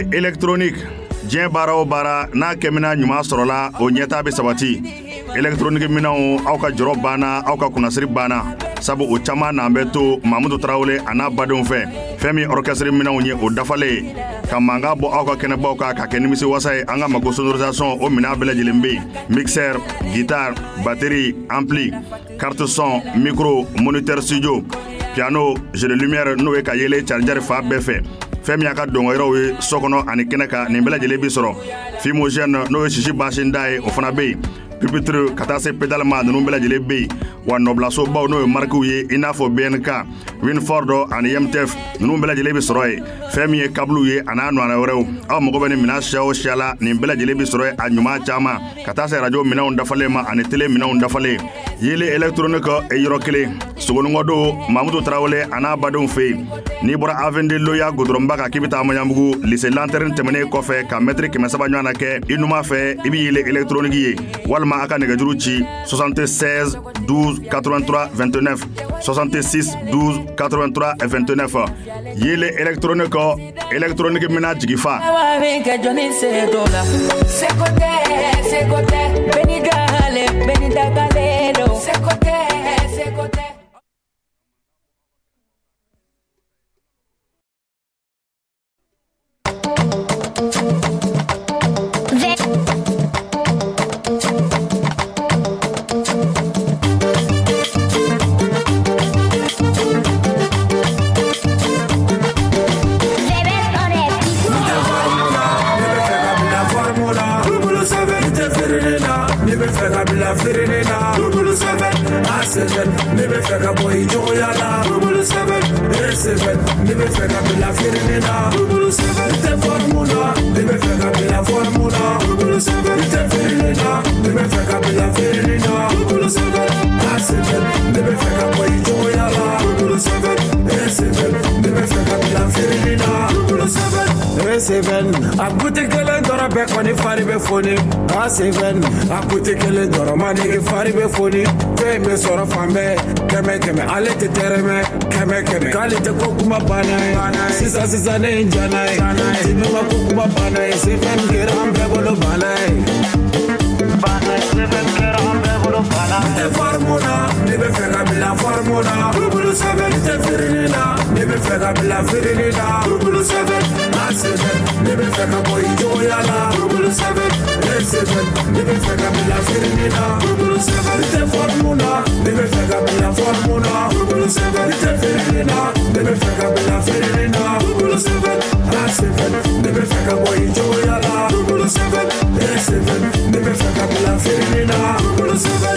Yele électronique diɲɛ baara o baara n'a kɛmina ɲuman sɔrɔla o ɲɛta bɛ sabati. Électronique minɛnw aw ka jɔrɔ banna aw ka kunnasiri banna sabu o caman n'an bɛ to Mamadou Tarawele a n'a badenw fɛ fɛn min orchestre minɛnw ye o dafalen ka mankan bɔ aw ka kɛnɛbaw kan ka kɛ nimisi wasa ye an ka mago sonorisation o minɛn bɛɛ lajɛlen bɛ yen mixeur guitare batterie ampli carte son micro moniteur studio piano jeu de lumière n'o ye ka yele charger fa bɛɛ fɛ fɛn min y'a ka dɔngɔyɔrɔw ye so kɔnɔ ani kɛnɛ kan nin bɛɛ lajɛlen bi sɔrɔ fumogène n'o ye sisi basinda ye o fana bɛ yen pupitre ka taa se pédale ma ninnu bɛɛ lajɛlen bɛ yen wa nɔbilasobaw n'o ye marquew ye i n'a fɔ BNK Winford ani MTF ninnu bɛɛ lajɛlen bi sɔrɔ yen fɛn min ye câblew ye a n'a ɲɔgɔnna wɛrɛw aw mago bɛ nin minɛn siya o siya la nin bɛɛ lajɛlen bi sɔrɔ yen a ɲuman caman ka taa se radio minɛnw dafalen ma ani télé minɛnw dafalen yele électronique yɔrɔ kelen sogonikɔ don Mamadou Tarawele a n'a badenw fɛ yen n'i bɔra Avenue Loya goudronba kan k'i bɛ taa Maɲanbugu lycée Lanterne tɛmɛnen kɔfɛ ka mètre 300 ɲɔgɔnna kɛ i numan fɛ i bɛ yele électronique ye walima a ka nɛgɛjuru ci 76 12 83 29 66 12 83 29 yele électronique mina jigifa A boutique kelen dɔrɔn bɛɛ kɔni fari bɛ foni A7 a boutique kelen dɔrɔn manigi fari bɛ foni fɛn bɛ sɔrɔ fan bɛɛ kɛmɛ kɛmɛ ale tɛ tɛrɛmɛ kɛmɛ kɛmɛ k'ale tɛ ko kuma banna ye sisan ne ye n jana ye dimi ma ko kuma banna ye se fɛn kɛra an bɛɛ bolo banna ye se fɛn kɛra an bɛɛ bolo banna ne tɛ formula ne bɛ fɛ ka bila formula bulu sɛbɛn tɛ feereli la ne bɛ fɛ ka bila feereli la bulu sɛbɛn A7 ne bɛ fɛ ka bɔ i cogoya la bulu sɛbɛn A7 ne bɛ fɛ ka bila feereli la bulu sɛbɛn tɛ formula ne bɛ fɛ ka bila formula bulu sɛbɛn tɛ feereli la ne bɛ fɛ ka bila feereli la bulu sɛbɛn A7 ne bɛ fɛ ka bɔ i cogoya la bulu sɛbɛn A7 ne bɛ fɛ ka bila feereli la bulu sɛbɛn.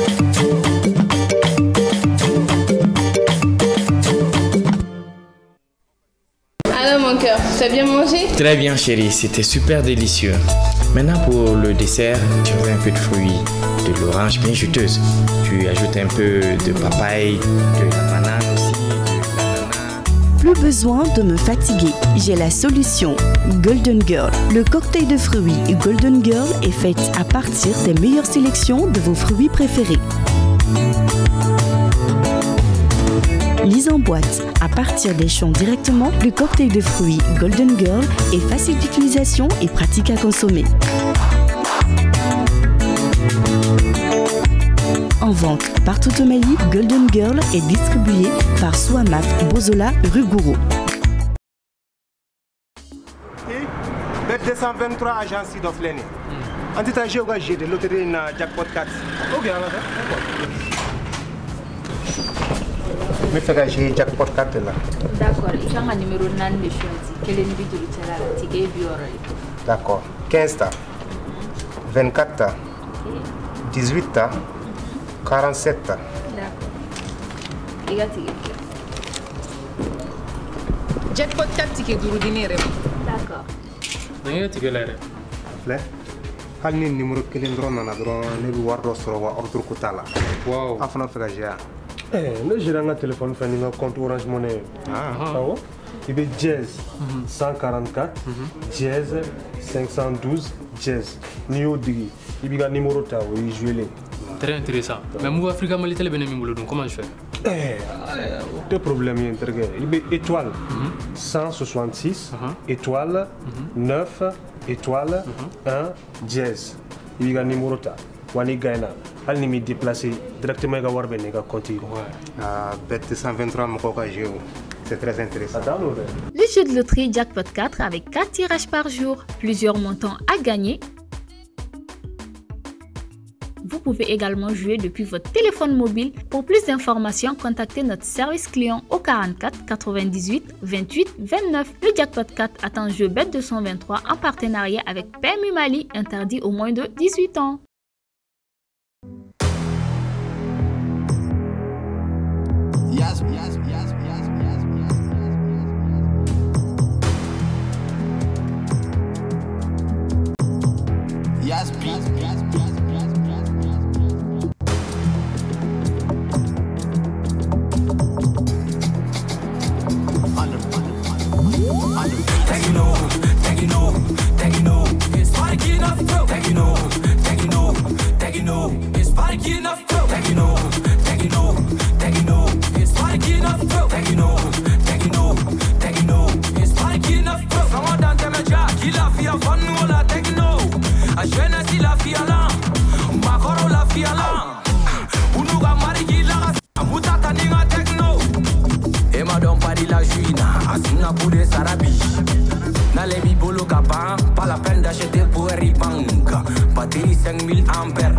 T'as bien mangé? Très bien chérie, c'était super délicieux. Maintenant pour le dessert, tu mets un peu de fruits, de l'orange bien juteuse. Tu ajoutes un peu de papaye, de la banane aussi, de l'ananas. Plus besoin de me fatiguer, j'ai la solution. Golden Girl. Le cocktail de fruits Golden Girl est fait à partir des meilleures sélections de vos fruits préférés. Mise en boîte à partir des champs directement, le cocktail de fruits Golden Girl est facile d'utilisation et pratique à consommer. En vente partout au Mali, Golden Girl est distribué par Souamaf Bozola rue Gourou. Bet 223 agence d'Ofleni. En tout cas, j'ai engagé de loterie na jackpot 4. Ok, alors mais fais gagner jackpot 4 là. D'accord, il y a un numéro de choisi. Quel est le but de l'utiliser? D'accord. 15 ta, 24 ta, 18 ta, 47 ta. D'accord. Jackpot 4 tickets pour dîner. D'accord. Nanga ticket là. Là. Hal ni numéro kelen dron na dron ne bi war do soro wa ordre ko tala. Wow. Afana fega ja. Le gérant a téléphone fait un compte Orange Money. Il est Jazz 144, Jazz 512, Jazz. Niveau Digi. Il y a un numéro de il joue. Très intéressant. Mais moi, Africa Mali, comment je fais? Deux problèmes, il y a étoile 166, étoile 9, étoile 1, dièse. Il y a un numéro ta. Wani Gaina. Elle n'est pas déplacée directement à Warben et à Conti. Bet 123, c'est très intéressant. Le jeu de loterie Jackpot 4 avec 4 tirages par jour, plusieurs montants à gagner. Vous pouvez également jouer depuis votre téléphone mobile. Pour plus d'informations, contactez notre service client au 44 98 28 29. Le Jackpot 4 est un jeu Bet 223 en partenariat avec PMU Mali, interdit aux moins de 18 ans. Pas la peine d'acheter pour Ribank. Batterie 5000 ampères.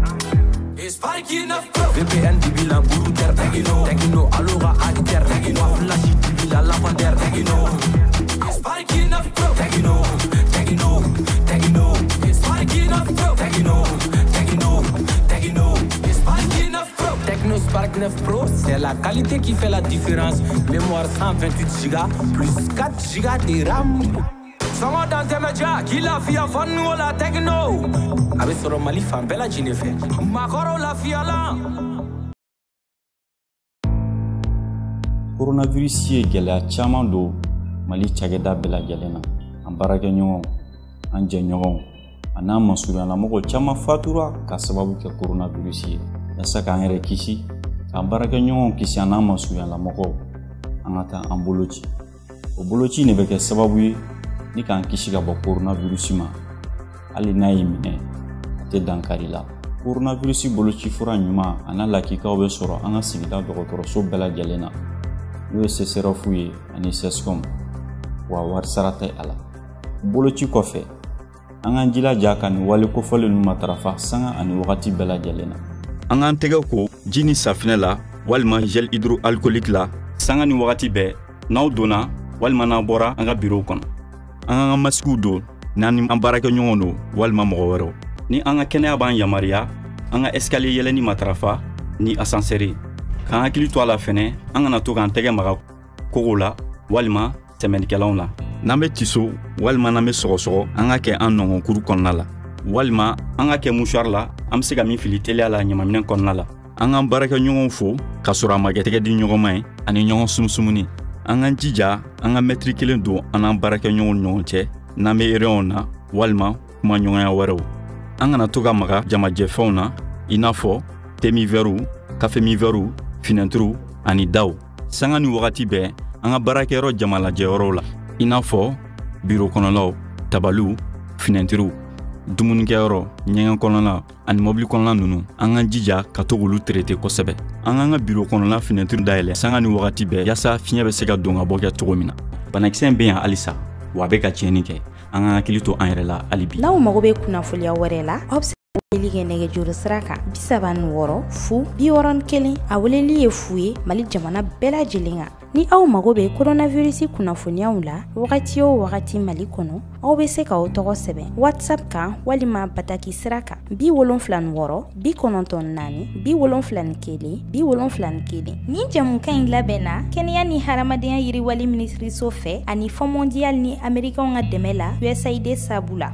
VPN Dibila Bourouter. Techno Alora Aditer. Flashy Dibila Lapander. Techno Spark 9 Pro, c'est la qualité qui fait la différence. Mémoire 128 Go plus 4 Go de RAM. Sama dans tes médias, qui la fia fan ou la techno. Avec sur Mali fan bella jinefe. Makoro la fia la. Coronavirus ye gɛlɛya caman don Mali cakɛda bɛɛ lajɛlen na. An baarakɛɲɔgɔnw, an jɛɲɔgɔnw, a n'an masurunyala caman fatura ka sababu kɛ coronavirus ye. Yasa k'an yɛrɛ kisi, k'an baarakɛɲɔgɔnw kisi a n'an masurunyala mɔgɔw, an ka taa an boloci. O boloci ne bɛ kɛ sababu ye ni k'an kisi ka bɔ coronavirus ma. Hali n'a y'i minɛ, a tɛ dankari la. Coronavirus boloci fura ɲuman a n'a lakikaw bɛ sɔrɔ an ka sigida dɔgɔtɔrɔso bɛɛ lajɛlen na. N'o ye CSRF ye ani SESCOM, wa wari sara tɛ a la. Boloci kɔfɛ, an k'an jilaja ka nin wale kofɔlen ninnu matarafa sanga ani wagati bɛɛ lajɛlen na. An k'an tɛgɛ ko ji ni safinɛ la walima gel hydroalcoolique la sanga ni wagati bɛɛ n'aw donna walima n'a bɔra an ka bureau kɔnɔ. An k'an ka masigiw don n'an ni an baarakɛɲɔgɔnw don walima mɔgɔ wɛrɛw. Ni an ka kɛnɛya b'an yamaruya, an ka escalier yɛlɛni matarafa ni ascenseur ye. K'an hakili to a la fɛnɛ, an kana to k'an tɛgɛ maga kogo la walima tɛmɛnikɛlanw la. N'an bɛ tiso walima n'an bɛ sɔgɔsɔgɔ, an ka kɛ an nɔngɔnkuru kɔnɔna la. Walima an ka kɛ mouchoir la, an bɛ se ka min fili teliya la ɲamanminɛ kɔnɔna la. An k'an baarakɛɲɔgɔnw fo ka sɔrɔ a ma kɛ tɛgɛ di ɲɔgɔn ma ye ani ɲɔgɔn sumusumuni. An k'an jija an ka mètre kelen don an n'an baarakɛɲɔgɔnw ni ɲɔgɔn cɛ n'an bɛ réunion na walima kuma ɲɔgɔnya wɛrɛw. An kana to ka maga jamajɛfɛnw na i n'a fɔ temi verrew, café mi verrew, finɛtiriw ani daw. Sanga ni wagati bɛɛ an ka baarakɛyɔrɔ jama lajɛyɔrɔw la i n'a fɔ bureau kɔnɔlaw, tabaliw, finɛtiriw, dumunikɛyɔrɔ, ɲɛgɛn kɔnɔna ani mobili kɔnɔna ninnu. An k'an jija ka to k'olu traiter kosɛbɛ. An k'an ka bureau kɔnɔna finɛtiriw dayɛlɛ sanga ni wagati bɛɛ yasa fiɲɛ bɛ se ka don ka bɔ kɛ cogo min na. Banakisɛ in bɛ yan halisa wa a bɛ ka tiɲɛni kɛ. An k'an hakili to an yɛrɛ la hali bi. N'aw mago bɛ kunnafoniya wɛrɛ la, aw bɛ se ka weleli kɛ nɛgɛjuru sira kan 76 fu 61 a weleli ye fu ye Mali jamana bɛɛ lajɛlen kan. Ni aw mago bɛ coronavirus kunnafoniyaw la wagati o wagati Mali kɔnɔ, aw bɛ se ka aw tɔgɔ sɛbɛn WhatsApp kan walima bataki sira kan 76 94 71 71. Ni jamukan in labɛnna kɛnɛya ni hadamadenya yiriwali minisiriso fɛ ani Fonds mondial ni Américains ka dɛmɛ la USAID sabu la.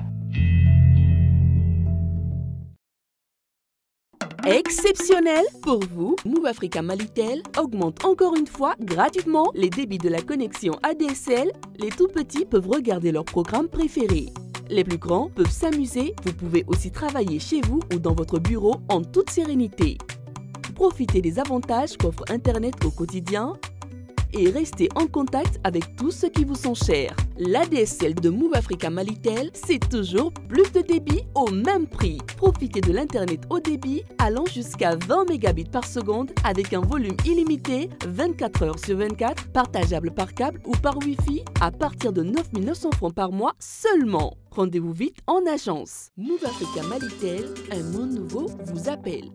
Exceptionnel pour vous, Move Africa Malitel augmente encore une fois gratuitement les débits de la connexion ADSL. Les tout petits peuvent regarder leurs programmes préférés. Les plus grands peuvent s'amuser. Vous pouvez aussi travailler chez vous ou dans votre bureau en toute sérénité. Profitez des avantages qu'offre Internet au quotidien et restez en contact avec tous ceux qui vous sont chers. L'ADSL de Move Africa Malitel, c'est toujours plus de débit au même prix. Profitez de l'Internet haut débit allant jusqu'à 20 mégabits par seconde avec un volume illimité 24 heures sur 24, partageable par câble ou par Wi-Fi à partir de 9 900 francs par mois seulement. Rendez-vous vite en agence. Move Africa Malitel, un monde nouveau vous appelle.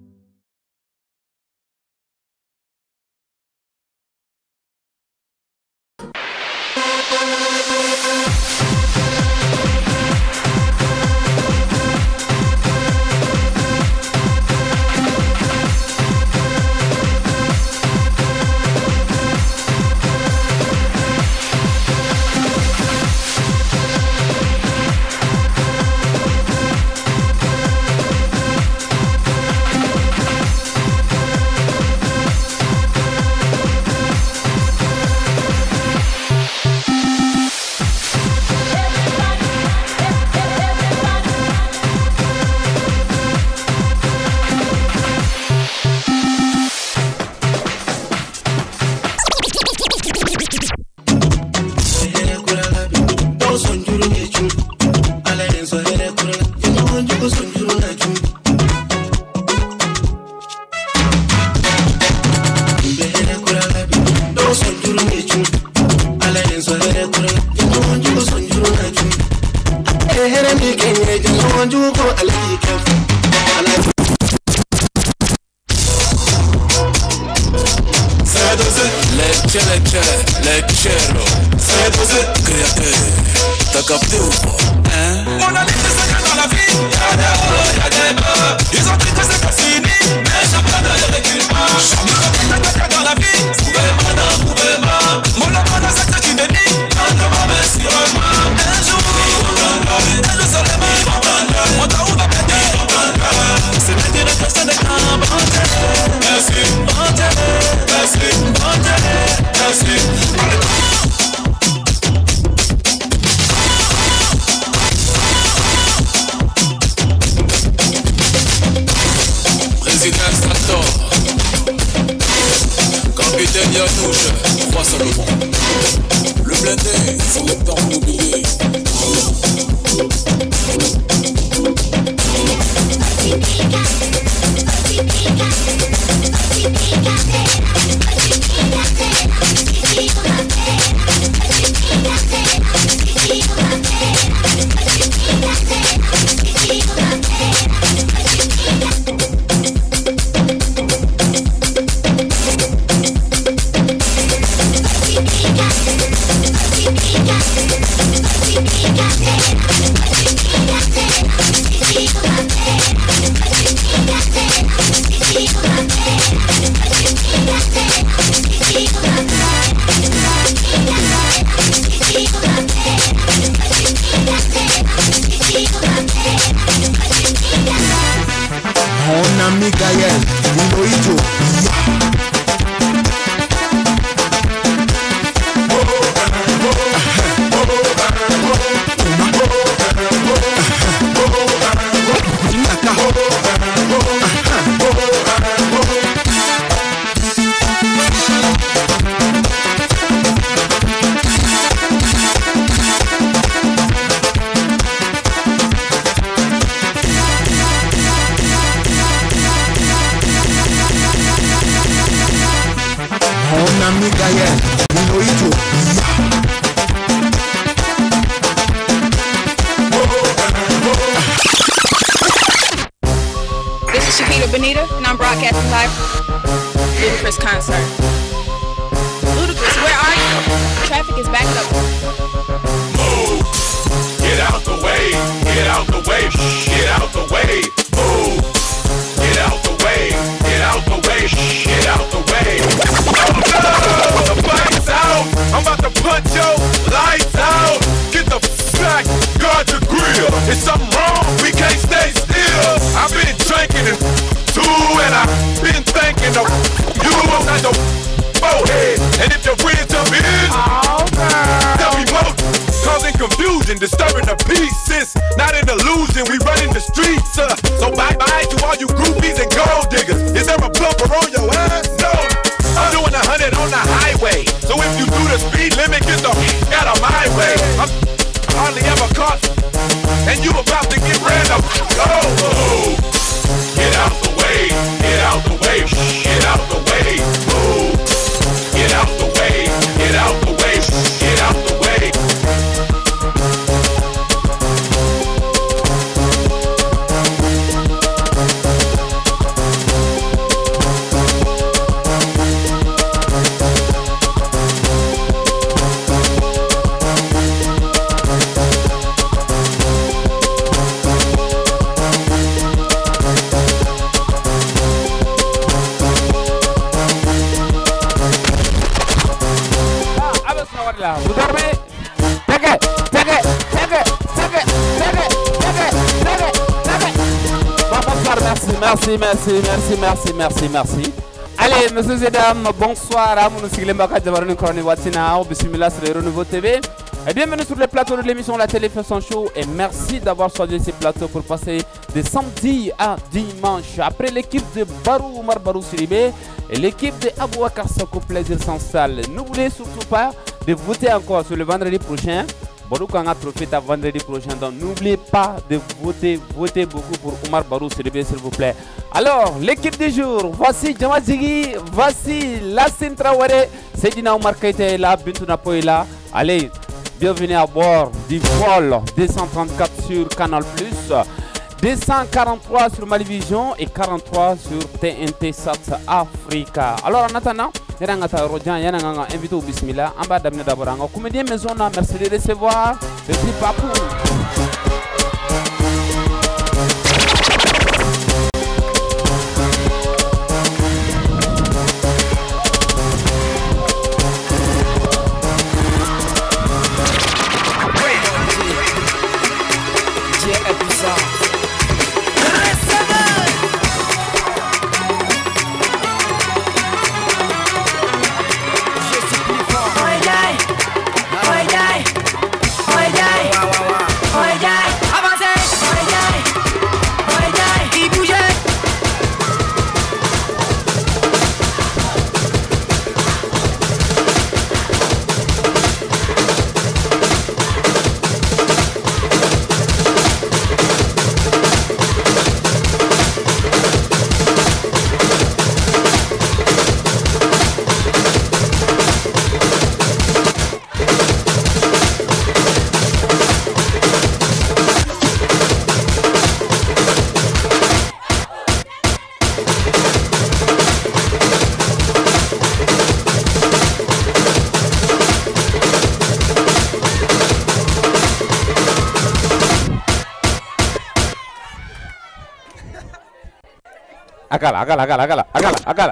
Disturbing the pieces, not an illusion. We running the streets, so bye bye to all you groupies and gold diggers. Is there a plump là. Vous dormez? Bonsoir, merci. Allez, messieurs et dames, bonsoir à nous sigler Mbaka Jabaroni Koroni Watina, au Bismillah sur les Renouveau TV. Et bienvenue sur le plateau de l'émission La Télé fait son show. Et merci d'avoir choisi ce plateau pour passer de samedi à dimanche. Après l'équipe de Barou Omar Barou Siribé et l'équipe de Abouakar Sako Plaisir sans salle. N'oubliez surtout pas de voter encore sur le vendredi prochain. Barou Kanga Trophée à vendredi prochain. Donc n'oubliez pas de voter. Votez beaucoup pour Omar Barou Siribé, s'il vous plaît. Alors, l'équipe du jour, voici Djamadzigi, voici Lassine Traoré, Seydina Omar Keïta est là, Bintou Napo est là. Allez, bienvenue à bord du vol 234 sur Canal+, 243 sur Malivision et 43 sur TNT Sat Africa. Alors en attendant, Yerangata Rodjan, Yananga, invité au Bismillah, en bas d'Amina Daboranga, comédien maison, merci de recevoir Petit Papou. Agala.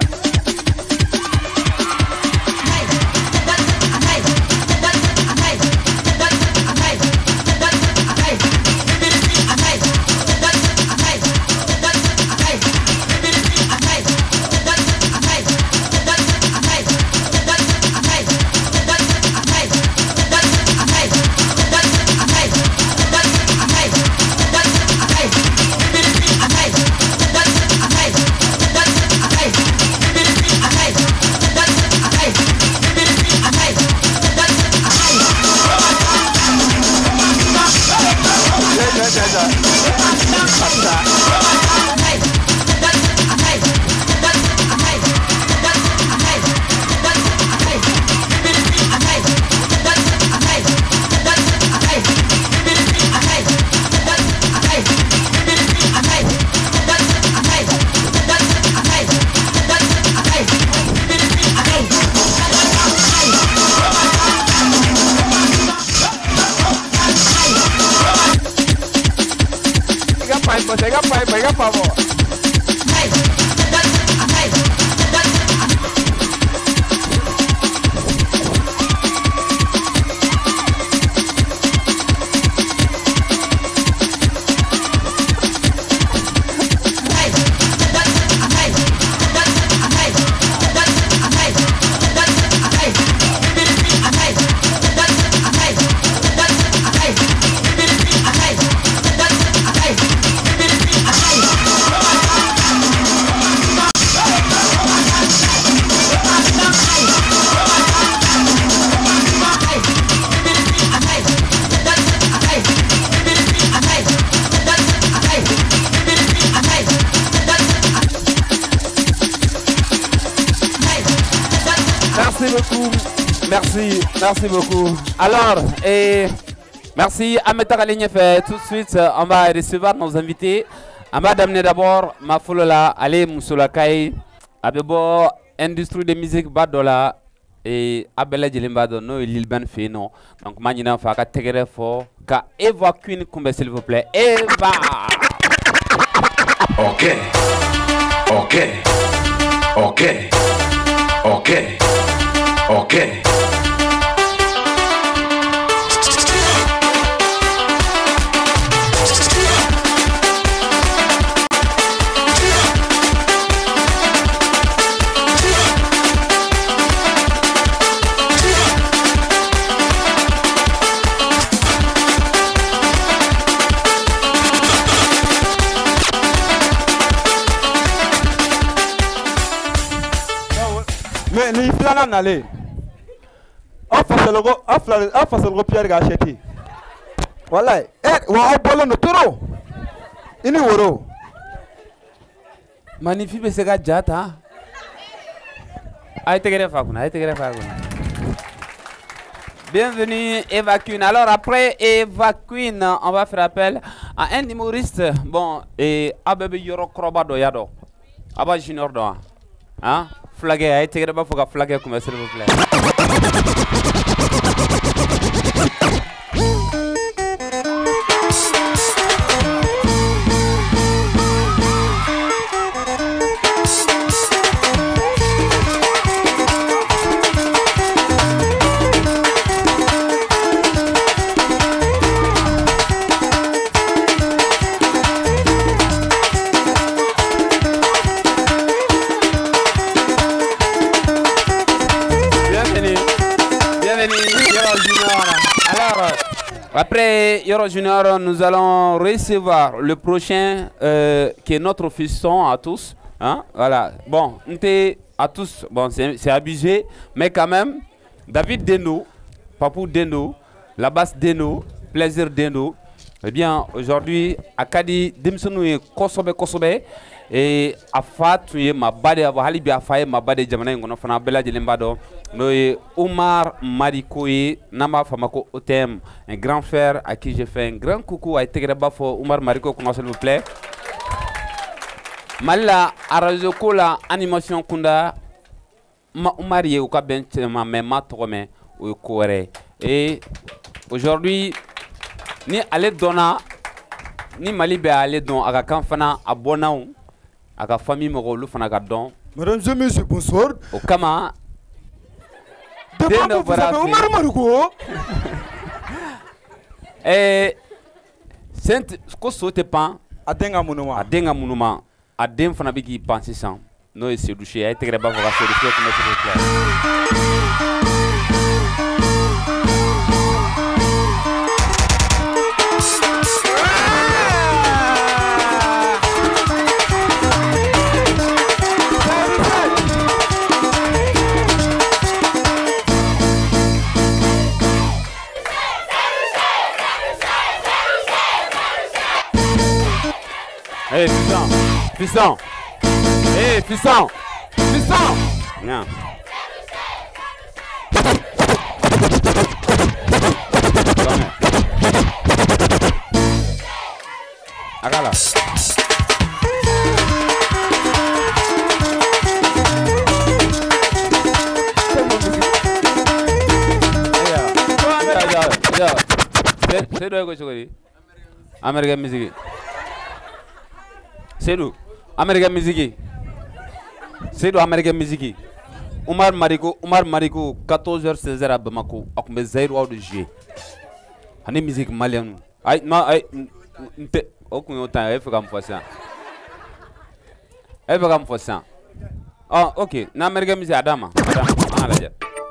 Pega por favor. Merci beaucoup. Alors, merci à Meta Ligne fait tout de suite. On va recevoir nos invités. On va d'amener d'abord ma foule là, allez Moussoulakai, Abebo, industrie de musique Badola et Abela Djelimbado, no et Lilban Feno. Donc, Manina Faka Tegerefo, ka Eva Queen Kumbe s'il vous plaît. Eva! Ok. Filanan nale. A fasal go Pierre ga cheti. Wallahi wa bolo no toro. Ini woro. Magnifique Besega Jata. Bienvenue Eva Queen. Alors après Eva Queen, on va faire appel à un humoriste. Bon, et Abebe Yoro Kroba Doyado. Abba Junior Doa. Hein? Flagué, a été grave pour flaguer comme s'il vous plaît. Après Yoro Junior, nous allons recevoir le prochain qui est notre fiston à tous. Hein? Voilà. Bon, à tous, bon, c'est abusé, mais quand même, David Deno, Papou Deno, la basse Deno, plaisir Deno. Eh bien, aujourd'hui, à Kadi, Dimsonou Kosobe, et à Fatou, ma bade, à Halibi, à Faye, ma bade, Jamana, on a fait un bel adjelimbado. Nous, Omar Marikoye, Nama Famako Otem, un grand frère à qui j'ai fait un grand coucou à Tegrabafo, Omar Mariko, comment s'il vous plaît. Mala Arazoko, la animation Kunda, Omarié, ou Kaben, ma mère, Trome, ou Kore. Et aujourd'hui, ni ale donna ni mali be ale don aga kan fana abonaw aga famille mo lu fana ga don. Mesdames et messieurs, bonsoir. O kama Deno Omar Mariko. Sent ko sote pan adenga munuma adem fana bigi penser sans no e se doucher ay tegre ba va se doucher comme s'il vous plaît. Hey, puissant. Hey, puissant. Non. Agala. C'est de quoi tu American music. C'est nous. American music. C'est nous American music. Omar Mariko 14h 16h à Bamako. Akumbe 0 de G. Ani musique malienne. Ay non ay aucun autant elle fait comme ça. Elle fait comme ça. Ah OK, na American music Adama. Ah là.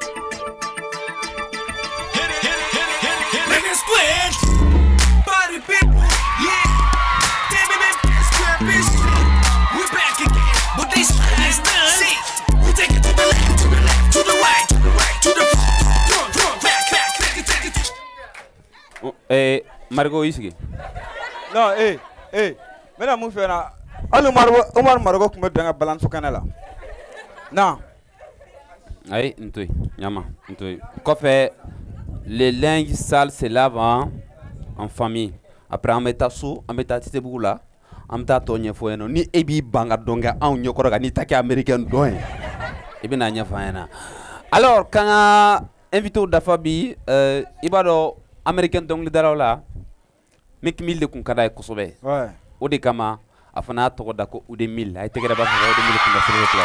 Margot ici. Non, maintenant mon frère, Omar Margot qui me donne un balance au canal. Non. Aïe, n'toi, yama, n'toi. Quoi fait les linges sales se lavent en famille. Après on met ta sou, on met ta tite boula, on met ta tonne foyeno. Ni ebi banga donga, on nyokoroga ni take américain doin. Ebi na nya faena. Alors quand invité au Dafabi, ibado américain dong lidara la. Mek mil de kun kada kosobe. Ouais. O de kama afana to da ko ude mil ay tegere ba ko de mil kun da s'il vous plaît.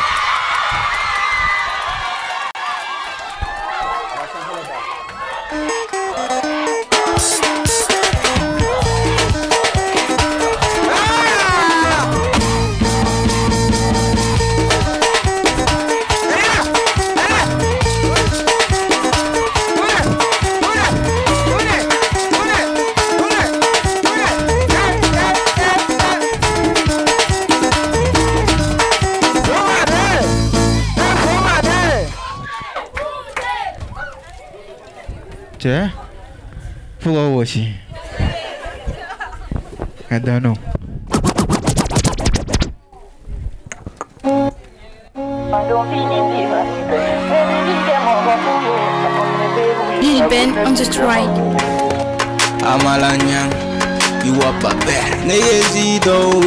Yeah? Follow watching. I don't know. Lil Ben on the strike. Amalanya, you are bad. Neyezi do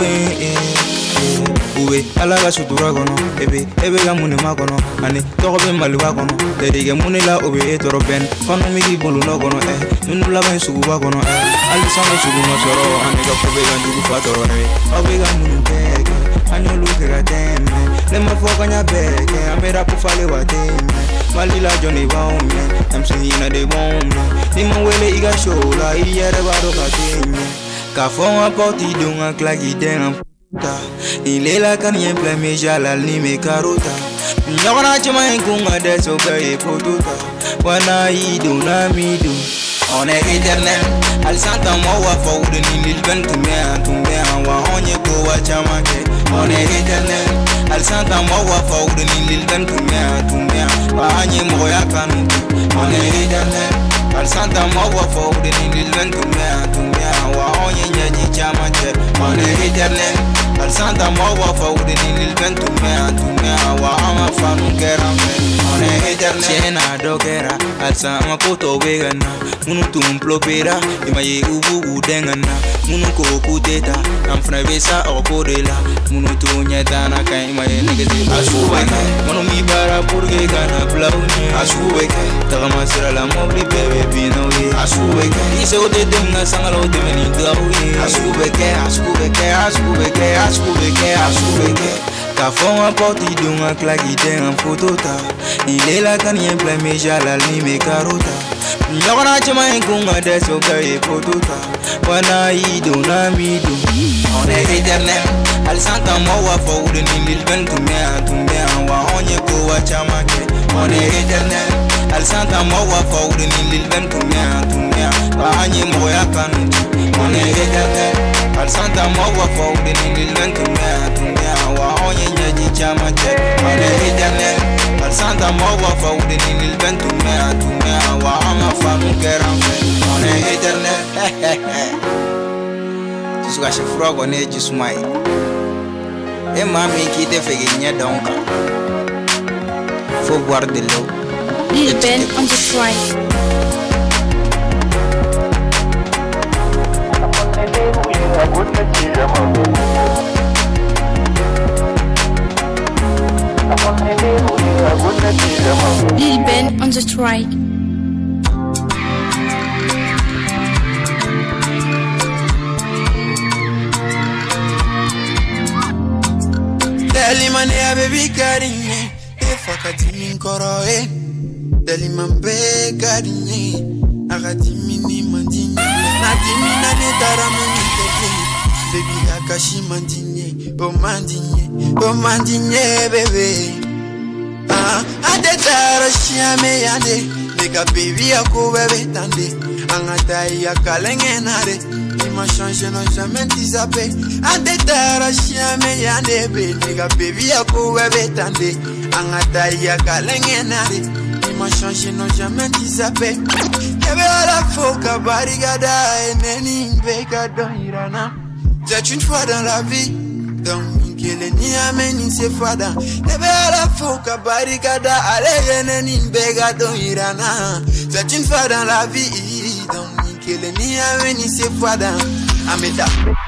uwe alaga sutura kono ebe ga mune makono ani togo be maliwa kono derige mune la obe etoro ben fanu migi bolu no kono nunu la ben sugu ba kono ali sama sugu no soro ani ga kobe ga ndugu fatoro obe ga mune beke ani luke ga teme le ma foka nya beke amera pu fale wa teme malila joni ba ome am sina de bombe ni mawele iga shola iyere baro ka teme ka fon apoti dunga klagi den il est là quand il y a plein mais jalal ni me carota nyora chama kunga de so gaye potota wana ido na mido on est éternel al santa mo wa fawde ni lil ben tumbe wa onye ko wa chama ke on est éternel al santa mo wa fawde ni lil ben tumbe wa onye mo ya kanu on est éternel al santa mo wa fawde ni lil ben tumbe wa onye nyaji chama ke on est éternel al santa mo wa fawde ni lil ben tumbe wa ama fanu kerambe on est éternel chena dokera al sama poto vegana munu tumplopera imaye ubu udengana munu ko kuteta amfna besa okodela munu tunyeta na kai imaye negezi asubeka munu mi bara purge kana blauni asubeka tagama sira la mobli bebe binoye asubeka ise ode demna sangalo de meni dawi asubeka ka fon apporti dunga klagi den fotota il est là quand il y a plein mais jalal ni me carota nyora chama kunga de so gaye potota wana ido na mido on est éternel al santa mo wa fawde ni lil ben tumbe wa onye ko wa chama ke on est éternel al santa mo wa fawde ni lil ben tumbe wa anye mo ya kanu on est éternel al santa mo wa fawde ni lil ben tumbe wa onye nyaji chama ke on est éternel al santa mo wa fawde ni lil ben tumbe wa ama fanu kerambe on est éternel tu suka che frogo ne jismai e mami qui te fait gagner donc faut boire de l'eau. Lil Ben on the strike. Lil Ben on the strike. Dali mane ya baby karinye e fakati min koro e dali mambe karinye akati mini mandinye na dimina ne taramu tete baby akashi mandinye o mandinye baby ade tarashi ame yande nega baby ako bebe tande angata ya kalenge nare m'a changé, non jamais disapé. Ande tarashi ame yande be nega baby ako bebe tande angata ya kalenge nare m'a changé, non jamais disapé. Kebe ala foka barigada eneni beka don irana. C'est une fois dans la vie, donc kele ni ameni se fada. Kebe ala foka barigada ale eneni beka don irana. C'est une fois dans la vie, donc kele ni ameni se fada. Ameta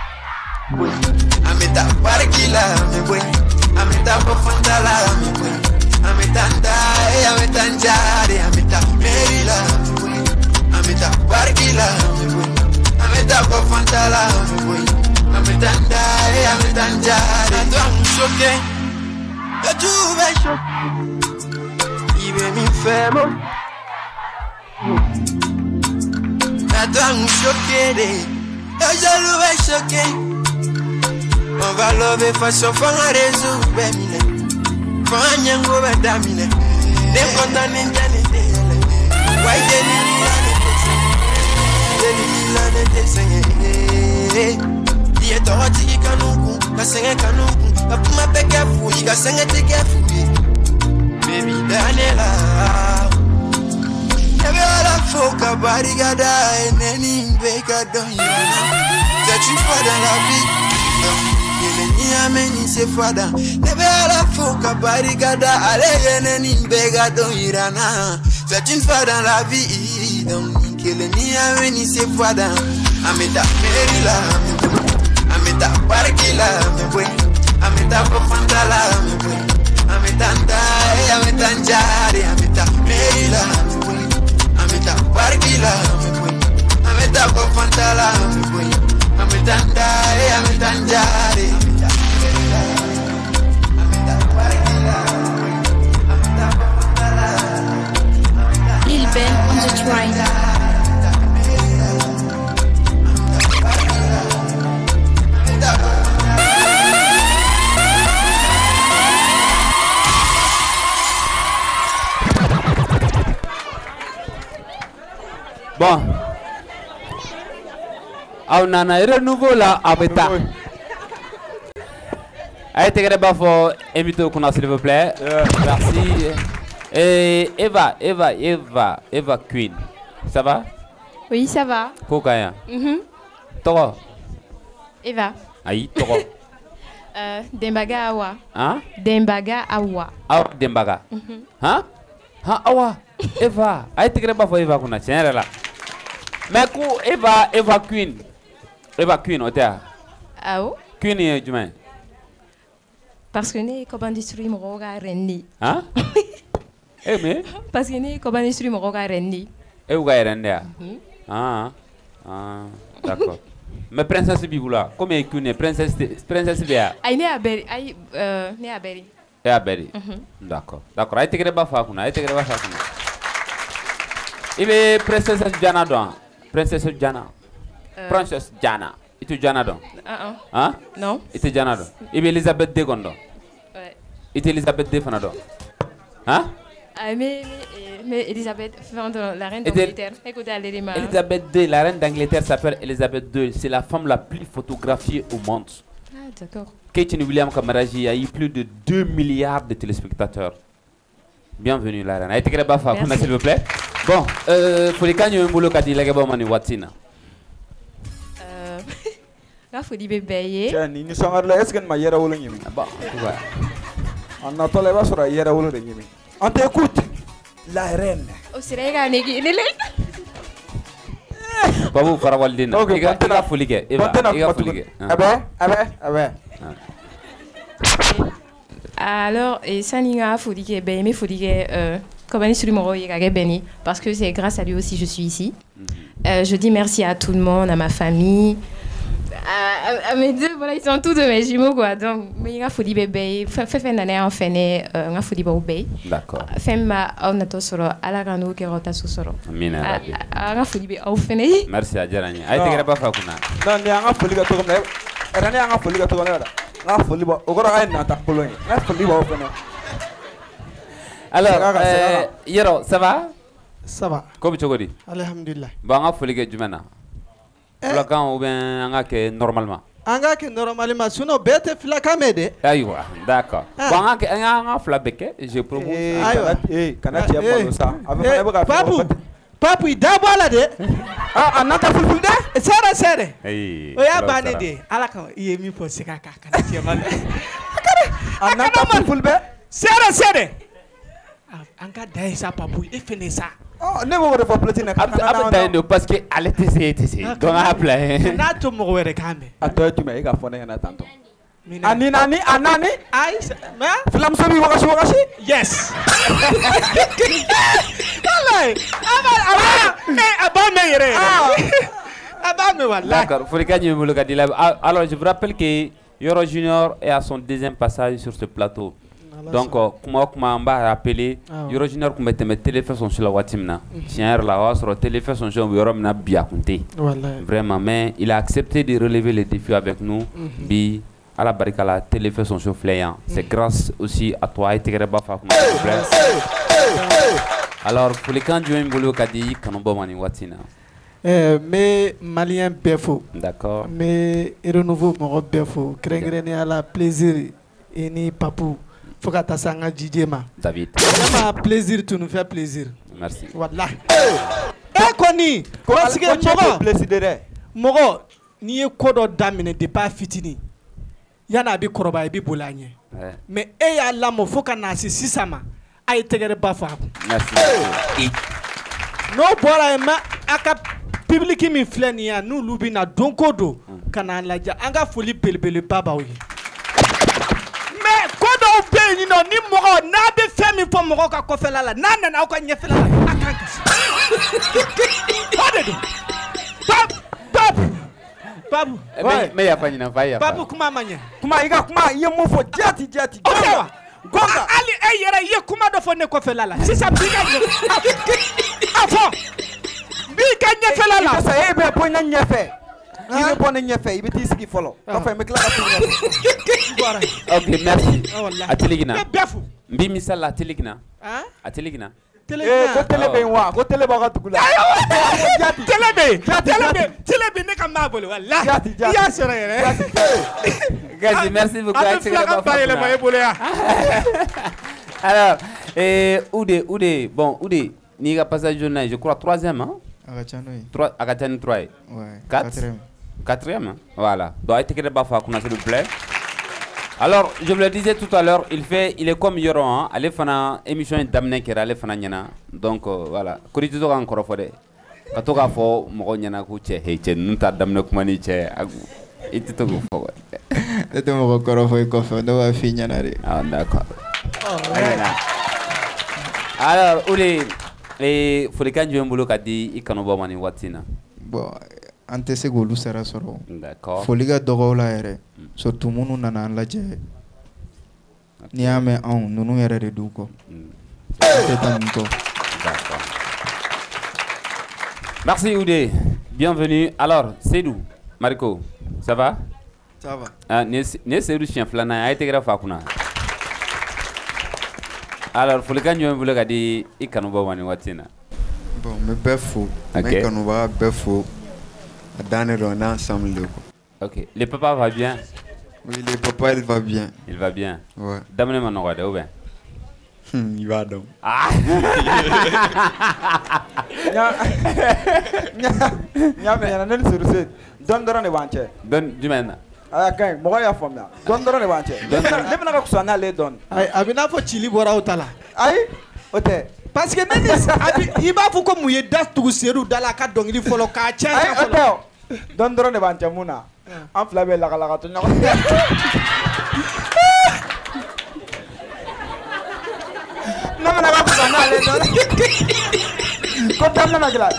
barkila me boy. Ameta bofandala me boy. Ameta ndai ameta njari ameta merila me boy. Ameta barkila me boy. Ameta bofandala me boy. Ameta ndai ameta njari. Toi me choqué. Et tu veux choquer. Il veut me faire mal. Toi me choqué. Je vais choquer. On va lever face au fond à réseau. Bemile. Fanyango bedamile. Dem condamné d'année. Why deli die toroti kanuku. Kasenge kanuku. Kapuma peke fui. Kasenge teke fui. Baby Daniela. Ebe ala foka barricade et neni beka don yana. C'est une fois dans la vie. Ni ameni se fada. Nebe ala foka barricade allez neni beka don yana. C'est une fois dans la vie. Donc ni ameni se fada. Ameta merila. Ameta barkila. Ameta fofandala. Ameta ndai. Ameta njari. Ameta merila. Ameta barkila, ameta kofantala, ameta ndai, ameta njari, ameta barkila, ameta kofantala. Lil Ben on the train. Bon. On a un renouveau là à Beta. Allez, t'es pour inviter au qu'on s'il vous plaît. Merci. Et Eva Queen. Ça va? Oui, ça va. Pourquoi? Toro. Eva. Aïe, Toro. Dembaga Awa. Hein? Dembaga Awa. Awa Dembaga. Hein? Hein, Awa. Eva. Allez, t'es pour Eva qu'on a. Tiens, là. Mais Eva Queen. Eva Queen, au théâtre. Ah oh? Queen est du main. Parce que nous, comme industrie, nous avons Rendi. Hein? Eh, mais? Parce que nous, comme industrie, nous avons Rendi. Et où est Rendi? Ah, d'accord. Mais princesse Biboula, comment est Queen? Princesse Béa? Aïe, né à Berry. Aïe, né à Berry. Et à Berry. D'accord. D'accord. Aïe, t'es grave à faire. Aïe, t'es grave à faire. Il est princesse Diana donc. Princesse Diana. Princesse Diana. Et tu Diana donc? Hein? Non. Et tu Diana donc? Il est Elisabeth II donc? Ouais. Et tu Elisabeth II donc? Hein? Mais Elisabeth, la reine d'Angleterre. Écoutez, Elisabeth II, la reine d'Angleterre s'appelle Elisabeth II. C'est la femme la plus photographiée au monde. Ah, d'accord. Kate William Kamaraji a eu plus de 2 milliards de téléspectateurs. Bienvenue la reine. Aïe, t'es grave à faire, s'il vous plaît. Bon, faut les gagner un boulot qu'a dit la gaba mani watina. Là, faut dire bébé. Tiens, ni sont là. Est-ce que ma yera ou le nyimi? Bon, ouais. On attend les sur la yera ou le nyimi. On t'écoute, la reine. Oh, c'est la gars négui. Babu farawaldina. Ok, iga fulike. Iga fulike. Alors, et Saninga, faut dire que ben, mais faut dire que comme un sur mon béni parce que c'est grâce à lui aussi je suis ici. Je dis merci à tout le monde, à ma famille, à mes deux, voilà, ils sont tous de mes jumeaux quoi. Donc, mais il faut dire bébé, fait une année en fin d'année, il faut dire bébé. D'accord. Fait ma on a tout solo, à la grande qui rota sous solo. Mina. Il faut dire au fin d'année. Merci à Djarani. Aïe, t'es grave à faire kuna. Non, ni anga foli ka to comme là. Rani anga foli ka to comme là. Nga foli ba, ogoro ay na ta polo. Nga foli ba au fin. Alors, Yero, ça va? Ça va. Comment tu dis? Alhamdulillah. Bon, on a fait les jumena. Flacan ou bien on a que normalement. On a que normalement, sinon bête flacan m'aider. Aïwa, d'accord. Bon, on a flabeke, je propose. Eh, kanati ya polo ça. Papu, papu d'abord là de. Ah, on a ta fulful de. Sera sera. Eh. Oya bane de. Ala kan iye mi po sikaka kanati ya mal. On a ta fulful be. Sera sera. Anga dai sa papu e fene sa. Oh, ne mo refa platine ka na na parce que elle était donc a plein. Na to mo were kambe. Ato tu me ga fone na tanto. Anani ai ma flam so bi wakashi yes. Wallahi aba me yere. Aba me wallahi. D'accord, faut les gagner le gars. Alors je vous rappelle que Yoro Junior est à son deuxième passage sur ce plateau. Donc, comment on va rappeler, Yoro Junior comme était téléphone sur la Watimna. Tiens, là, sur le téléphone son jeu, Yoro n'a bien compté. Vraiment, mais il a accepté de relever les défis avec nous. Bi à la barrique à la téléphone son jeu flayant. C'est grâce aussi à toi et tes repas. Alors, pour les quand tu as un boulot qu'a dit, quand on va mani Watina. Mais malien perfo. D'accord. Mais renouveau mon perfo. Créer à la plaisir et ni papou. Faut que tu sanga DJ ma. David. Vraiment plaisir, tu nous fais plaisir. Merci. Voilà. kɔni parce que mɔgɔ n'i ye ko dɔ daminɛ depuis a fitinin yanni a bɛ kɔrɔbaya i bɛ boli a ɲɛ mais e y'a lamɔ fo ka na se sisan ma a ye tɛgɛrɛ ba fɔ a kun n'o bɔra yen mɛ a ka public min filɛ nin ye n'olu bɛ na don ko don ka na lajɛ an ka foli belebeleba b'aw ye mais ko dɔw bɛ yen nɔ ni mɔgɔ n'a bɛ fɛn min fɔ mɔgɔw ka kɔfɛla la n'a nana aw ka ɲɛfɛla la a kan kasi o de don Babu. Mais y'a pas de nafaya. Babu kuma manya. Kuma iga kuma iye mo fo jati. Okewa. Gonga. Ali yera iye kuma do fo ne ko fe lala. Sisa biga je. Afo. Biga nye fe lala. Sasa ebe po na nyefe. Ibe po na nyefe, ibe ti siki follow. Enfin me klara ko nyefe. OK, merci. Ateligina. Befu. Mbi misala ateligina. Hein? Ateligina. Ko telebe wa, ko teleba ka tukula. Telebe ne ka mabolo wallahi. Ya sera yere. Gazi, merci beaucoup. Alors, Oudé, bon, Oudé, ni ga passage journée, je crois 3e hein? Agachano 3. Ouais. 4e hein? Voilà. Donc été que ba fa kuna s'il vous plaît. Alors, je vous le disais tout à l'heure, il est comme Yoron, hein. Allez faire émission d'amener qui allait faire nyana. Donc voilà. Kuri tout encore fodé. Quand on a fait mon nyana kuche, hey, tu nous t'as d'amener comme ni che. Et tout au fond. Et tout mon encore fait coffre, nous va finir nyana. Ah d'accord. Alors, Oulé, et faut les candider un boulot qu'a dit, il can't pas mani watina. Bon. Ante se golu sera soro. D'accord. Foliga dogo la yɛrɛ. Surtout munu nana an lajɛ. Ni y'a mɛn anw nunu yɛrɛ de d'u kɔ. Tɛ taa nin kɔ. D'accord. Merci Oudé. Bienvenue. Alors, Seydou, Mariko, ça va? Ça va. Ah, ne Seydou chien flana, a été grave à kuna. Alors, foliga nyo mbule kadi ikanuba wani watina. Bon, me bɛɛ fo. Me kanuba bɛɛ fo. Ensemble. Ok. Le papa va bien? Oui, le papa, il va bien. Il va bien? Ouais. Damne manogade ou bien? Il va donc. Ah! Don ne wanche. Don du mena. Ah kan, mo ya fomya. Don ne wanche. Le bena ka kusana le don. Ay abina fo chili bora utala. Ay, ote. Parce que même il va vous comme il das tout seru dala ka dongili folo ka chen ka folo. Don ne wanche muna. Am flabe la ka to nyako. Non mais na kusana le don. Ko tamna na gila.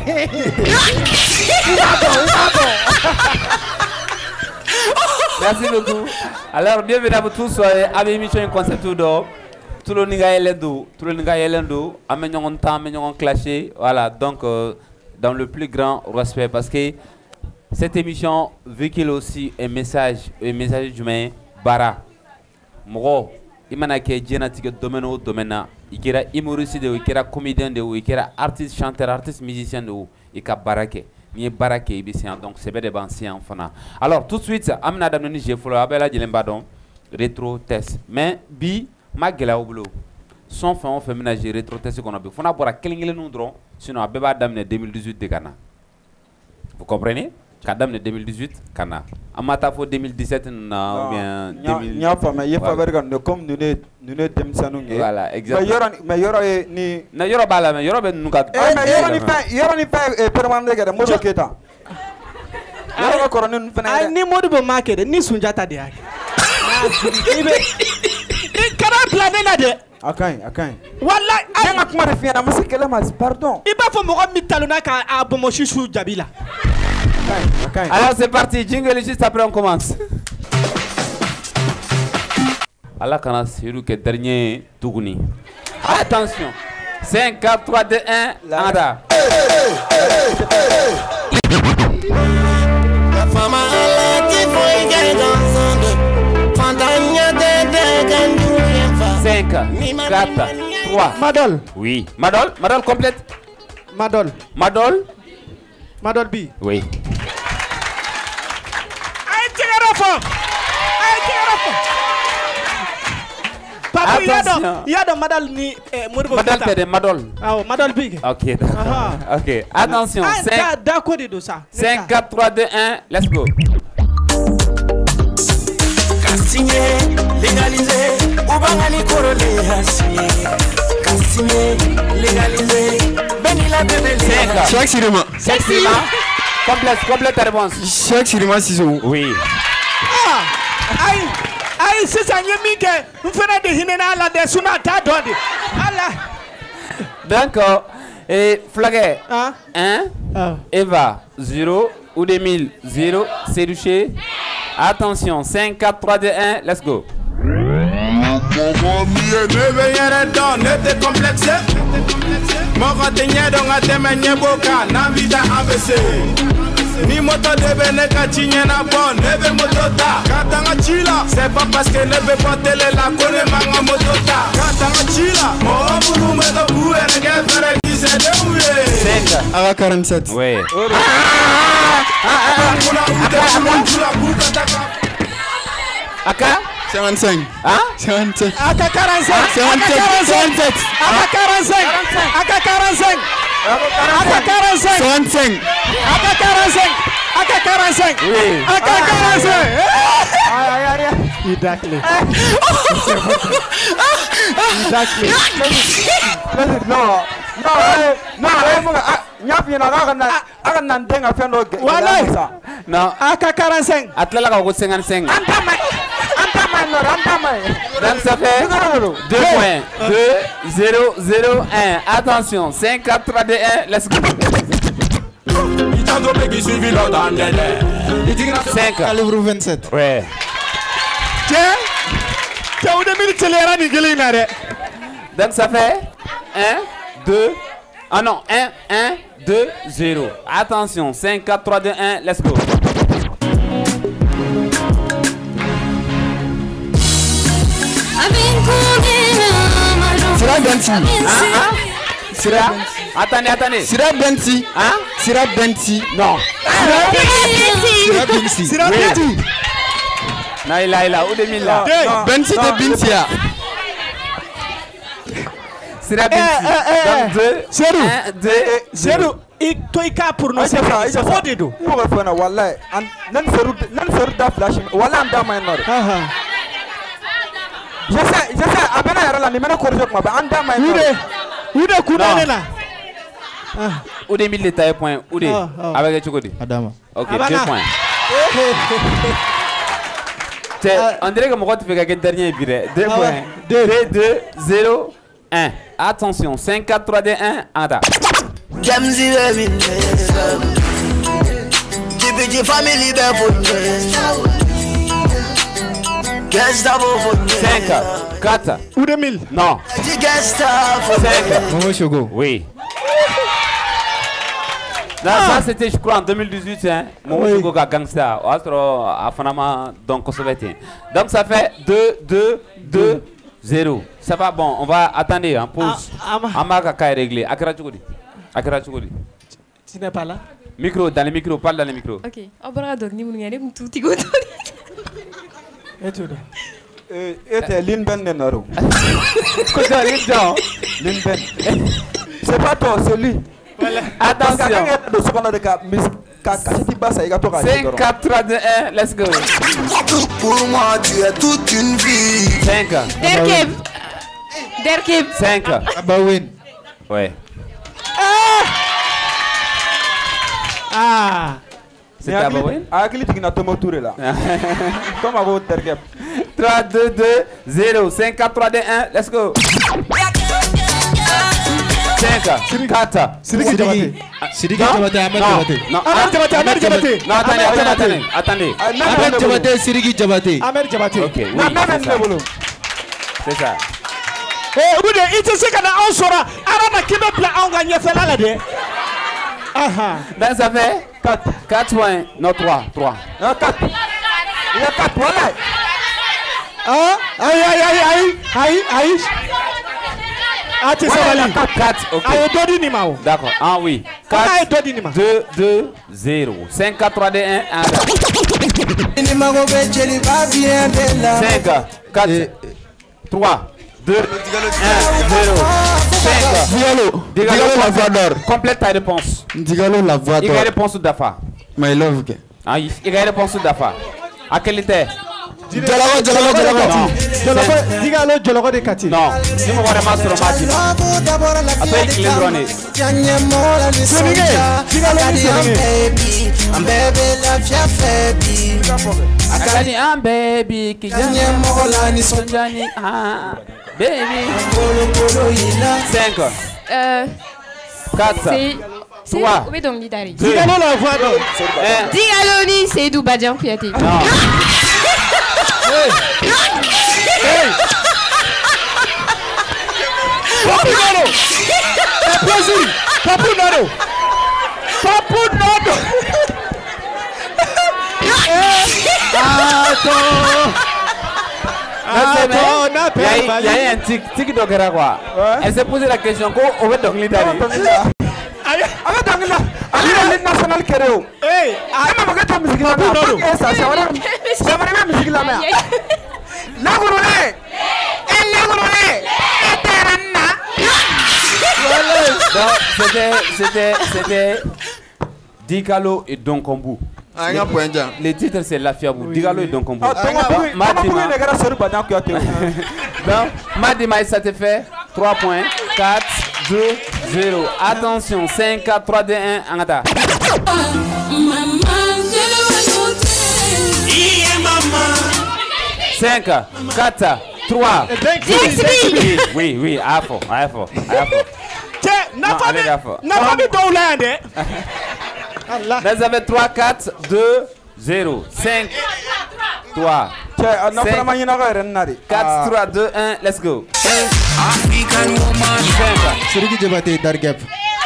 Merci beaucoup. Alors, bienvenue à vous tous à l'émission Concept d'or. Tout le monde est là, amenons temps, amenons clashé. Voilà, donc dans le plus grand respect parce que cette émission véhicule aussi un message humain. Bara, Moro, Imana qui est génétique domaine, il est humoriste, il est comédien, il est artiste, chanteur, artiste, musicien, il est baraké. Ni barake ibisian donc c'est des anciens fana. Alors tout de suite amna damni je follow abela dilembadon rétro test mais bi magela oblo son fin on fait ménager rétro test qu'on a besoin fona bora kelingele nous dron sinon abeba damne 2018 de Ghana. Vous comprenez? Kadamne 2018 Ghana. Amata fo 2017 na ou bien 2000 nya fa mais yefa bergan comme nous ne demsanu nge. Voilà, exactement. Mais yoro ni na yoro bala mais yoro ben nuka. Yoro ni fa permanent gade mo keta. Yoro ko ron fena. Ay ni modibo market ni sunjata de ak. Ibe kara plané na de. Akan. Wallahi ay ma kuma refier na musikele mas pardon. Iba fo mo ko mitaluna ka abomo shishu jabila. Alors c'est parti, jingle juste après on commence. Allah kana siru ke dernier Tuguni. Attention. 5, 4, 3, 2, 1, anda. La femme a qui faut y dans 5, 4, 3. Madol. Oui. Madol complète. Madol B. Oui. Papa, Attention. il y a de Madal ni Modibo. Madol, t'es de Madol. Ah, Madal Big. Ok, d'accord. Ok, attention. D'accord, de ça. 5, 4, 3, 2, 1, let's go. Signé, légalisé, Oubangani Korole, signé. Signé, légalisé, Benila Bébé. 5. Chaque cinéma. Complète ta réponse. Chaque cinéma, c'est ça. Oui. Ah, aïe, c'est ça, Yemike. Vous faites des hinena la de Sunata Dondi. Allah. D'accord. Et Flaguet. 1. Eva, 0. Oudemil, 0. Séduché. Attention, 5, 4, 3, 2, 1, let's go. Ni moto debe ne ka chinyena bon nebe motota katanga chila c'est pas parce que ne veut pas télé la kone manga motota katanga chila mo bulu me do bué ne ke fere ki se de oué 5 à 47 ouais Aka 55 hein 57 Aka 45 57 Aka 45 Aka 45 Aka 45 65 Aka 45 Aka 45 oui Aka 45 Exactly. Exactly. Non. Aka 45. Atlela ka 55. Donc ça fait 2 points. 2, 0, 0, 1. Attention. 5, 4, 3, 2, 1. Let's go. 5. Calibre 27. Ouais. Donc ça fait 1, 2. Ah non, 1, 1, 2, 0. Attention. 5, 4, 3, 2, 1. Let's go. Sira Benti. Sira. Attendez. Sira Benti. Hein? Sira Benti. Non. Sira Benti. Sira Benti. Non, il a. Où est là? Benti de Bintia. Sira Benti. Donc 2. 1, 2, 0. Et toi, il a pour nous. C'est quoi de dos? Nous refaisons, voilà. Nan seru da flash. Voilà, on dama enor. Je sais, abena yara la ni mena corriger kuma ba on dama enor. Ude kuna nela. Ude 1000 détails point. Ude. Avec Chokodi. Adama. OK, 2 points. On dirait que mon tu fais gagner dernier biré. 2 points. 2, 0, 1. Attention, 5, 4, 3, 2, 1. Anda. Jamzi baby, GPG family Guest of 5, 4. Ou 2000? Non. 5. Momo Chogo. Oui. Ça c'était je crois en 2018 hein. Momo Chogo ga gangsta. Autre afanama donc soviétien. Donc ça fait 2, 0. Ça va bon, on va attendre hein, pause. Amaka ka réglé. Akira Chukudi. Tu n'es pas là? Micro, dans le micro, parle dans le micro. Ok. Abra donc ni mun ngane tout tigo. Et tout. Et Lin Ben Nenaro. Quoi Lin Ben. C'est pas toi, c'est lui. Voilà. Attention. 5, 4, 3, 2, 1, let's go. Pour moi, tu es toute une vie. 5. Derkib. 5. Abawin. Ouais. C'est Abawin. Akili tigna tomo touré là. Comme Abawin Derkib. 3, 2, 0. 5, 4, 3, 2, 1, let's go. 5, 4. Siriki Jabate. Siriki Jabate, Ahmed Jabate. Non, Ahmed Jabate. Non, attendez. Ahmed Jabate, Siriki Jabate. Ahmed Jabate. Ok, oui, c'est ça. Eh, Oude, il te sait qu'on a un sora. Arana qui me plaît, on gagne fait là de. Donc ça fait 4 points. Non, 3. 4. Il y a 4 points là. Aïe. Ah, tu sais, 4, ok. Aïe, Dodi Nimao. D'accord, ah oui. 4, 2, 0. 5, 4, 3, 2, 1, 5, 4, 3, 2, 1, 0, 5. Digalo la voix d'or. Complète ta réponse. Digalo la voix d'or. Il y a réponse Dafa. My love. Ah, il y a réponse Dafa. À quelle était? Digalo de Kati. Non, si vous voulez ma sur ma après il est droné. Akani am baby ki jani mola ni sonjani ah baby 5 4 3 Où est donc l'Italie? Digalo la voix d'or. Digalo ni c'est d'où Badian Kouyaté. Papu Nono. Plaisir. Papu Nono. Papu Nono. Il y a un tic de quoi. Elle s'est posé la question qu'on va donc l'Italie. Avec national Kéréo. Hey, ma bagata musique la musique la musique la mer. C'était Digalo et Donkombu. Les titres c'est La Fiabou. Digalo et Donkombu. Madima, ça te fait 3 points. 4, 2, 0. Attention, 5, 4, 3, 2, 1. Angata. 5, 4, 3. Oui, à fond. Vous avez 3, 4, 2, 0, 5, 3, 4, 3, 2, 1, let's go. African woman. Celui qui débattait Dargap.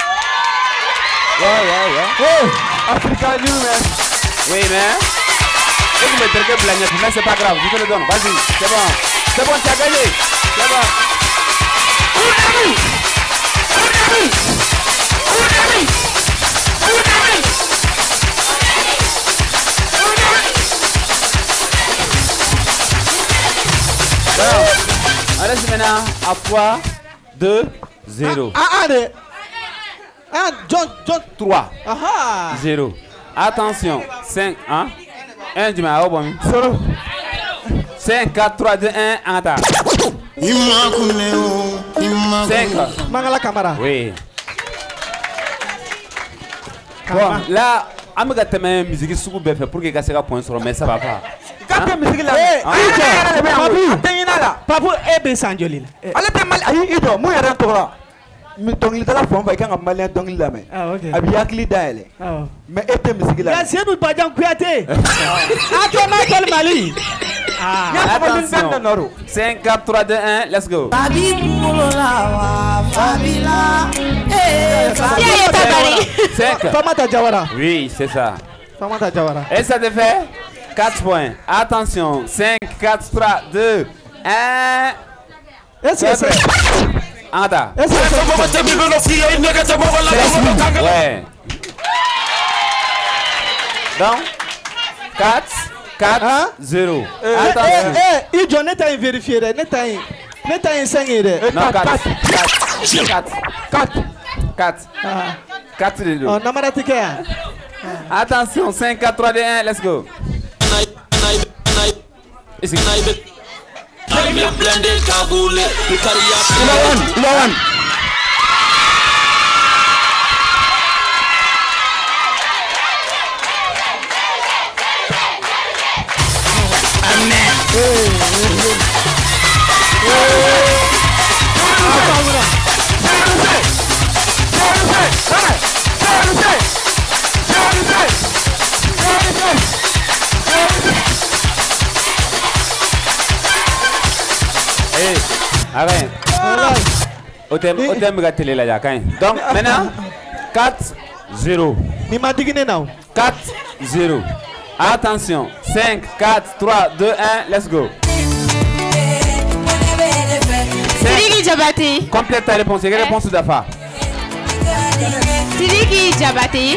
African woman. Oui, mais. Et vous mettez que Blagnac, mais c'est pas grave, je te le donne. Vas-y, c'est bon, tu as gagné. C'est bon. On reste maintenant à 3, 2, 0. John. 3, 0. Attention, 5, 1, du mal, bon. 5, 4, 3, 2, 1, en attaque. 5. Mangala Kamara. Oui. Bon, là, on va mettre la musique sur le BF pour que ça soit point sur le mais ça va pas. Papu ebe sanjolila. Ale te mal ayi ido mu yara tora. Mi dongli dala fon fa kan malien dongli la me. Abi yakli daele. Mais ete musique la. Ya Seydou Badian Kouyaté. Ato Michael Mali. Attention. 5, 4, 3, 2, 1, let's go. Famata Jawara. Oui, c'est ça. Famata Jawara. Et ça te fait 4 points. Attention. 5, 4, 3, 2, 1. Est-ce que c'est Anda. Est-ce que ouais. Donc 4, 4, 0. Attention. Il donne ta vérifier. Neta 5 non, 4. 4 de 2. On a maratique. Attention, 5, 4, 3, 2, 1, let's go. Ici. Arrête. Au thème de la télé là, donc maintenant 4-0. 4-0. Attention. 5, 4, 3, 2, 1, let's go. Sidiki Diabaté. Complète ta réponse. Quelle réponse de Dafa? Sidiki Diabaté.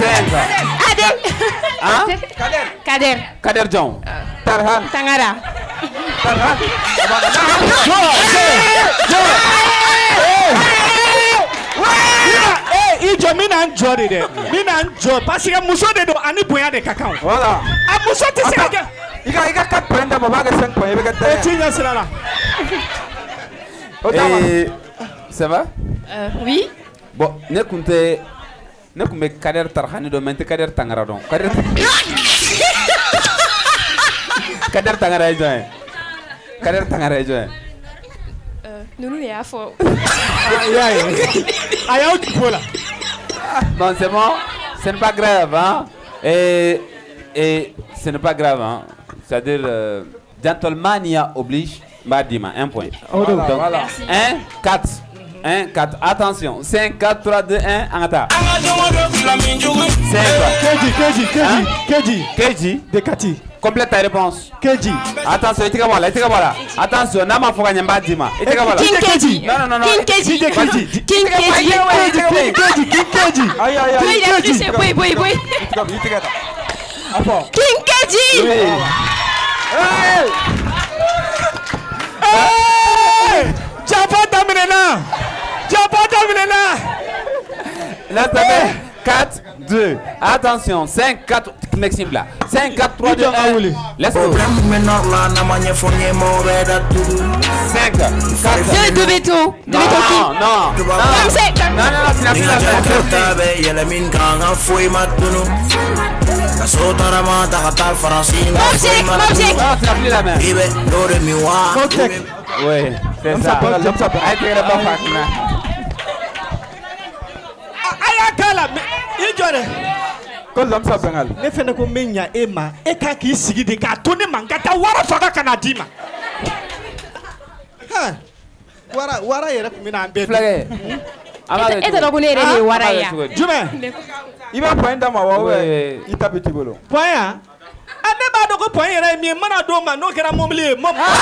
5. Kader. Kader John. Tangara. Ijo mina njo de mina njo parce que muso de do ani bonya de kakao. Voilà. A muso ti se ka. Iga 4 points de baba 5 points avec ta. Tu viens cela là. Et ça va? Oui. Bon, ne kunte kader tarhani do mente kader tangara don. Kader tangara join. Kader tangara join. Nous les afo. Bon, c'est bon, ce n'est pas grave, hein. Et ce n'est pas grave, hein. C'est-à-dire, gentlemania oblige, Badima, 1 point. Voilà, donc, voilà. 1, 4. 1, 4. Attention, 5, 4, 3, 2, 1, en attaque. 5. Keji. Dekati. Complète ta réponse. Keji. Attention, voilà. Attention, Nama Foganyamba Dima. Keji. Non. Keji. Aïe. Il a triché, oui. King Keji. Là, ça fait 4, 2. Attention, 5, 4. Maxime là. 5, 4, 3, 2, 1. Laisse-moi. 5, 4. De béton. Non, c'est la plus la même. Oui, c'est ça. Ne fɛnɛ ko n bɛ ɲa e ma e ka k'i sigi de k'a to ne ma n ka taa wara faga ka na d'i ma wara yɛrɛ tun bɛ na an bɛɛ filakɛ e tɛ dɔn ko ne yɛrɛ de ye wara ye jumɛn i b'a point d'a ma wa i ta bɛ t'i bolo point yan ne b'a dɔn ko point yɛrɛ ye min ye n mana d'o ma n'o kɛra mobili ye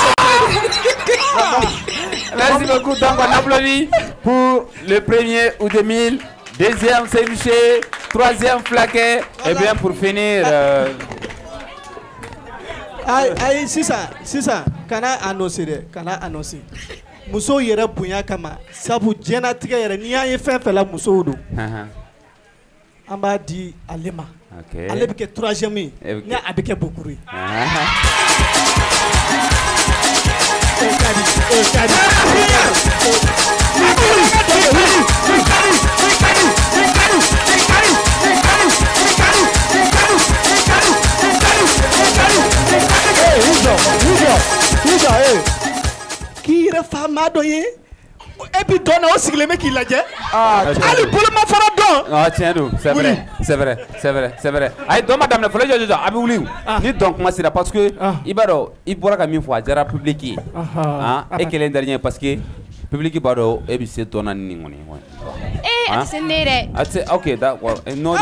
Merci beaucoup. Donc on applaudit pour le premier ou 2000, deuxième Séluché, troisième Flaquet, et bien pour finir. Aïe, sisan kana annoncer dɛ kana annoncer muso yɛrɛ bonya kama sabu diɲɛnatigɛ yɛrɛ n'i y'a ye fɛn fɛn la musow don an b'a di ale ma ale bɛ kɛ troisième ye ni a bɛ kɛ bokuru ye. K'i yɛrɛ fa maa dɔ ye et puis dɔn na o sigilen bɛ k'i lajɛ hali bolomafara dɔn. Tiɲɛ don, c'est vrai. Ayi dɔn ma daminɛ fɔlɔ jɔ a bɛ wuli ni dɔn kuma sera parce que i b'a dɔn i bɔra ka min fɔ a diyara public ye e kelen dernier parce que public b'a dɔn e bɛ se dɔnna ni nin kɔni. A tɛ se ne yɛrɛ. A tɛ ok d'accord non.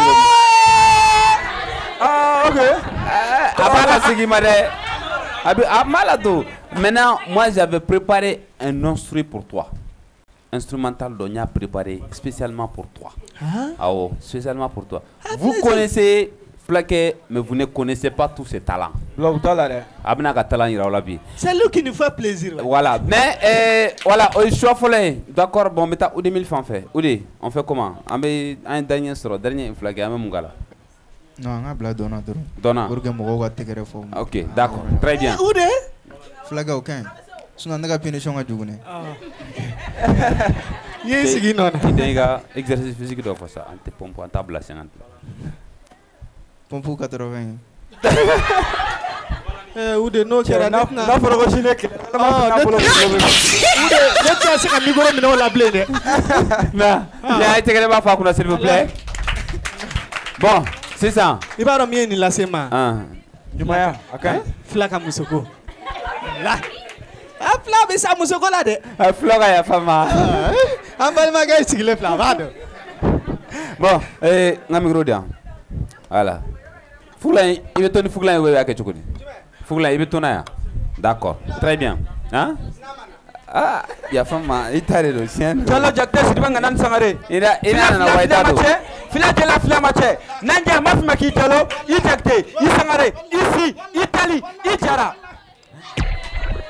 Ok. A b'a la segin ma dɛ. A m'a la don. Maintenant, moi j'avais préparé un instrument pour toi. Instrumental dont j'ai préparé spécialement pour toi. Ah oh, spécialement pour toi. Vous connaissez Flaquet, mais vous ne connaissez pas tous ses talents. C'est lui qui nous fait plaisir. Voilà, mais voilà, au choix follet. D'accord, bon, mais t'as 2000 francs fait. Oudé, on fait comment? On met un dernier sur dernier Flaquet, un gars. Non, on a bla donna. Donna. Ok, d'accord, très bien. Oudé? Flaquet aucun. Sinon, on a pas punition à jouer. Yes, il y a un exercice physique de ça. On te pompe en table à 50. Pompe 80. Ou de nos qui ont s'il vous plaît. Bon, c'est ça. Il va remettre une lacema. Jumaya, ok. Flaka Musoko. Là. Ah, Flaka, ça Musoko là de. Ah, Flaka, ya fama. Ah, bah, ma gars, c'est le Flaka. Bon, Namigro dia. Voilà. Fougla, il veut tourner Fougla et avec Chokodi. Fougla, il veut tourner. D'accord, très bien. Hein? Ah, ya fama, il t'a dit le chien. Jalo Jack, tu vas gagner sangare. Il a un waïdado. Fila de la flamache. Nanja mafima ki jalo, il jacte, il sangare, ici, Italie, il jara.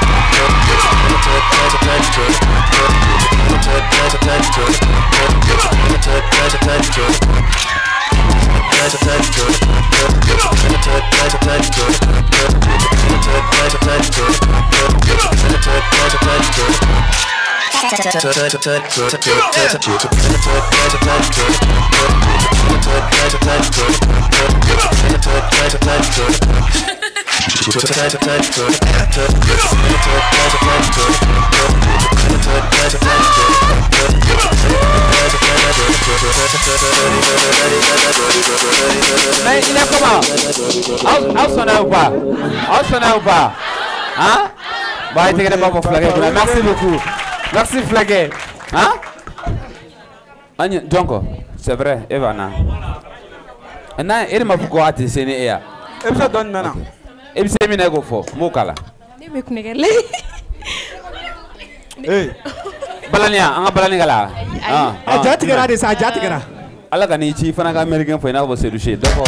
Mais il est comment? On sonne ou pas? Hein? Bon, il pas pour flaguer. Merci beaucoup. Merci flaguer. Hein? Donc, c'est vrai, Evana. Maintenant, il m'a beaucoup hâte de s'aimer. Et ça donne maintenant. Et c'est mis go fo, Mokala. Hey. Balania, on a balania là. Ah, jatigara de ça, jatigara. Ala kani ci fana ka américain fo ina ko se duché donc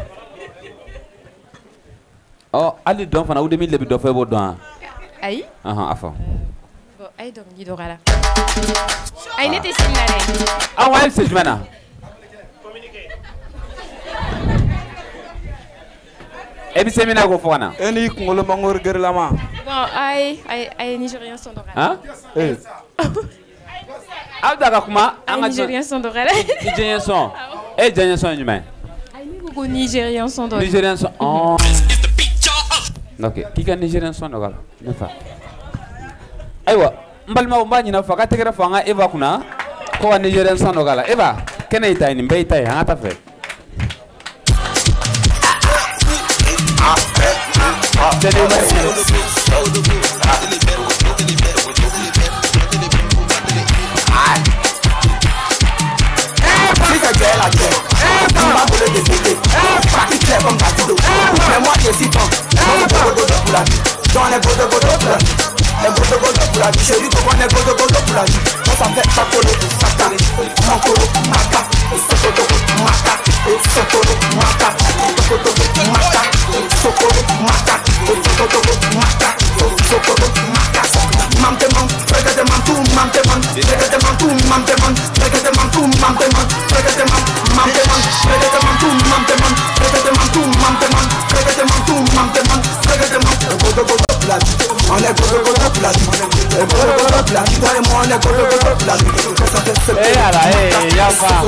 oh ali don fana ou 2000 lebi do fe bo don ay afa bon ay donc ni dorala ay nete sinare ah ouais c'est jmana e bi semina ko fo na eni ngolo mangor gerlama bon ay nigérien sont dorala hein eh Abdaka kuma Nigériens sont dorala. Nigériens sont. Eh Nigériens sont humains. Beaucoup Nigériens sont dorala. Nigériens sont. Oh. OK. Qui est Nigériens sont dorala? Ne fa. Aywa, mbalma mbani na fa ka tegera fa nga Eva kuna ko Nigériens sont dorala. Eva, kena ita ni mbey tay nga ta fe. Moi je suis fan, dans les godo pour la vie, les godo pour la vie, je dis qu'on est godo pour la vie. On s'en fait pas colo, sata, mancolo, mata, sokolo, mata, sokolo, mata, sokolo, mata, sokolo, mata, sokolo, mata, sokolo, mata. Mamteman, regateman, tu mamteman, regateman, tu mamteman, regateman, tu mamteman, regateman, mamteman, regateman, tu mamteman, regateman, tu mamteman, regateman, tu mamteman, regateman. Godo pour la vie, on est godo pour la vie, godo pour la vie, toi et moi on est godo pour la vie. Eh ala, eh, yamba.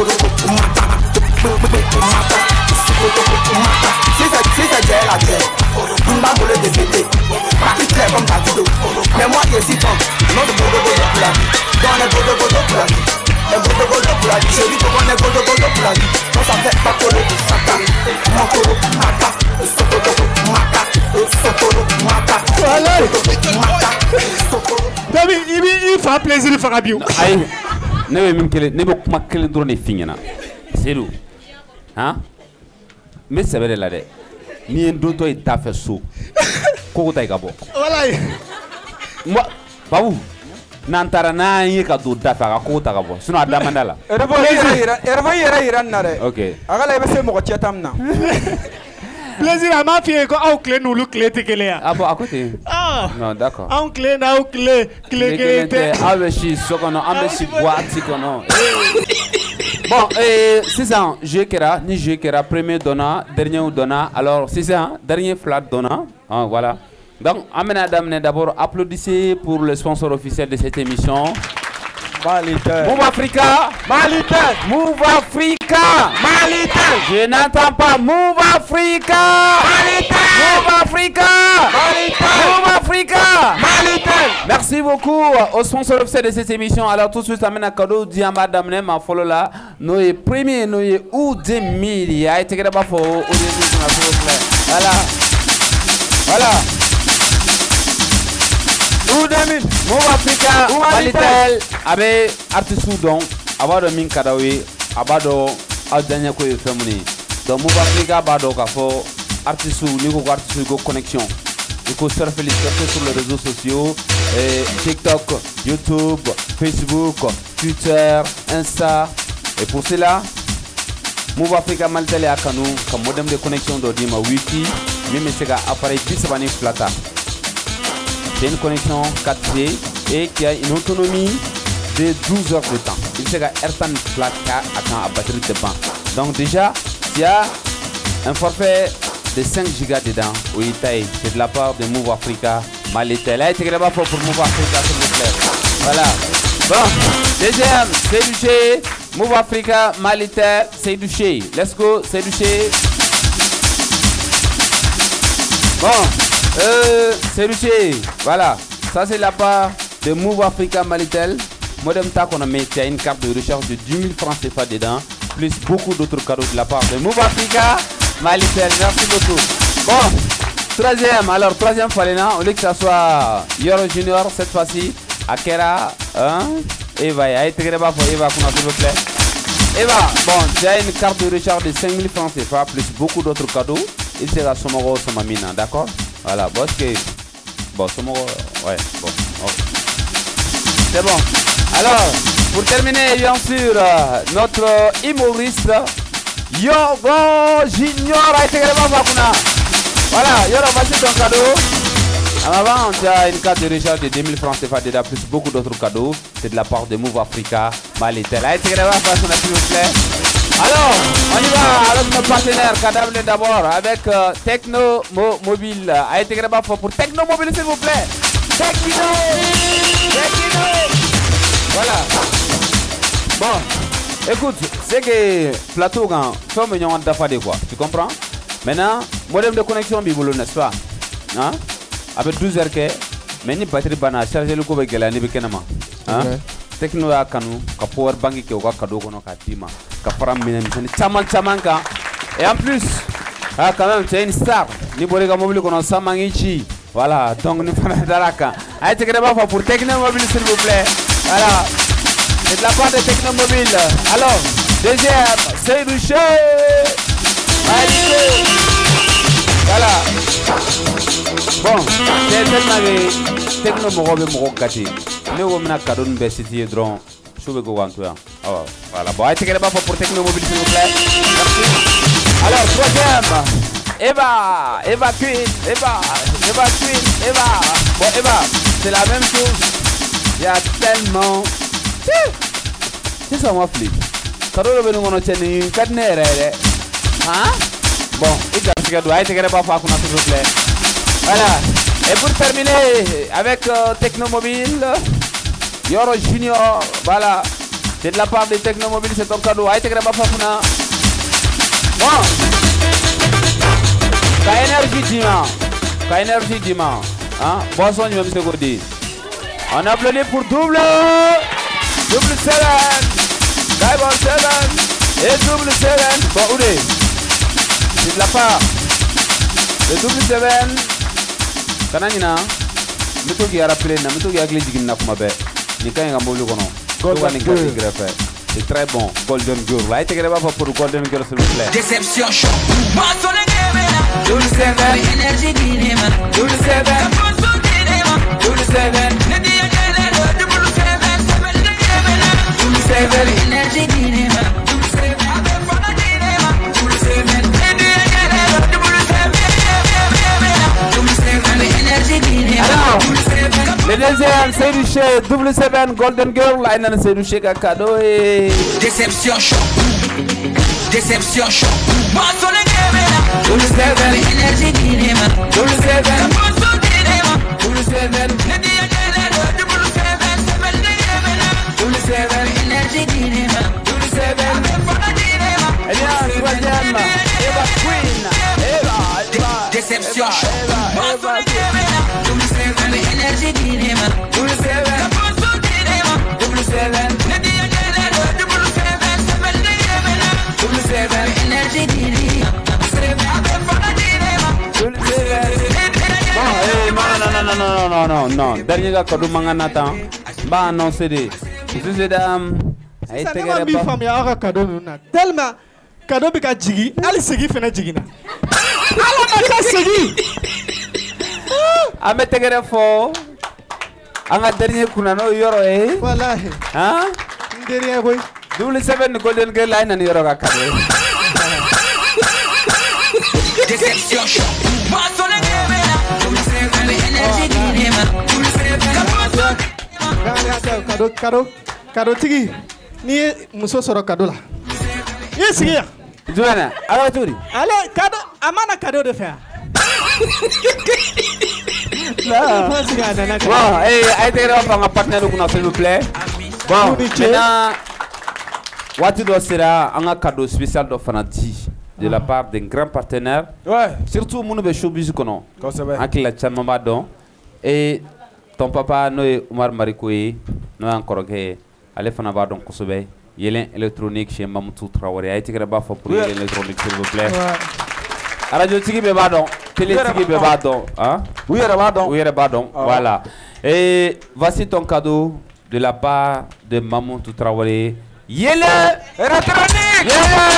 Si c'est Dieu la terre, on va voler des bébés, pas qui clair comme ta vidéo. Mais moi je suis fan, non de godo pour la vie, dans les godo pour la vie, les godo pour la vie, je dis qu'on est godo pour la vie. On s'en fait pas coller, sata, mancolo, mata, sokolo, mata, sokolo, mata, mata, sokolo. David, il fait plaisir de faire un bio. Aïe, ne veux même qu'elle ne veut pas qu'elle drone finira. C'est où? Hein? Mais c'est vrai là de. Ni un d'autre est à faire sous. Comment t'as gabo? Voilà. Moi, baou. Nantara na yeka do dafa ka ko ta gabo. Sinon ada mandala. Erva ira nare. OK. Agala ebe se mo ko chetamna. Plaisir à ma fille ko au clé nous le clé te kele. Ah bon à côté. Ah. Non, d'accord. En clé na au clé te. Abeshi sokono ambeshi boati kono. Bon, c'est ça, ni Jekera, premier donnant, dernier donnant. Alors, c'est ça, dernier flat donnant. Ah, voilà. Donc, d'abord, applaudissez pour le sponsor officiel de cette émission. Malitel. Move Africa. Malitel. Move Africa. Malitel. Je n'entends pas. Move Africa. Malitel. Move Africa. Malitel. Move Africa. Malitel. Merci beaucoup au sponsor officiel de cette émission. Alors tout de suite, amène un cadeau Diamba Damne, ma follow là. Nous premier, nous ou 2000. Il y a été grave pour voilà. Voilà. Ou 2000. Move Africa, Malitel, avec artiste donc, avoir de min kadawi, abado, à dernier coup de famille. Donc Move Africa, abado, kafo, artiste, niveau artiste, go connexion. Il faut surfer sur les réseaux sociaux, TikTok, YouTube, Facebook, Twitter, Insta. Et pour cela, Move Africa Malitel et Akanou, comme modem de connexion d'Odima Wi-Fi, même c'est un appareil Bisabani Plata. C'est une connexion 4G et qui a une autonomie de 12 heures de temps. Il sera Airtan Plata à batterie de banc. Donc déjà, il y a un forfait de 5 Go dedans, oui, c'est de la part de Move Africa Malitel. Là, il y a pour Move Africa, s'il vous plaît. Voilà. Bon, deuxième, c'est du chez Move Africa Malitel, c'est du chez. Let's go, c'est du chez. Bon, c'est du chez. Voilà, ça c'est la part de Move Africa Malitel. Modem ta qu'on a mis, il y a une carte de recharge de 10 000 francs CFA dedans, plus beaucoup d'autres cadeaux de la part de Move Africa Malitel, merci beaucoup. Bon, troisième, alors troisième Falena, au lieu que ça soit Yoro Junior, cette fois-ci, Akera, Eva, il y a été grave pour Eva, s'il vous plaît. Eva, bon, tu as une carte de recharge de 5 000 francs CFA, plus beaucoup d'autres cadeaux, il sera Somoro Somamina, d'accord? Voilà, bon, Somoro, ouais, bon, okay. C'est bon. Alors, pour terminer, bien sûr, notre humoriste, Yoro Junior a été vraiment vacuna. Voilà, Yoro, voici ton cadeau. En avant, tu as une carte de recharge de 2000 francs CFA déjà, plus beaucoup d'autres cadeaux. C'est de la part de Move Africa Malitel. A été vraiment vacuna, s'il vous plaît. Alors, on y va avec nos partenaires. Cadavre d'abord avec Techno Mobile. A été vraiment fort pour Techno Mobile, s'il vous plaît. Techno. Voilà. Bon, écoute, c'est que plateau quand fait mignon d'affaires quoi, tu comprends? Maintenant, modem de connexion bibolo n'est-ce pas? Hein? Avec 12 heures que, mais ni batterie bana charger le couvert gala ni bekenama. Hein? Techno a kanu, ka power bank ki oka kado kono ka tima, ka param minen chaman ka. Et en plus, ah quand même c'est une star. Ni bolega mobile kono samangichi. Voilà, donc nous faisons Daraka. Allez, c'est grave pour Techno Mobile, s'il vous plaît. Voilà, c'est de la part de Techno Mobile. Alors, deuxième, c'est Douché. Voilà. Bon, c'est tellement que Techno Mobile Morokati. Nous avons un cadeau de Bessie Dron. Je vais vous dire. Voilà, bon, allez, c'est grave pour Techno Mobile, s'il vous plaît. Merci. Alors, troisième. Eva Queen. Bon, Eva, c'est la même chose. Il y a tellement. C'est ça, moi, flip. Quand on veut nous tenir une cadenère, hein? Bon, il y a ce cadeau. S'il vous plaît. Voilà. Et pour terminer avec Technomobile, Yoro Junior. Voilà. C'est de la part de Technomobile, c'est ton cadeau. Bon. Ka énergie dimanche. Hein? Boisson du même seconde. On applaudit pour double 7, Diamond 7 et double 7. Bon, où est? C'est de la part de double 7. Kananina, Metogi a rappelé, Metogi a glissé na kumabe. Nika yanga mbolu kono. C'est très bon, Golden Girl. Là, il y a pour Golden Girl, s'il vous plaît. Déception choc. Double 7. Énergie Guinema. Double 7. Double 7. Double 7. Énergie Guinema. Double 7. Double 7. Alors, le deuxième, c'est du chez Double 7 Golden Girl. Là, c'est du chez Kakado et. Déception choc. Déception choc. Double 7. Énergie Guinema. Double 7. Double 7. Double 7. Énergie Guinema. Double 7. Eh bien, troisième, Eva Queen. Eva. Déception choc. Double 7. Énergie Guinema. Double non. Dernier gars, Kadou Manganatan. Bah, annoncé des. Monsieur Dame. Ça n'est pas mi femme, il y a un cadeau. Tellement. Cadeau bika jigi. Allez, c'est qui fait la jigina. Alors, ma classe, c'est qui? Ah, mais t'es fort. Un dernier kunano yoro eh. Voilà. Hein? Dernier oui. Double 7 golden girl line and yoro cadeau. Cadeau tigi. Ni muso soro cadeau là. Yes, here. Joanna, alors tu dis. Allez, cadeau, amana cadeau de faire. Bon, allez, un partenaire s'il vous plaît. Bon, maintenant, Wati doit sera un cadeau spécial de Fanati de la part d'un grand partenaire. Ouais. Surtout, mon nouveau showbiz kono. Avec la Chamambadon. Et ton papa, nous, Omar Marikoui, nous encore que allez faire un badon Kosobe. Yélin électronique chez Mamoutou Traoré. Aïe, tu pour yélin électronique, s'il vous plaît. Radio Tiki Bebadon, Télé Tiki Bebadon. Hein? Oui, Bebadon. Voilà. Et voici ton cadeau de la part de Mamoutou Traoré. Yélin électronique!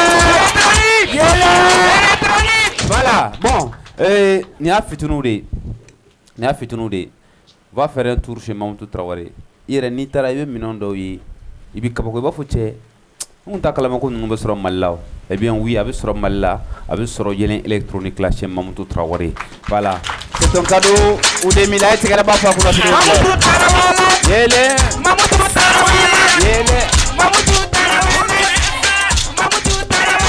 Voilà. Bon. Nia Fitounoudé. Va faire un tour chez Mamoutou Traoré. Il y a ni taraïbe minondoyi. Il y a des on t'a calmé qu'on nous sera mal là. Eh bien oui, avec sera mal là, avec sera yélin électronique là chez Mamoutou Traoré. Voilà. C'est un cadeau ou des milliers de gars pour la suite. Yélin. Mamoutou Traoré. Yélin. Mamoutou Traoré. Mamoutou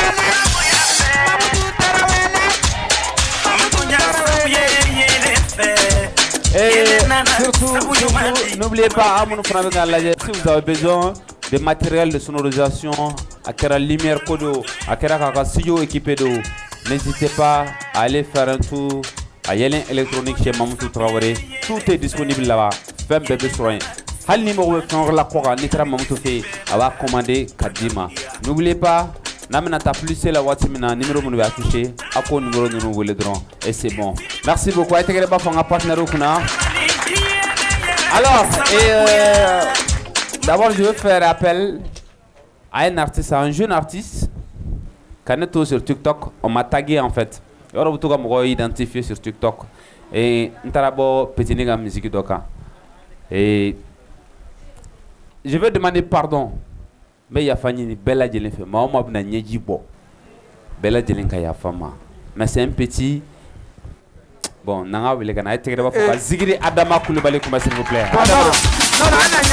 Traoré. Et surtout, n'oubliez pas, à mon frère, si vous avez besoin de matériel de sonorisation, à la lumière codo, à la studio équipé d'eau, n'hésitez pas à aller faire un tour à Yélin électronique chez Mamoutou Traoré. Tout est disponible là-bas. Fais un bébé soin. Hal numéro de la Kora, Nitra Mamoutou fait, à va commander Kadima. N'oubliez pas, Namena ta plus c'est la Watimina, numéro nous va afficher, à quoi numéro nous voulons le drone. Et c'est bon. Merci beaucoup. Aïe, t'es pas pour un partenaire au Kuna. Alors, d'abord, je veux faire appel à un artiste, à un jeune artiste, qui est sur TikTok. On m'a tagué en fait. Et on m'a identifié sur TikTok. Et on a petit nègre musique doka. Et je veux demander pardon. Mais il y a Fanny Bella Djelin fait. Ma maman n'a ni dit bon. Bella Djelin kaya fama. Mais c'est un petit. Bon, nanga wile kana été grave pour Zigri Adama Koulibaly comme s'il vous plaît. Adama. Non,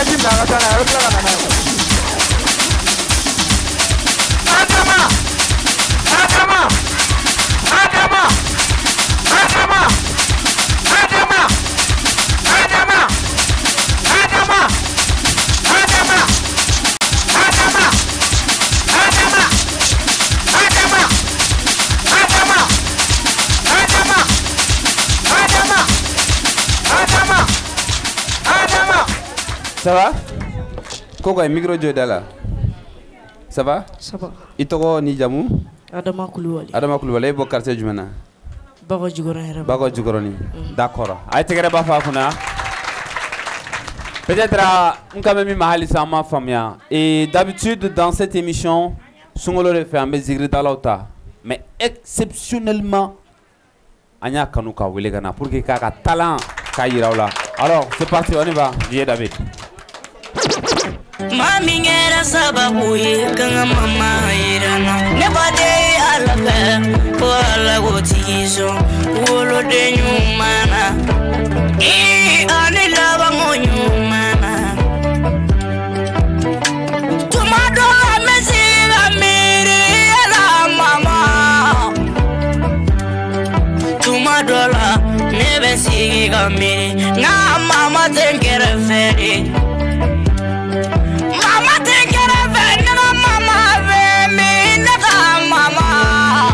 ça va? Koko est micro de là. Ça va? Ça va. Itoko ni jamu? Adama Koulibaly. Adama Koulibaly, bon quartier du Mena. Bago Djigoroni. Bago Djigoroni. D'accord. Aïe, t'es grave à Funa. Peut-être on quand même mahali sama famia. Et d'habitude dans cette émission, Sungolo le fait un Zigri Dalauta, mais exceptionnellement, Anya Kanuka Wilegana pour qu'il y ait un talent Kairaula. Alors c'est parti, on y va. Viens David. Mami ngera sababu kanga mama irana nebade alaka ko alago tigiso wolo de nyumana anila bango nyumana tumado mesiga miri ala mama tumado la nebesiga miri na mama tenkere feri. Mama take care of it, mama me, mama.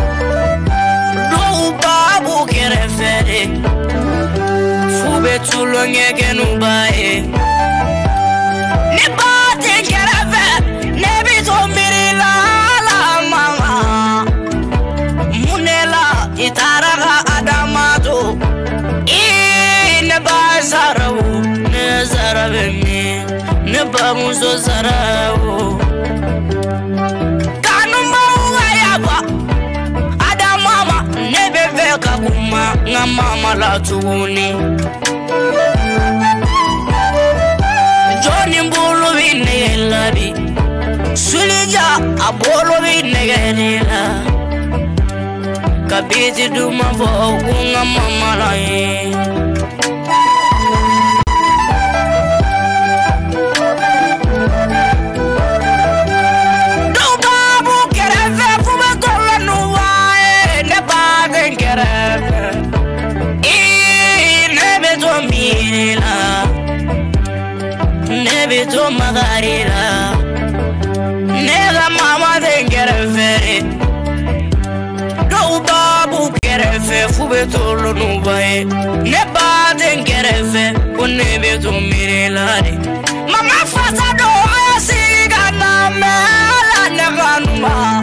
Do babu care of it. Fube too long again, ubae. Never take care of it, never to me la mama. Munela itaraga adamato. In bemi ne ba muso sarao kanu mawa yaba ada mama ne bebe kakuma nga mama la tuguni Johnny mbulu bine labi sulija abolo bine gerila kabiti duma fo kunga mama la to magarira nega mama dengere fere do babu kere fe fube to lo no bae ne ba dengere fe onne be to mirela de mama fasa do asiga na mela nega numa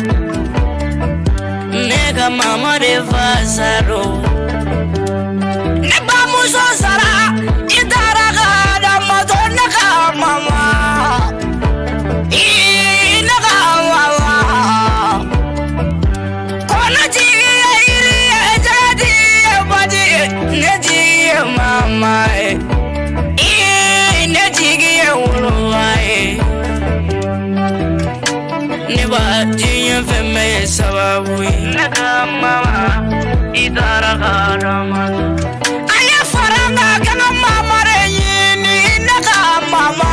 nega mama de fasa do ne ba muso sara idara ga mato nega mama sababu naga mama idara garama aya faranga kana mama reyini naga mama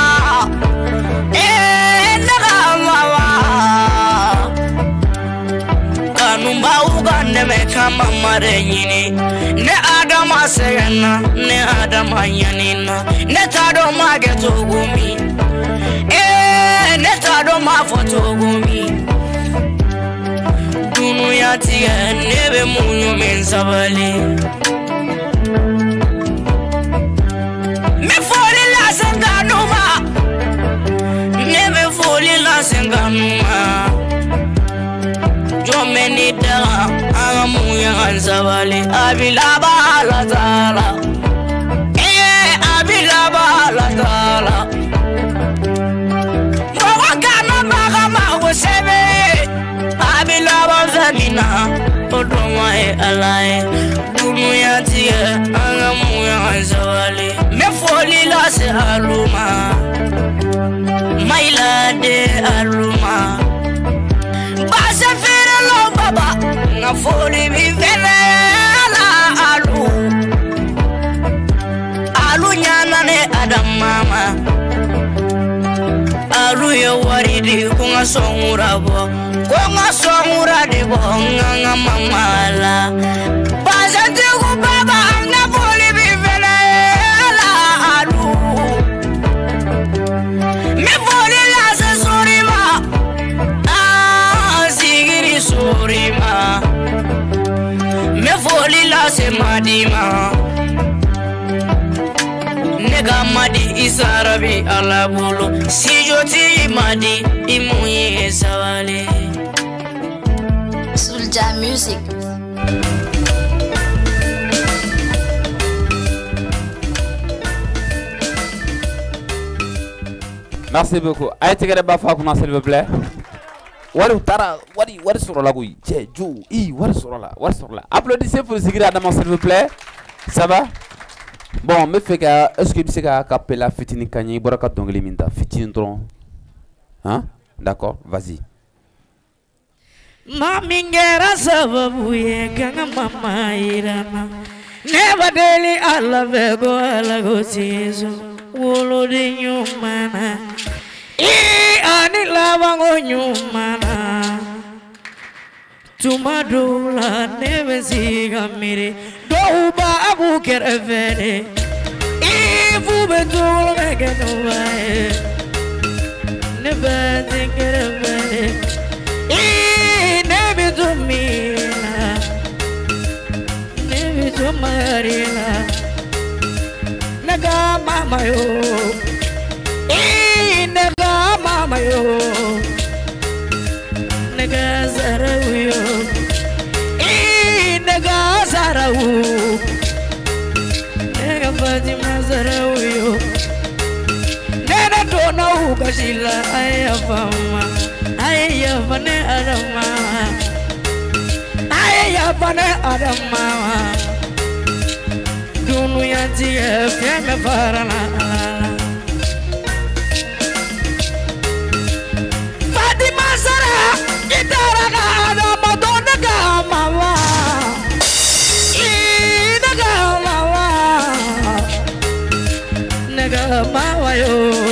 naga mama kanumba ugande me kama mama reyini ne adama segana ne adama yanina ne tado mageto gumi ne tado mafoto gumi ya tiga nebe munyo mensabali me foli la senganuma nebe foli la senganuma jomeni dara agamuya ansabali abilaba la tala abilaba la tala mwakana magama wosebe abilaba zamina odoma alai dunuya tiye angamuya anzawali me foli la se aluma maila de aluma base fere lo baba na foli mi vele la alu nyana ne adam mama alu yo waridi kunga songura bo konga songura de bonga mamala bazante ku baba na boli bi vela la alu me boli la se sorima sigiri sorima me boli la se madima nega madi isarabi alabulu sijoti madi imuye sawale Soulja Music. Merci beaucoup. Aïe, tu s'il vous plaît. Wari tara, wari sur la gouille. Tiens, Jou, wari sur la. Applaudissez pour Zigri Adama, s'il vous plaît. Ça va? Bon, me fait que, est-ce que tu sais qu'à Capella Fitini Kanye, Boraka Dongli Minta, Fitini Tron? Hein? D'accord, vas-y. Mamingera sababu ye ganga mama irana never daily alave go alago tizo wolo de nyumana ani lavango nyumana tumadula neve siga mire douba abu kerevene ifu betul megenuae neve kerevene Marina naga mama yo naga mama yo naga zarawu yo naga zarawu naga Fatima zarawu yo na ugashila ayafama ayafane adama ayafane adama dunia tiye feme farana Fatima Sara itara ka adama dona ka mama ina ka mama nega mama yo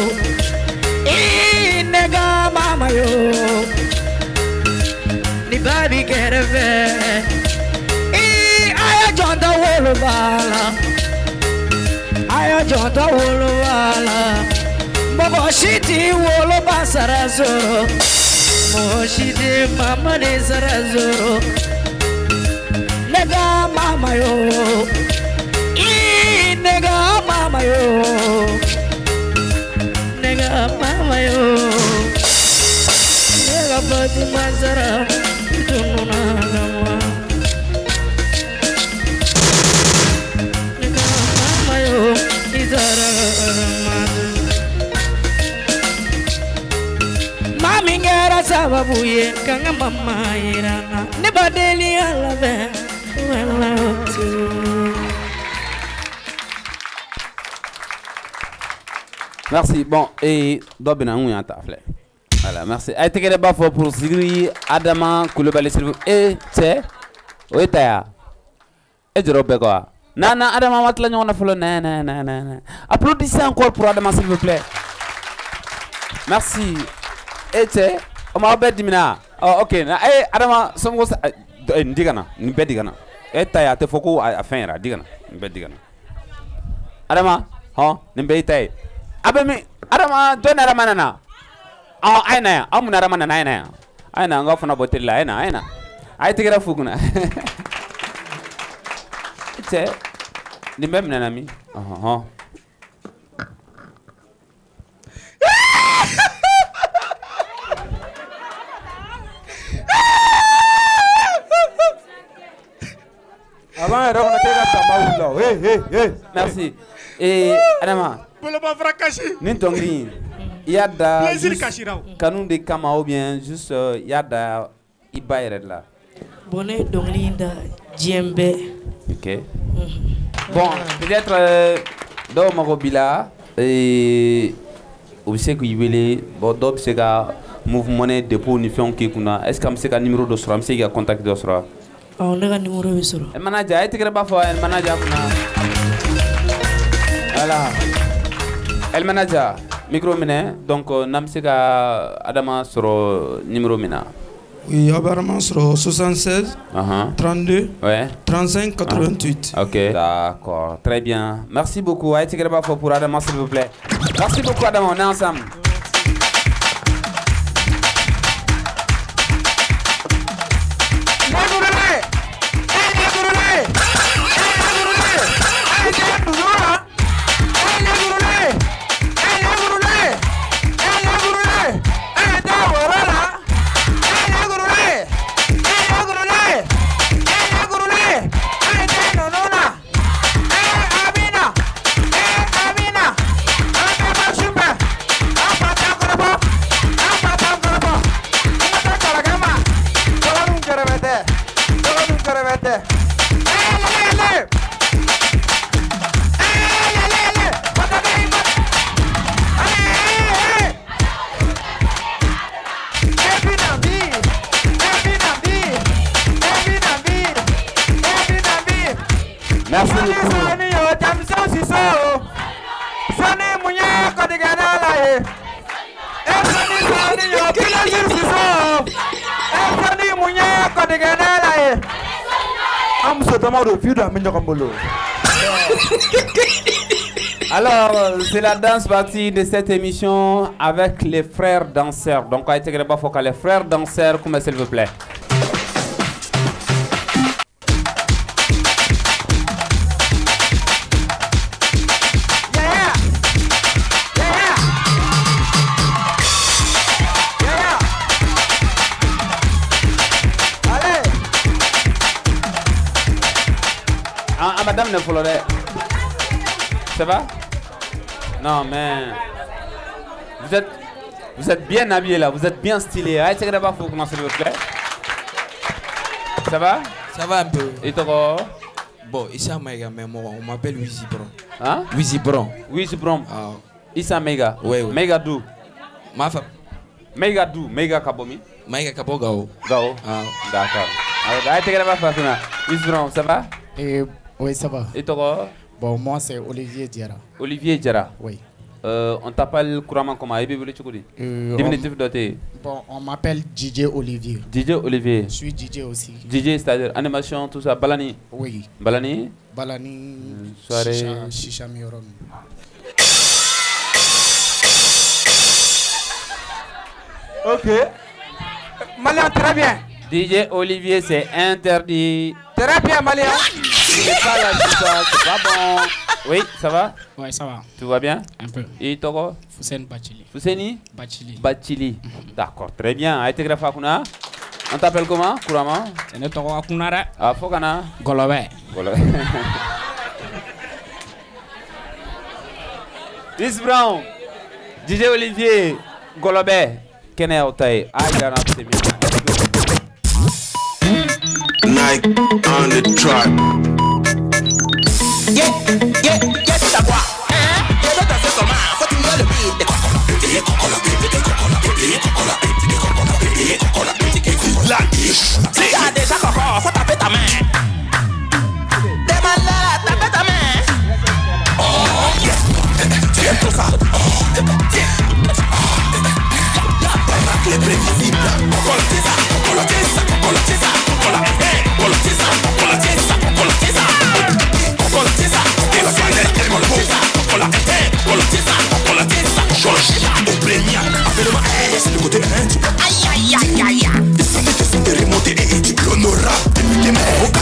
nega mama yo ni baby kereve aya jonda wolo bala aya jonda wolo bala mogo shiti wolo basarazo mogo shiti mama de sarazo nega mama yo nega mama yo nega mama yo nega Fatima Zara tununa gama nega mama yo izara mami ngera sababu ye kanga mama irana ne badeli alave wala tu. Merci. Bon, et Dobina ou yanta flé. Voilà, merci. Aïe teke ba fo pour Sigri Adama Koulibaly s'il vous plaît. C'est Oetaya. Et Jorobe quoi. Nana Adama matla nyona folo na. Applaudissez encore pour Adama s'il vous plaît. Merci. Et c'est on m'a obéi dimina. Oh OK. Eh Adama somgo ndigana, nimbe digana. Etaya te foko a fin ra digana. Nimbe digana. Adama, ha, nimbe itay. Abemi Adama dona ramanana. Ah aina amuna ramanana aina. Aina ngafuna botella aina. Ai tigera fuguna. Ite ni même nanami. Avant on a hey. Merci. Et Adama Nintongli Yada Kanun de Kama ou bien juste Yada Ibaire là. Bonnet d'Onglinda Djembe. Ok. Bon, peut-être dans Marobila et vous savez que il bon donc c'est un mouvement de pour unifier qui kuna. Est-ce que c'est un numéro de sera, c'est un contact de sera. On a un numéro de sera. Le manager, est-ce que pas le manager kuna. Voilà. El manager, micro mine, donc Namsega Adama sur numéro mina. Oui, apparemment sur 76 32 35 88. Ok, d'accord, très bien. Merci beaucoup. Aïe, tigre bafo pour Adama, s'il vous plaît. Merci beaucoup, Adama, on est ensemble. Alors, c'est la danse partie de cette émission avec les frères danseurs. Donc, à intégrer pas faut que les frères danseurs, comment s'il vous plaît. Madame ne follow. Ça va? Non, mais Vous êtes bien habillé là, vous êtes bien stylé. Allez, c'est d'abord, faut commencer s'il vous plaît. Ça va? Ça va un peu. Et toi? Bon, Issa Mega, mais moi, on m'appelle Wizy Bron. Hein? Wizy Bron. Wizy Bron. Ah. Issa Mega. Oui, oui. Mega Dou. Ma femme. Mega Dou, Mega Kabomi. Mega Kabo Gao. Gao. Ah. D'accord. Allez, c'est d'abord, Fatuna. Wizy Bron, ça va? Oui, ça va. Et toi? Bon, moi, c'est Olivier Diarra. Olivier Diarra. Oui. On t'appelle couramment comment? Diminutif doté. Bon, on m'appelle DJ Olivier. DJ Olivier. Je suis DJ aussi. DJ, c'est-à-dire animation, tout ça. Balani? Oui. Balani? Balani, soirée. Chicha Mioron. Ok. Malien, très bien. DJ Olivier, c'est interdit. Très bien, Malien. C'est pas la chicha, c'est pas bon. Oui, ça va? Oui, ça va. Tout va bien? Un peu. Et toi? Foussène Bachili. Fousseni? Bachili. Bachili. D'accord, très bien. On t'appelle comment? Couramment? C'est notre Kunara. Ah, Fokana? Golobe. Golobe. Wizy Bron. DJ Olivier. Golobe. Kene Otae. Ah, il y a un c'est bien. Nike on the track. Get ta voix, hein? Je veux danser comment? Faut tu me le beat. Si t'as déjà coco, faut taper ta main. Demande là, taper ta main. Oh yes, tu aimes tout ça. Les prévisibles. C'est le côté indien. Aïe aïe aïe aïe. Ils sont des questions de remonter et l'honorable depuis des mains.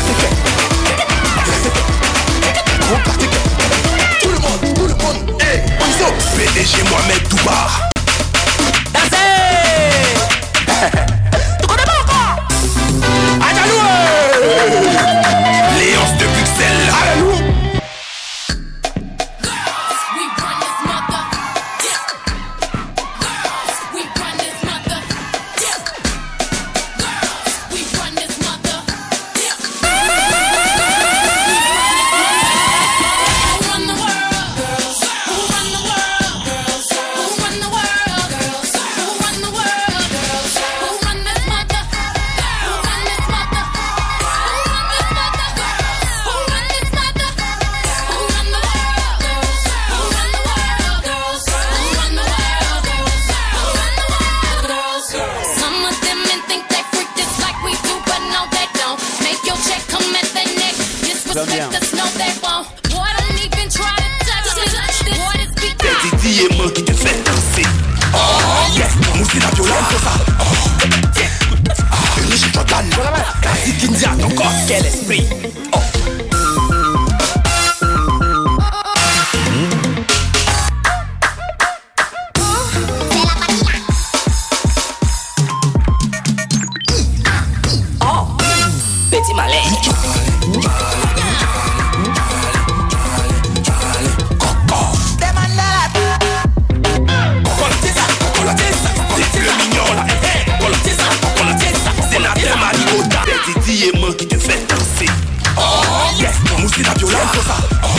Tout le monde, hey, PDG Mohamed Touba. Tu connais pas encore? Adjalou. Léonce de Bruxelles. Alléluia. Qui te fait danser. Oh yes, Moussina violente ça. Riche Jordan, classique India, ton corps, quel esprit. Oh, petit malin. Qui te fait danser. Oh yes, Moussina violente ça.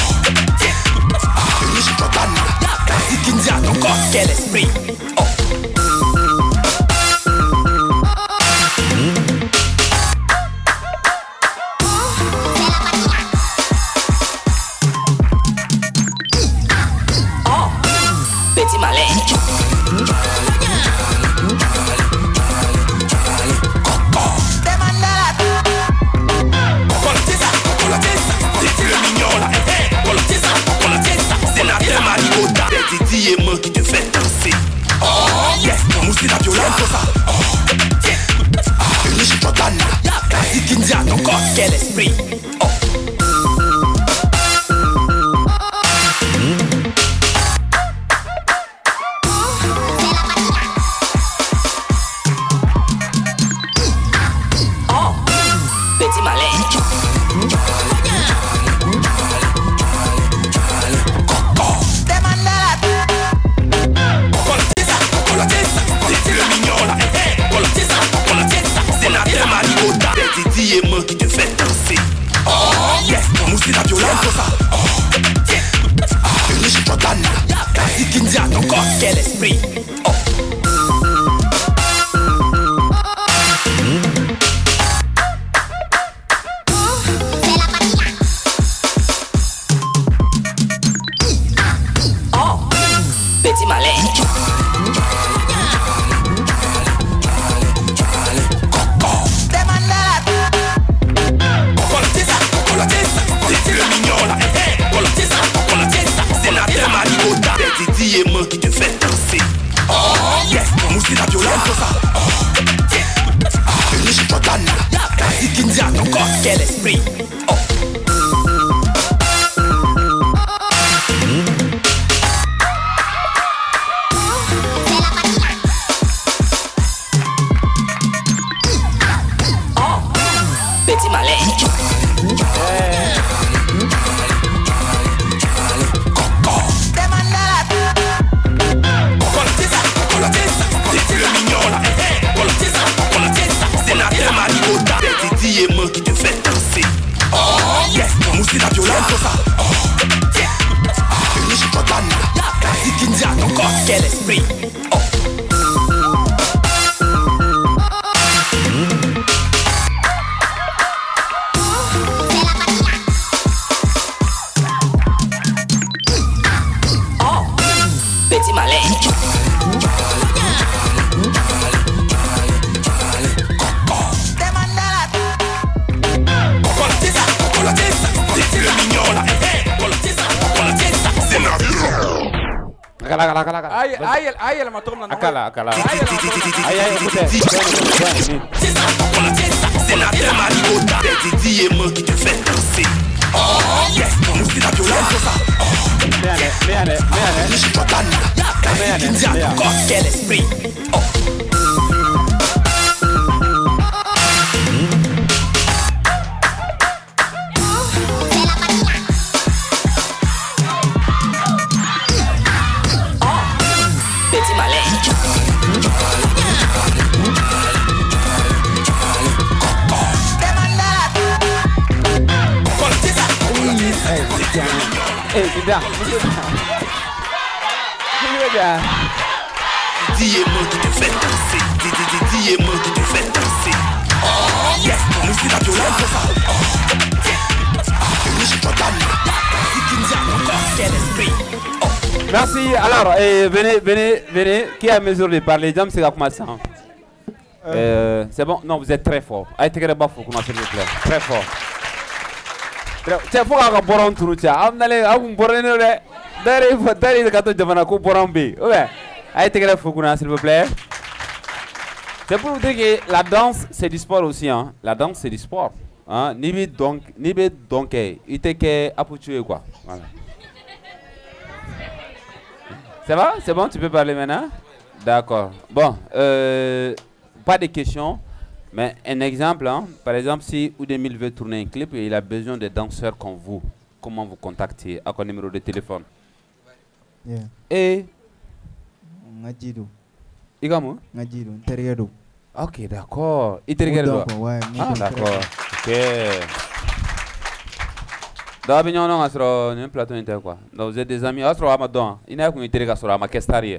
Riche Jordan, classique India, ton corps, quel esprit. Oh, petit malin. Qui te fait danser. Oh yes, Moussina violente ça. Riche Jordan, classique India, ton corps, quel esprit. Oh, petit malin. quel esprit. Petit malin. C'est Didi et moi qui te fait danser. Oh yes, Moussi la violente ça. Riche Jordan, Kasi Kindia ton corps, quel esprit. Oh. Petit malin. C'est Didi et moi qui te fait danser. Oh yes, Moussi la violente ça. Riche Jordan, Kasi Kindia ton corps, quel esprit. Oh. Petit malin. Aïe, elle m'a tourné dans Akala. Aïe, écoutez. C'est la Marigota. C'est Didi et moi qui te fait danser. Oh yes, Moussi la violente ça. Riche Jordan, Kasi Kindia ton corps, quel esprit. Oh. Petit malin. C'est bien. Didi et moi qui te fait danser. Didi et moi qui te fait danser. Oh yes, Moussi la violente ça. Riche Jordan, Kasi Kindia ton corps, quel esprit. Oh. Merci. Alors, venez. Qui a mesure de parler? Jam, c'est comment ça? C'est bon? Non, vous êtes très fort. Allez, t'es pas fort, s'il vous plaît. Très fort. Tiens, faut qu'on boire un tour. Tiens, on boire un tour. Derrière, quand on demande à quoi boire un bé. Ouais. Allez, t'es fort, s'il vous plaît. C'est pour vous dire que la danse, c'est du sport aussi. Hein. La danse, c'est du sport. Hein. Nibi donc, il était que appuyer quoi. Voilà. Ça va? C'est bon? Tu peux parler maintenant? D'accord. Bon, pas de questions, mais un exemple. Hein? Par exemple, si Oudemil veut tourner un clip et il a besoin de danseurs comme vous, comment vous contactez? À quel numéro de téléphone? Yeah. Et Ngajido. Igamo? Ngajido, Terredo. Ok, d'accord. Terredo. Ouais, ah, d'accord. Ok. D'abord, nous avons un plateau inter quoi. Donc vous êtes des amis. Astro Amadon. Il n'a qu'une télé sur ma kestarie.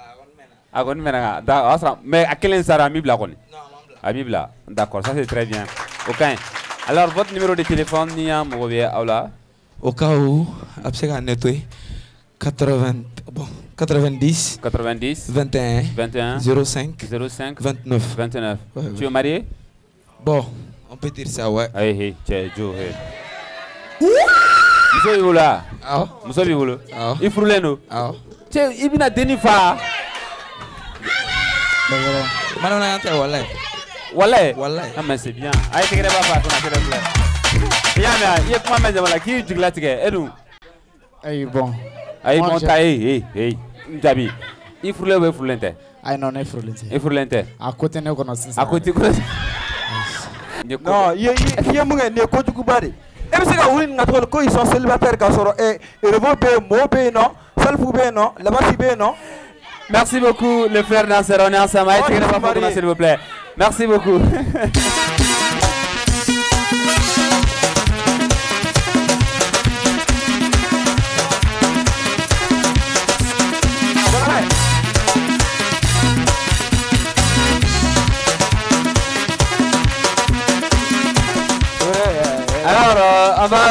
Mais à quel instant ami blagoni? Amibla. D'accord, ça c'est très bien. Ok. Alors votre numéro de téléphone, Nia Mourovie Aula. Au cas où, après à nettoyer, 90 21 05 29. Ouais. Tu es marié? Bon, on peut dire ça, ouais. Hey, Joe, hey. Muso b'i bolo wa? Awɔ. Muso b'i bolo? Awɔ. I furulen don? Awɔ. Cɛ i bɛna denni fa? Manamanakan tɛ walayi. Walayi? Walayi. Ah mais c'est bien. A ye tɛgɛrɛ b'a fa kɔnɔ s'il te plaît. I y'a mɛn i ye kuma mɛn jama la k'i jigila tigɛ e dun? Ayi bon. Ayi bon ta hey n jaabi. I furulen ou i furulen tɛ? Ayi non ne furulen tɛ. I furulen tɛ? A ko tɛ ne kɔnɔ sisan. A ko t'i kɔnɔ. Non, il y a mun ne ko juguba de. E bɛ se ka wuli nin ka tɔgɔ ko ils sont célibataires ka sɔrɔ Revo bɛ yen, Mo bɛ yen nɔ, Salfu bɛ yen nɔ, Labasi bɛ yen nɔ. Merci beaucoup les frères danseurs, on est ensemble. S'il vous plaît. Merci beaucoup.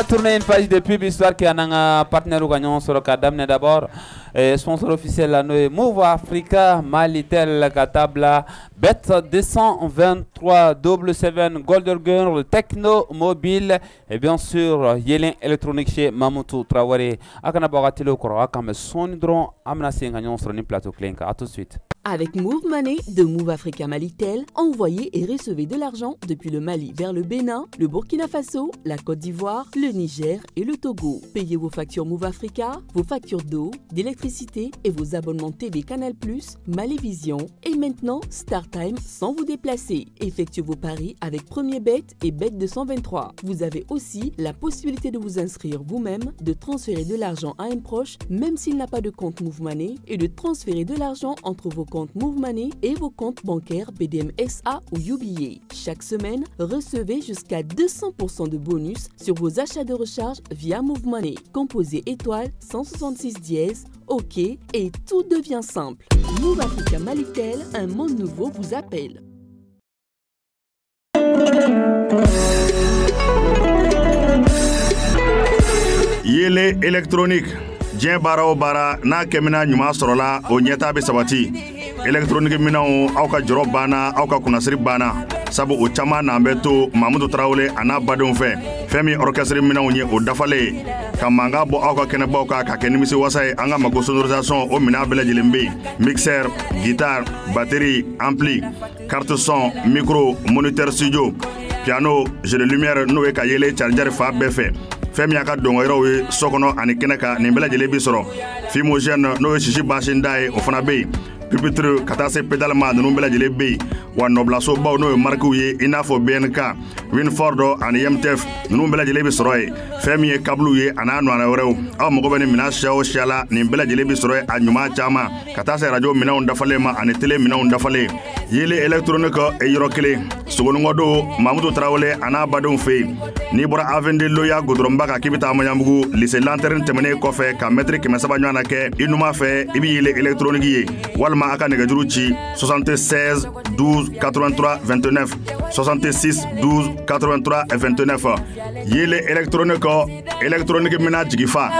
tourner une page de pub histoire qu'il y a un partenaire gagnant sur le cadavre d'abord. Sponsor officiel à nous, Move Africa, Malitel, Katabla, Bet 223, Double 7, Golden Girl, Techno Mobile et bien sûr Yélin électronique chez Mamoutou Traoré. Akana Bagatilo Kora, comme Sonidron, Amnassi gagnant sur le plateau Klinka. À tout de suite. Avec Move Money de Move Africa Malitel, envoyez et recevez de l'argent depuis le Mali vers le Bénin, le Burkina Faso, la Côte d'Ivoire, le Niger et le Togo. Payez vos factures Move Africa, vos factures d'eau, d'électricité et vos abonnements TV Canal+, Malivision et maintenant StarTime sans vous déplacer. Effectuez vos paris avec Premier Bet et Bet 223. Vous avez aussi la possibilité de vous inscrire vous-même, de transférer de l'argent à un proche même s'il n'a pas de compte Move Money et de transférer de l'argent entre vos comptes Move Money et vos comptes bancaires BDM SA ou UBA. Chaque semaine, recevez jusqu'à 200% de bonus sur vos achats de recharge via Move Money. Composez étoile 166 dièse, OK et tout devient simple. Move Africa Malitel, un monde nouveau vous appelle. Yele électronique. Diɲɛ baara o baara n'a kɛmina ɲuman sɔrɔla o ɲɛta bɛ sabati. Électronique minɛnw aw ka jɔrɔ banna aw ka kunnasiri banna sabu o caman n'an bɛ to Mamudu Tarawele a n'a badenw fɛ fɛn min orchestre minɛnw ye o dafalen ka mankan bɔ aw ka kɛnɛbaw kan ka kɛ nimisi wasa ye an ka mago sonorisation o minɛn bɛɛ lajɛlen bɛ yen mixeur guitare batterie ampli carte son micro moniteur studio piano jeu de lumière n'o ye ka yele charger fa bɛɛ fɛ fɛn min y'a ka dɔngɔyɔrɔw ye so kɔnɔ ani kɛnɛ kan nin bɛɛ lajɛlen bi sɔrɔ fumogène n'o ye sisi basinda ye o fana bɛ yen pupitre ka taa se pédale ma ninnu bɛɛ lajɛlen bɛ yen wa nɔbilasobaw n'o ye marquew ye i n'a fɔ BNK Winford ani MTF ninnu bɛɛ lajɛlen bi sɔrɔ yen fɛn min ye câble ye a n'a ɲɔgɔnna wɛrɛw aw mago bɛ nin minɛn siya o siya la nin bɛɛ lajɛlen bi sɔrɔ yen a ɲuman caman ka taa se radio minɛnw dafalen ma ani télé minɛnw dafalen yeli électronique yɔrɔ kelen sogonikɔ don Mamudu Tarawele a n'a badenw fɛ yen n'i bɔra Avenue Loya goudronba kan k'i bɛ taa Maɲanbugu lycée lanterne tɛmɛnen kɔfɛ ka mètre 300 ɲɔgɔnna kɛ i numan fɛ i bɛ yeli électronique ye walima a ka nɛgɛjuru ci 76 12 83 29 66 12 83 29 yeli électronique mina jigifa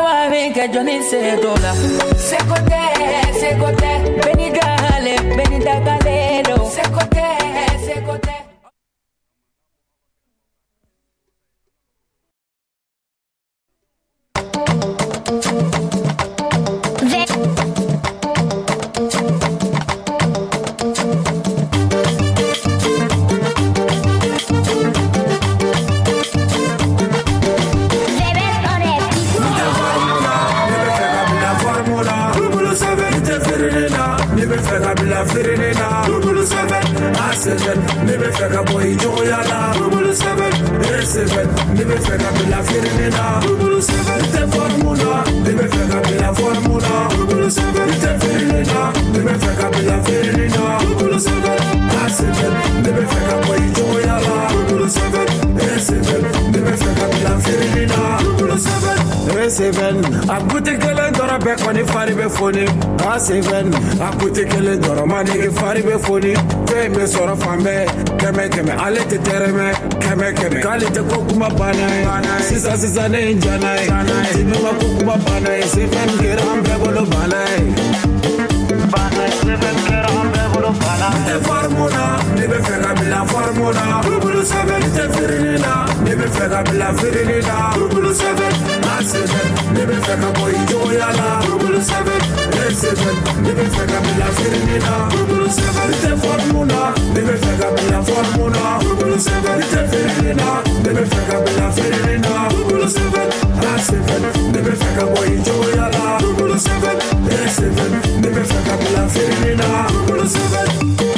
A7 a coûté kelen dɔrɔn ma nege fari bɛ foni fɛn bɛ sɔrɔ fan bɛɛ kɛmɛ kɛmɛ ale tɛ tɛrɛmɛ kɛmɛ kɛmɛ k'ale tɛ ko kuma banna ye sisan ne ye n jana ye timi ma ko kuma banna ye sefɛn kɛra an bɛɛ bolo banna ye sefɛn kɛra an bɛɛ bolo banna n tɛ farimu na ne bɛ fɛ ka bila farimu na bulu sɛbɛn tɛ feereli la ne bɛ fɛ ka bila feereli la bulu sɛbɛn A7 ne bɛ fɛ ka bɔ i jogoya la bulu sɛbɛn A7 ne bɛ fɛ ka bila feereli la bulu sɛbɛn tɛ farimu na ne bɛ fɛ ka bila farimu na bulu sɛbɛn tɛ feereli la ne bɛ fɛ ka bila feereli la bulu sɛbɛn A7 ne bɛ fɛ ka bɔ i jogoya la bulu sɛbɛn A7 ne bɛ fɛ ka bila feereli la bulu sɛbɛn.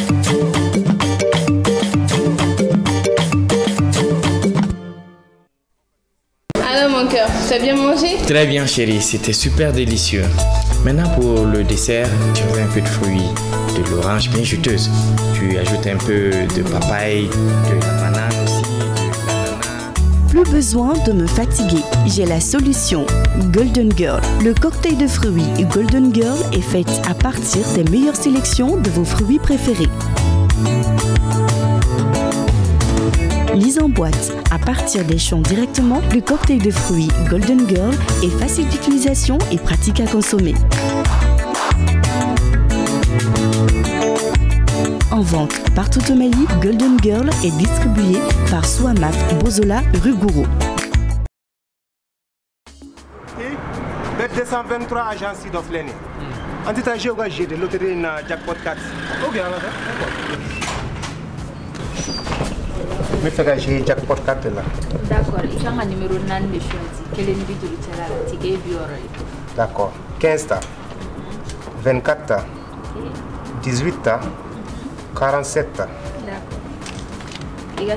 Alors mon cœur, tu as bien mangé? Très bien chérie, c'était super délicieux. Maintenant pour le dessert, tu veux un peu de fruits, de l'orange bien juteuse. Tu ajoutes un peu de papaye, de la banane aussi, de l'ananas. Plus besoin de me fatiguer, j'ai la solution. Golden Girl. Le cocktail de fruits Golden Girl est fait à partir des meilleures sélections de vos fruits préférés. mise en boîte. À partir des champs directement, le cocktail de fruits Golden Girl est facile d'utilisation et pratique à consommer. En vente partout au Mali, Golden Girl est distribué par Souamaf Bozola rue Gourou. Bet 223 agence d'Ofleni. En tout cas, j'ai engagé de loterie na jackpot 4. Ok, mais fait j'ai jackpot 4 là. D'accord, il y a un numéro de choisi. Quel est le numéro de ticket D'accord. 15 ta. 24 ta. 18 ta. 47 ta. D'accord.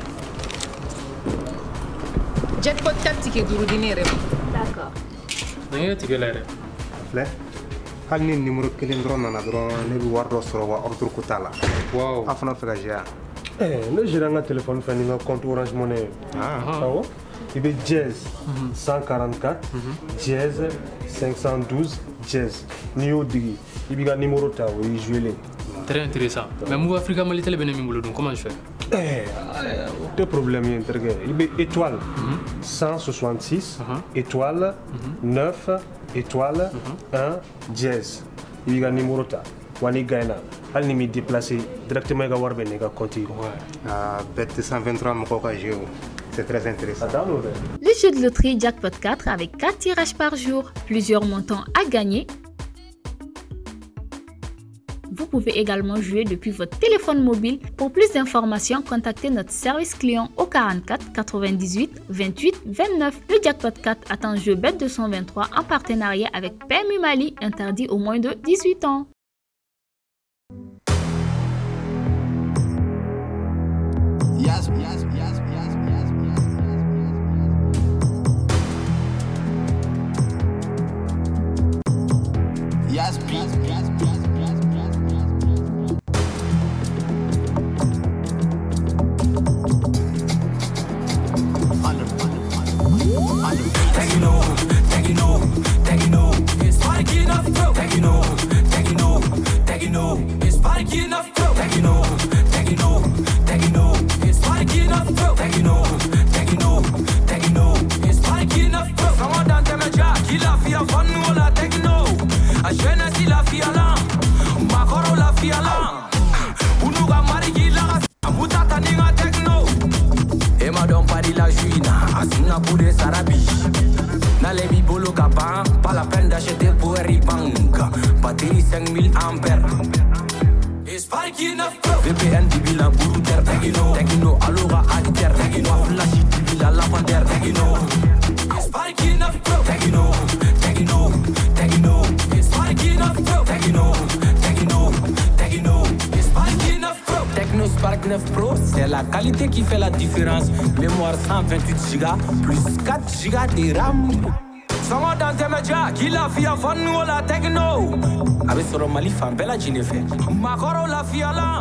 Jackpot 4 ticket guru dinere. D'accord. Nanga ticket la re. Hal ni numéro kelen dron na dron ne bi wardo soro wa ordre ko tala. Wow. Afana fega ja. Le gérant a téléphone fait un compte Orange Money. Il est Jazz 144, Jazz 512, Jazz. Niveau Digi. Il y a un numéro de il joue. Très intéressant. Mais moi, Africa Malité, comment je fais? Deux problèmes. Il est étoile 166, étoile 9, étoile 1, Jazz. Il y a un numéro de Wani Gaina. Elle n'est pas déplacée directement à Warben et à Conti. Bet 123 c'est très intéressant. Le jeu de loterie Jackpot 4 avec 4 tirages par jour, plusieurs montants à gagner. Vous pouvez également jouer depuis votre téléphone mobile. Pour plus d'informations, contactez notre service client au 44 98 28 29. Le Jackpot 4 attend jeu Bet 223 en partenariat avec PMU Mali, interdit aux moins de 18 ans. Pas la peine d'acheter pour Eribank. Batterie 5000 ampères. VPN Dibila Bourouter Tekino Alora Aditer Tekino Flashi Dibila Lavander Tekino Tekno Spark 9 Pro, c'est la qualité qui fait la différence. Mémoire 128 Go plus 4 Go de RAM. Sama dans tes médias, qui la fia fan nous la techno. Avec sur Mali fan bella ginefe. Makoro la fia là.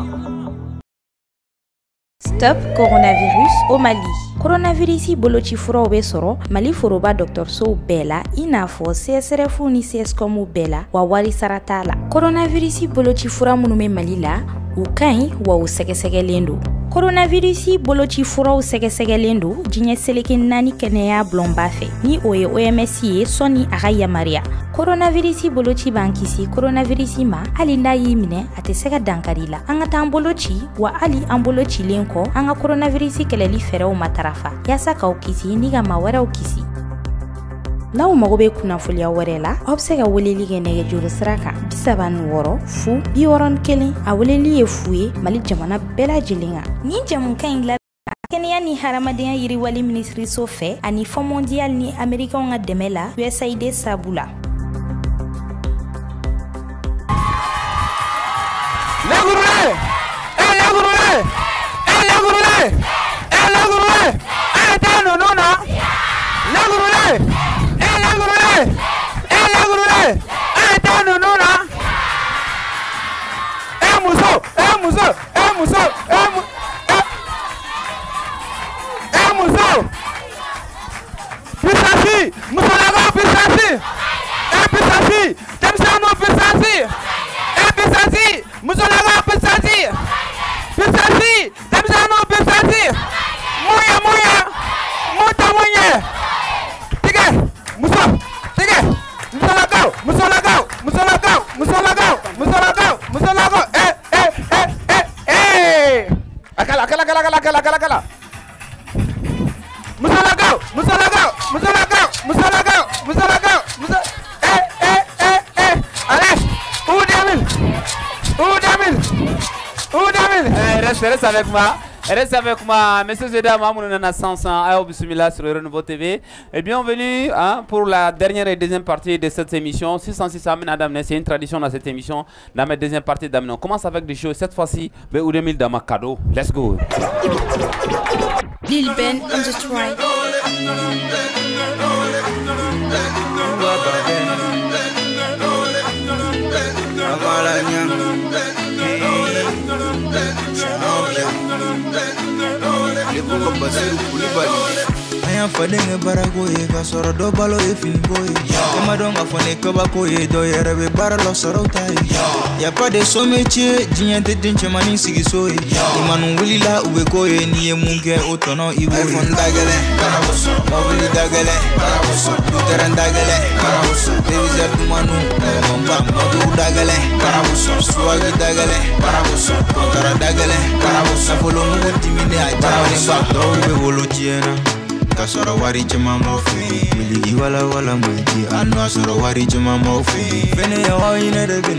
Stop coronavirus au Mali. Coronavirus bolochi furo obesoro Mali foroba Dr. So Bella inafo CSRF ni CSCOM Bella wa wari saratala. Coronavirus bolochi fura munume Mali la ukai wa usegesegelendo. Coronavirus bolochi fura usegesegelendo jinye seleke nani keneya blombafe ni oye OMS ye soni agaya Maria. Coronavirus bolochi bankisi coronavirus ma ali na yimine atesega dankarila anga tambolochi wa ali ambolochi lenko anga coronavirus keleli fereo matarafa yasa ka okisi niga mawara okisi na umagobe kuna folia warela obsega weleli genege juru sraka bisaban woro fu bioron kelen a weleli efuye Mali jamana bela jilinga ni jamun kan la Kenya ni haramadenya yiri wali ministry sofe ani fond mondial ni Amerika nga demela USAID sabula Reste avec moi. Reste avec moi, messieurs et dames, Amounana Sansan, Ayo Bismillah sur Renouveau TV. Et bienvenue pour la dernière et deuxième partie de cette émission. 606 Amin Adamne, c'est une tradition dans cette émission. Dans ma deuxième partie d'Amin, on commence avec des choses. Cette fois-ci, ou 2000 dans ma cadeau. Let's go. Lil Ben on the strike. Aya fadenge barago ye ka soro do balo e fin boy. Ema donga fone kabako ye do yere be baralo soro tai. Ya pas de sommetier, dignité dinche mani sigi soy. Imanu wilila ube koye ni munge otono ibo. iPhone dagale, karabuso. Mobile dagale, karabuso. Duteran dagale, karabuso. Televisor dumanu, mamba modu dagale, karabuso. Swagi dagale, karabuso. Kontara dagale, karabuso. Follow mu timine ajawani ba. Do be wolo tiena. Kasoro wari chama mofi miligi wala wala mwiti anwa soro wari chama mofi fene ya oyine de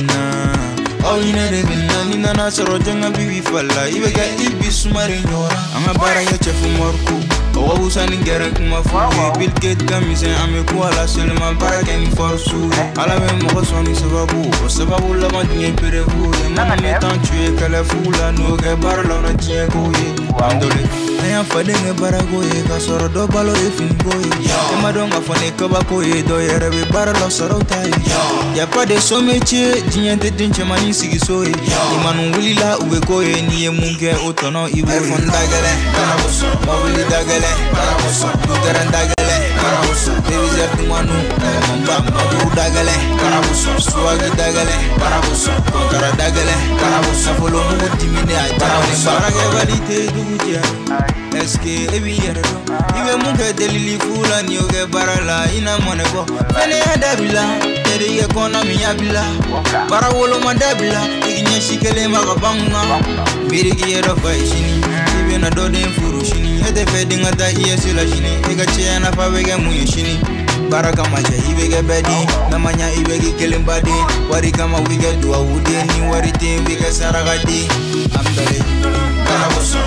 binna nina na soro jenga bibi falla ibega ibi sumari nyora anga bara ya chefu morku owa usani ngere kuma fuwe Bill Gates kamise ame kuala selma bara keni forsu ala me moko soni sababu la madinye perevu mama metan tuye kala fula noge bara la na tiye koye andole aya fadenge barago ye ka soro do balo e fin boy ema donga fone kabako ye do yere be bara lo soro tai ya pas de sommetier dignité dinche mani sigi soy imanu wilila ube koye ni munge otono ibo iPhone dagale karabuso mobile dagale karabuso duteran dagale karabuso televisor dumanu mamba modu dagale karabuso swagi dagale karabuso kontara dagale karabuso follow mu timine ajawani barage valite dugutia eske ebi yerdo ibe munge delili fula ni oge barala ina monebo fene adabila teriye kona mi abila bara wolo mandabila iginye shikele magabanga birigi yero faishini ibe na dode furu shini ede fedinga da yesila shini ega chena fabege muye shini baraka maja ibege bedi namanya ibege kelembadi wari kama wige dua ude ni wari te wige saragadi amdale karabuso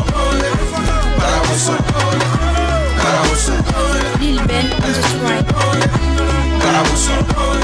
Lil Ben on the strike. Karabuso.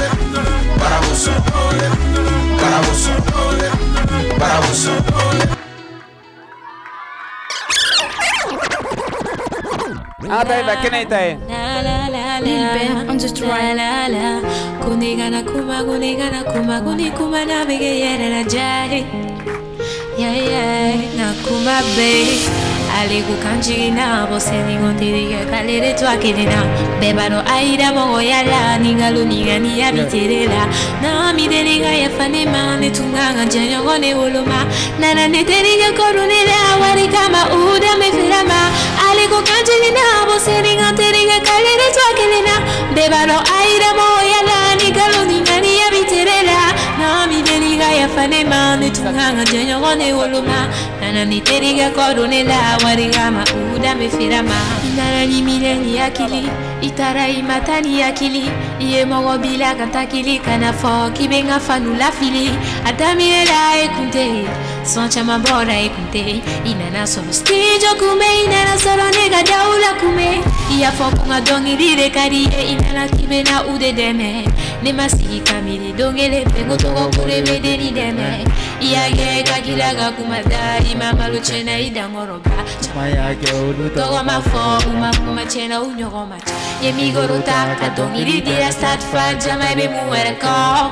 Ah, baby, can I tell Lil Ben on the strike. Kunigana kuma guni kuma na bege yere la jai. Yeah, na kuma be. Ale kukanji na boseni ngontiri ya kalere twa kelena bebano aida mo yala ningalo ningani ya biterela na mideliga ya fanema ne tunganga janyo ngone woloma nana neteriga korunela wari kama uda mefirama ale kukanji na boseni ngontiri ya kalere twa kelena bebano aida mo yala ningalo ningani ya biterela na mideliga ya fanema ne tunganga janyo ngone woloma nana neteriga korunela warigama uda mefirama inara ni mileni akili itara imatani akili iye mogo bila kantakili kana fo kibenga fanula fili atamira ekunte soncha mabora ekunte inana solo stijo kume inana solo nega daula kume iya fo kunga dongirire kari inana kibena ude deme ne masi kamili dongele pengo togo kure bedeni deme iya ge kakilaga kumada imama luchena idangoroba Maya ke odu togo mafo uma chena unyogoma yemigorota kadongiri dia start fa jamai be muerko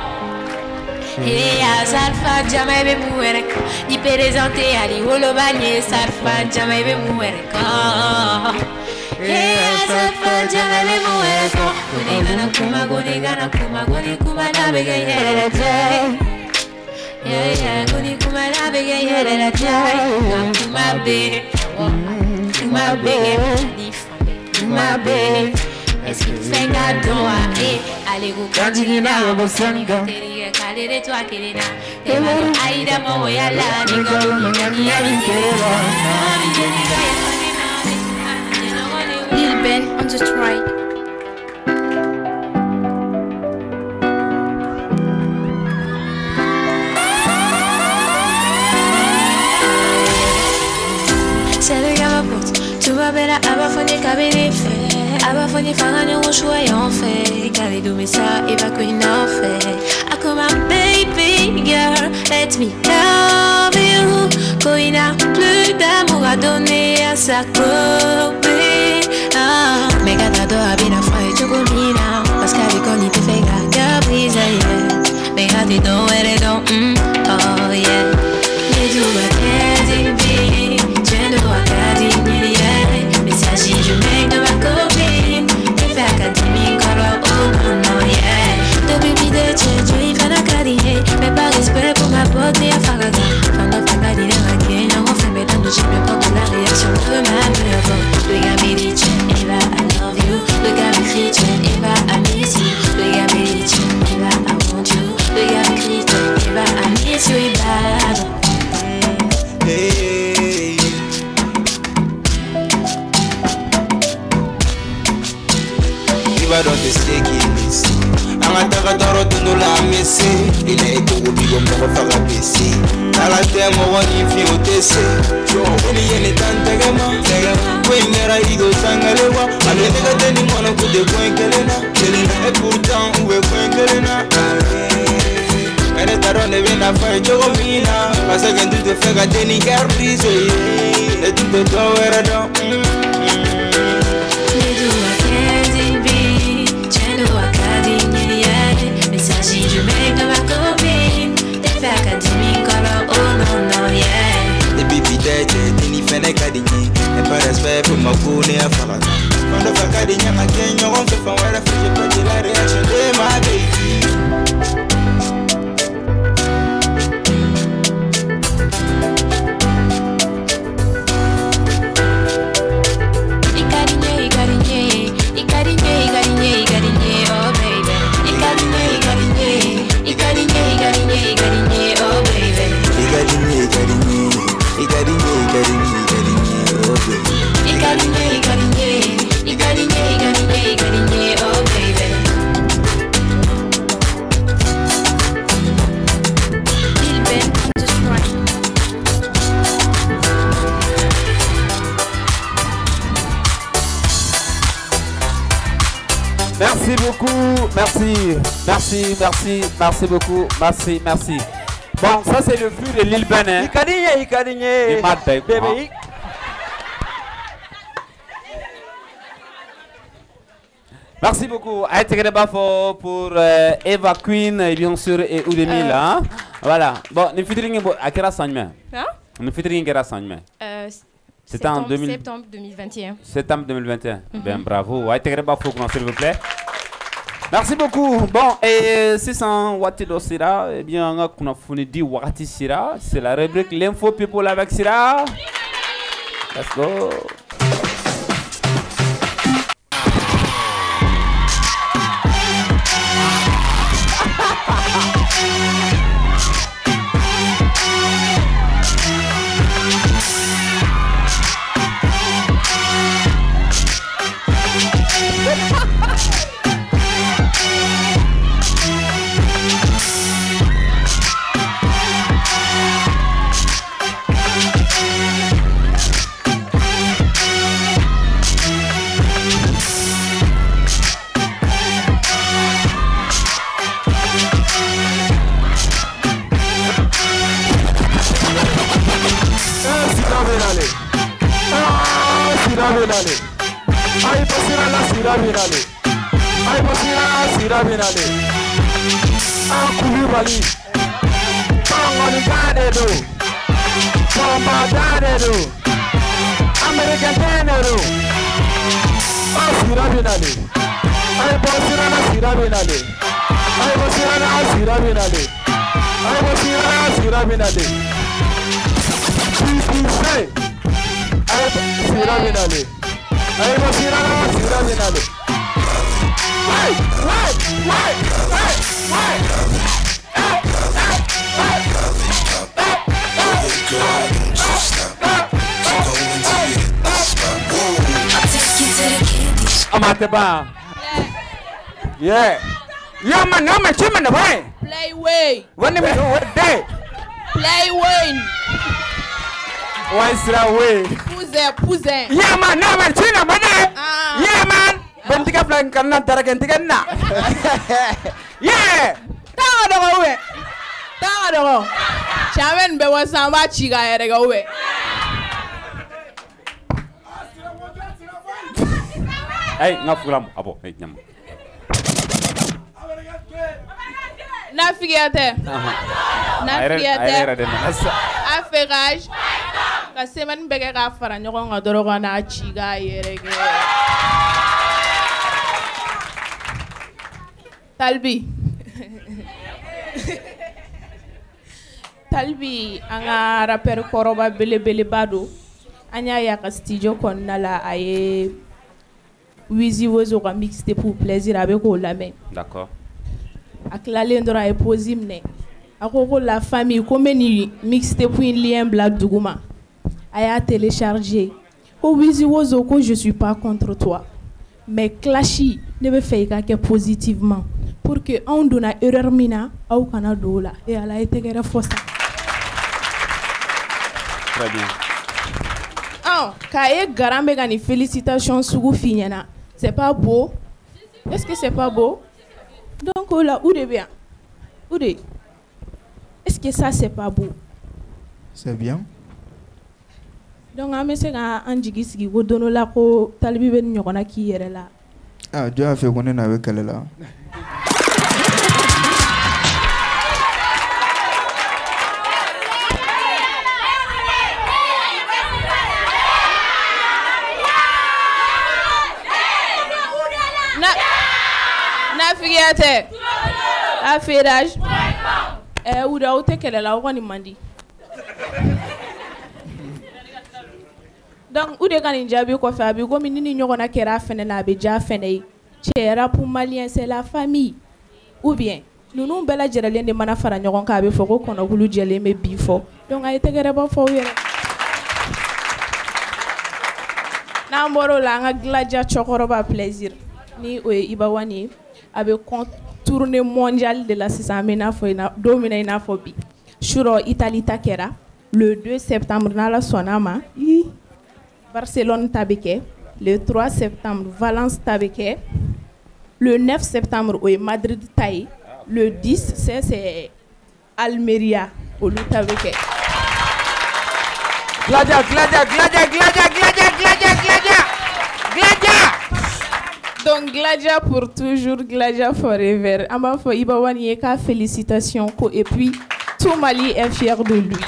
Sarfa jamais be muerko ni presente ali wolo banye sarfa jamais be muerko Sarfa jamais be muerko kunigana kuma na bege yere jai kuna na bege yere jai kuma be est-ce qu'il fait gâteau allez go kanjina bosani teria kalere to akelena emaro aida mo yala ningo ni Lil Ben on the strike. bela abafoni kabiri fe abafoni fanganya ushwa yonfe kali do me ça Eva Queen en fait akoma baby girl let me love you quand il n'a plus d'amour à donner à sa copine mais gata do abina foi chugumina parce qu'avec on il te fait gaga brise mais gata do elle don oh yeah mais tu vas t'aider je ne dois qu'à diminuer mais s'agit je mec de ma copine et faire académie color oh non yeah depuis l'idée tu y fais la carrière mais par respect pour ma beauté à Faraga pendant que la dîner à Kenya on fait mes dents de chien mais pas pour la réaction de ma mère le gars me dit Eva I love you le gars me crie Eva I miss you le gars me dit Eva I want you le gars me crie Eva I miss you Eva hey. Eva don't mistake it Angataka toro tunula mese Ila ito ubigo moko faga pesi Nalate mo wani fi otese Uni yene tantegema Kwengera igo sangalewa Alenega teni mwana kude kwenkelena Et pourtant uwe kwenkelena Kare tarone vena fai chogo mina Pasa que tu te fega teni carrizo Et tu te towera don je mec de ma copine t'es fait académie color oh non non yeah the baby dead ni fene kadinyi e pas respect pour ma kone a farata quand on va kadinya ma kenyo on se fait wala fait pas de la réaction de ma baby Merci beaucoup, merci beaucoup, merci. Bon, ça c'est le flux de Lil Ben, hein. Ikadigne. Bébé. Merci beaucoup. Pour Eva Queen et bien sûr et Oudemil, hein. Voilà. Bon, nous faisons à quelle heure nous faisons c'était en septembre 2021. Septembre 2021. Bien, bravo. S'il vous plaît. Merci beaucoup. Bon, et 600 watts de Sira, eh bien, on a dit Wati Sira. C'est la rubrique L'info people avec Sira. Let's go. Yeah. Yeah, man, I'm a chimney. Play way. What day? Play way. Why is that way? Pousin. Yeah, man. No, man. China, man. Yeah, man. Bentika flan karena tarakentika na. Yeah. Taga dogo we. Taga dogo. Chamen be wasamba chiga erega we. Hey, ngafulam abo. Hey, nyam. Na figate. Affairage. Ka semaine bege ka fara ɲɔgɔn kan dɔrɔn ka na ci k'a yɛrɛkɛ. Talbi. Talbi an ka rappeur kɔrɔba belebeleba don. An y'a ye a ka studio kɔnɔna la a ye Wizi Wozo ka mixtape pour plaisir a bɛ k'o lamɛn. D'accord. A tilalen dɔrɔn a ye pause minɛ. A ko la famille ko n bɛ nin mixtape in lien bila dugu ma. A y'a téléchargé. Ko Wizi Wozo ko je suis pas contre toi. Mais Clashy ne bɛ fɛ i ka kɛ positivement pour que anw donna erreur min na aw kana don o la. Et Ala ye tɛgɛrɛ fɔ sa. Très bien. K'a ye garan bɛ ka nin félicitation sugu f'i ɲɛna. C'est pas beau? Est-ce que c'est pas beau? Donc o la, où de bɛ yan? Où de? Est-ce que ça c'est pas beau? C'est bien. Donc an bɛ se ka an jigi sigi ko don dɔ la ko Talibi bɛ nin ɲɔgɔnna k'i yɛrɛ la. Ah, Dieu a fait qu'on est avec kɛlɛ la. Figate affairage uda o tɛ kɛlɛ la o kɔni man di. Donc u de ka nin jaabi kɔfɛ a bɛ komi ni nin ɲɔgɔnna kɛra a fɛnɛ la a bɛ diya a fɛnɛ ye. Cɛ rap malien c'est la famille ou bien ninnu bɛɛ lajɛlen de mana fara ɲɔgɔn kan a bɛ fɔ ko kɔnɔkulu jɛlen bɛ bi fɔ. Donc a ye tɛgɛrɛba fɔ u yɛrɛ. N'an bɔra o la an ka Gladia cɛkɔrɔba plaisir ni o ye Iba Wani ye. A bɛ tournée mondiale de la sisan an bɛ n'a fɔ don min na i n'a fɔ bi. Surɔ Italie ta kɛra le 2 septembre n'Ala sɔnna a ma. Barcelone ta bɛ kɛ le 3 septembre Valence ta bɛ kɛ le 9 septembre o ye Madrid ta ye le 10 c'est Almeria olu ta bɛ kɛ. Gladia, Gladia, Gladia, Gladia, Gladia, Gladia, Gladia, Gladia. Donc Gladia pour toujours, Gladia forever. On va faire Iba Wani ye ka félicitations et puis tout Mali est fier de lui.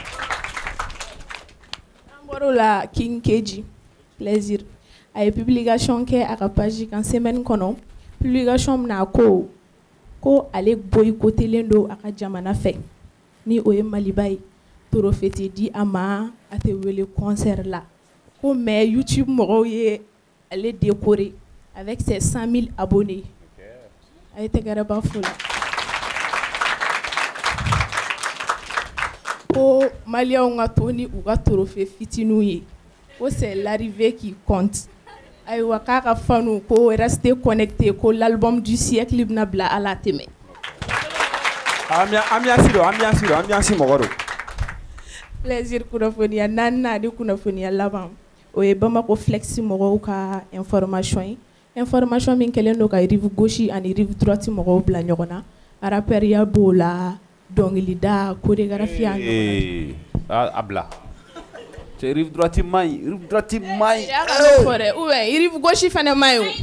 La King Keji plaisir. A publication ke a ka page kan semaine kono. Publication na ko ale boycottelen do a ka jamana fɛ. Ni o ye Maliba ye. Toro fete di a ma a tɛ wele concert la. Ko mais YouTube mɔgɔw ye ale décorer avec ses 100 000 abonnés. A ye tɛgɛrɛba fo la. Ko Maliens ka to ni u ka trophée fitininw ye. Ko c'est l'arrivée qui compte. Ayiwa k'a ka fanu ko rester connecté ko l'album du siècle bɛna bila a la tɛmɛ. Ambiance mɔgɔ do. Plaisir kunnafoniya naaninan ani kunnafoniya laban o ye Bamako Flex mɔgɔw ka information ye. Information min kɛlen do ka rive gauche ani rive droite mɔgɔw bila ɲɔgɔn na. Rappeur b'o la, dɔnkilida, chorégraphie a ɲɔgɔn na. Abla. C'est rive droite maille, rive droite maille. Y'a ka fɔ dɛ, ou bien rive gauche fana maille o.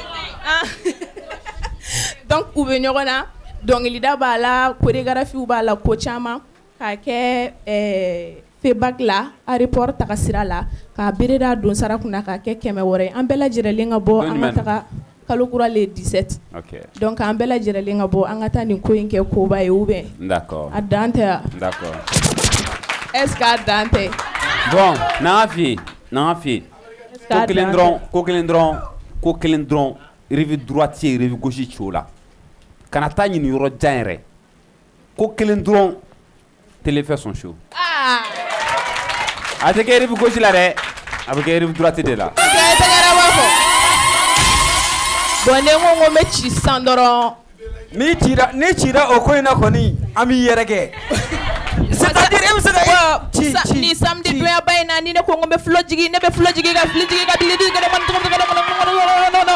Donc u bɛ ɲɔgɔn na, dɔnkilida b'a la, chorégraphie b'a la, ko caman k'a kɛ feedback la, aéroport taga sira la, k'a bere da don sara kunna k'a kɛ 100 ye. An bɛɛ lajɛlen ka bɔ an ka taga kalo kura le 17. Okay. Donc an bɛɛ lajɛlen ka bɔ an ka taa nin ko in kɛ koba ye ou bien. D'accord. A dan tɛ wa? D'accord. Est-ce que a dan tɛ? Bon, n'an ka fi. Ko kelen dɔrɔn rive droite ye rive gauche ci o la. Kana taa ɲini yɔrɔ jan yɛrɛ. Ko kelen dɔrɔn télé fait son show. A tɛ kɛ rive gauche la dɛ, a bɛ kɛ rive droite de la. Bon ne ko n bɛ ci sisan dɔrɔn. Ni cira o ko in na kɔni an b'i yɛrɛ kɛ. C'est-à-dire Ni samedi doya bayna ni ne ko ngombe flojigi ne be flojigi ga flojigi ga bilidi ga man no.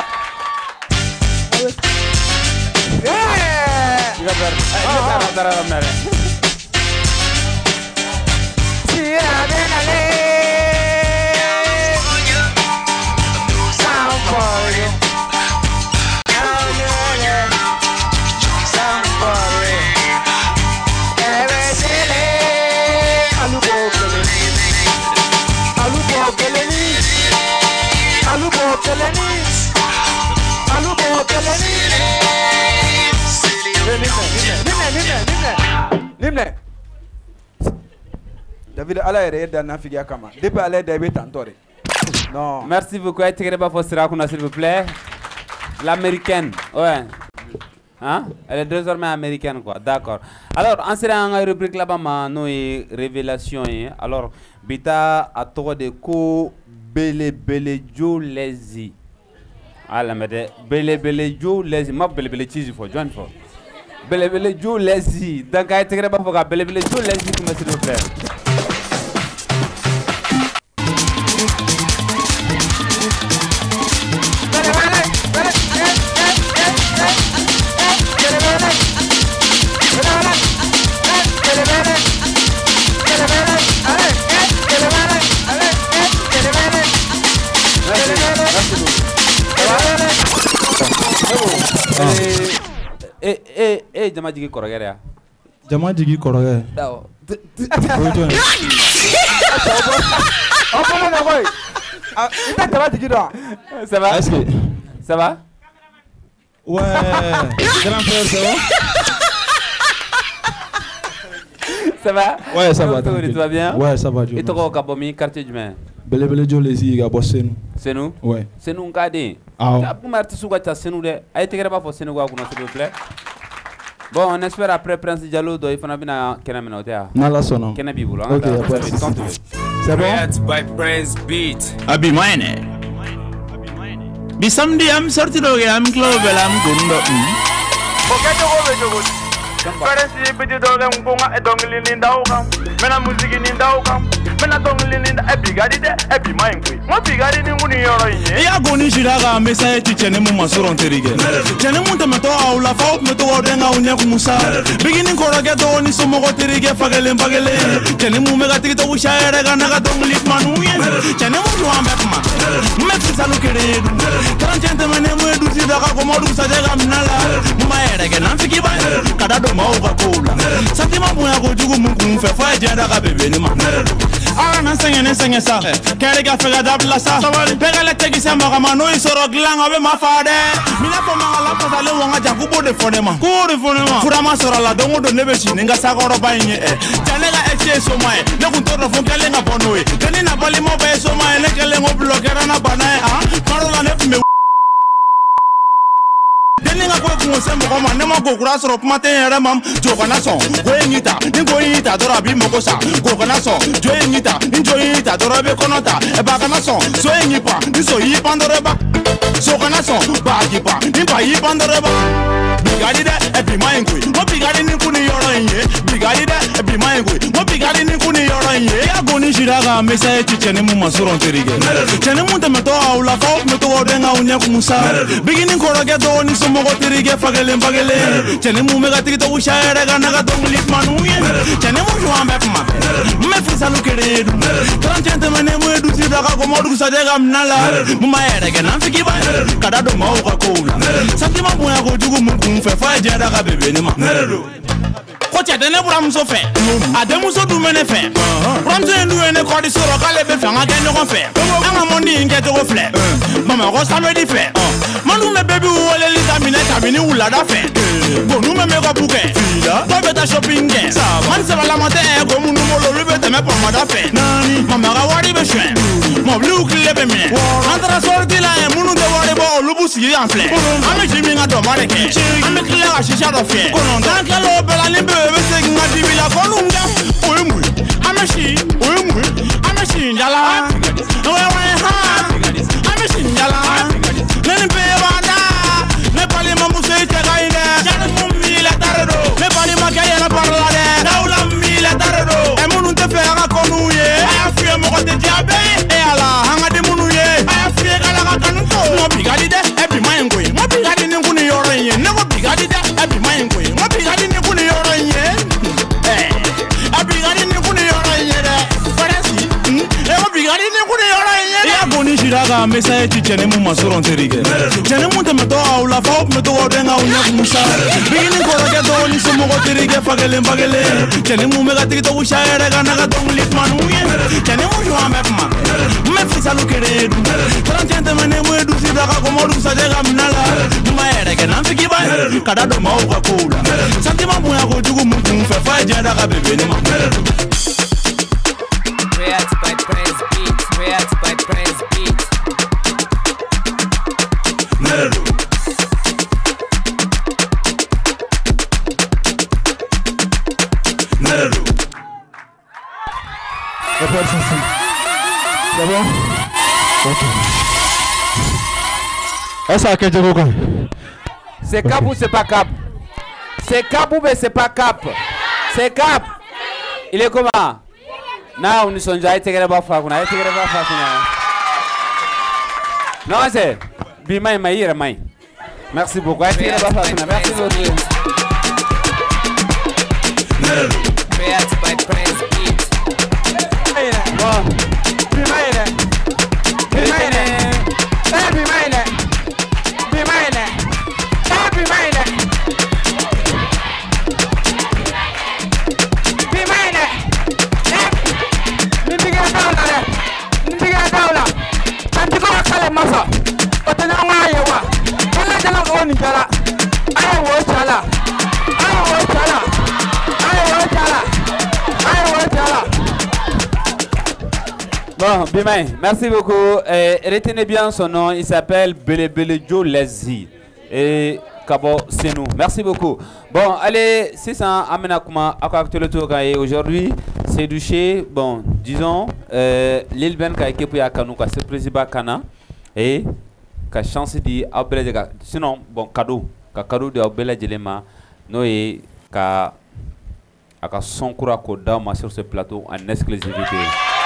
David ala yɛrɛ da nafigiya kama depuis ala da ibe tantore. Non. Merci beaucoup. Tireba Fossira Kuna, s'il vous plaît. L'américaine. Ouais. Hein? Elle est désormais américaine, quoi. D'accord. Alors, en série en rubrique là-bas, nous révélation. Alors, bita a tort de ko bele jo lezi. Ala mede bele jo lezi. Ma bele cheese for join for. Bele jo lezi. Donc, ay tireba foka bele jo lezi, s'il vous plaît. Jama jigi kɔrɔkɛ ya. Jama jigi kɔrɔkɛ. Dawo. Ça va? Est-ce que ça va? Ouais. Grand frère, ça va? Ça va? Ouais, ça va. Tu vas bien? Ouais, ça va. Et toi, Kabomi, quartier du main? Bele jo lezi ga bossenu. C'est nous? Ouais. C'est nous ngade. Ah. Tu peux artiste ou ta c'est nous de. Aïe te pas for c'est nous s'il vous plaît. Bon, on espère après Prince Diallo do il faut na bina kenamena otea. Nala sono. Kenabi bulo. OK, c'est bon. By Prince Beat. Abi mine. Bi samedi am sorti do am club am gundo. Okay, jogo. Parece pedir do ngonga e dongli ninda ukam. Mena muziki ninda ukam. Mena dongli ninda e bigadi de e bi mine. Mo bigadi ni nguni yoro yin. Ya goni shiraga mesa eti chene mu masuron terige. Chene mu temeto aula fa meto odenga unya kumusa. Bigini koroge to ni somo go terige fagele mbagele. Chene mu mega tikito ushaere ga naga dongli manuye. Chene mu jo ambe kuma. Me fisalu kere. Kanchente mene mu edu sidaga komodu sadega mnala. Mu maere ge nanfiki ba. Kada do mauga kola. Satima buya go jugu mu kumfe fa jenda ga bebe ni ma. Ah na senge sa. Kere ga fega dabla sa. Pegale tegi samba kama no isoro glanga be mafade. Mina ko mangala ko dale wanga jakubo de fonema. Ko de fonema. Furama sora la dongo do nebe shi ninga sa ko roba nye. Janega eche so mai. Ne kunto do fon kele nga bonoe. Keni na bali mo be so mai ne kele ngo bloquera na banae ah. Parola ne me Deninga ko ko sembo ko man ne ma go kura soro pumate yere mam jo kana so go yita ni go yita dora bi mo ko sa go kana so jo yita ni jo yita dora be konota e ba kana so yipa ni so yi pandore ba so kana so ba yipa ni ba yi pandore ba bigadi de e bi mai ngui mo bigadi ni kuni yoro yin bigadi de e bi mai ngui mo bigadi ni kuni yoro yin ya go ni shiraga mesa e chene mu masuron terige chene mu te meto aula fa meto odenga unya kumusa bigini koroge do ni somo go terige fagele mbagele chene mu mega tikito ushaere ga naga dongli manuye chene mu jo ambe kuma me fisalu kere kanchente mene mu edu sidaga komodu sadega mnala mu maere ge nanfiki ba kada do mauga kola satima buya go jugu mu kumfe fa jenda ga bebe ni ma ko chetene buram so fe ademu so du mene fe buram so ndu ene ko di soro kale be fe nga kenyo ko fe anga mondi nge to go fle mama ko samedi fe manu me baby wole li tamini ula da fe bonu me ko buke ko beta shopping ge man se bala mate e ko munu mo lo be te me po ma da fe mama ga wari be shwe mo blu kle be me andra sorti la e munu de wari bo lu bu si en fle ame jimi nga do mare ke ame kle ga shisha do fe dan ke lo be la ni be se nga di bila konunga oyemu ameshi oyemu ameshi njala wewe ha ameshi njala neni be wanda ne pali mambu se tagaine jana mummi la tardo ne pali makaya na parla de daula mi la tardo e ka mesa e ti chene mu masoro nterige chene mu te meto aula fa meto odenga unya musa bigini ko la gedo ni sumo ko terige fagele mbagele chene mu mega tiki to ushaere kana ka dong lit manu ye chene mu jo amepma me fisa lu keredu tranchente mene mu edu sida ka ko modu sa de gamnala ma ere ke nan fiki ba kada do ma o ka kula santima mu ya ko jugu mu kun fe fa jada ka bebe ni ma Reality by Praise Beats, Reality by Praise Beats. Neredu. Neredu. C'est bon? Ok. Est-ce que tu comprends? C'est cap ou c'est pas cap? C'est cap ou c'est pas cap? C'est cap. Il est comment? Non, nous sommes déjà été là-bas. Non, c'est Bima Maïra Maï. Merci beaucoup. Merci beaucoup. Reality by Praise Beats. Bon, Bimay, merci beaucoup. Retenez bien son nom, il s'appelle Belebelejo Lezi. Et Kabo Senou. Merci beaucoup. Bon, allez, c'est ça, Amena Kuma, aujourd'hui, c'est douché, bon, disons, l'île Ben Kaikepuya Kanouka, c'est président Kana, et ka chance di Abela, sinon, bon, cadeau de Abela Djelema, Noé, ka son coura Kodama sur ce plateau en exclusivité.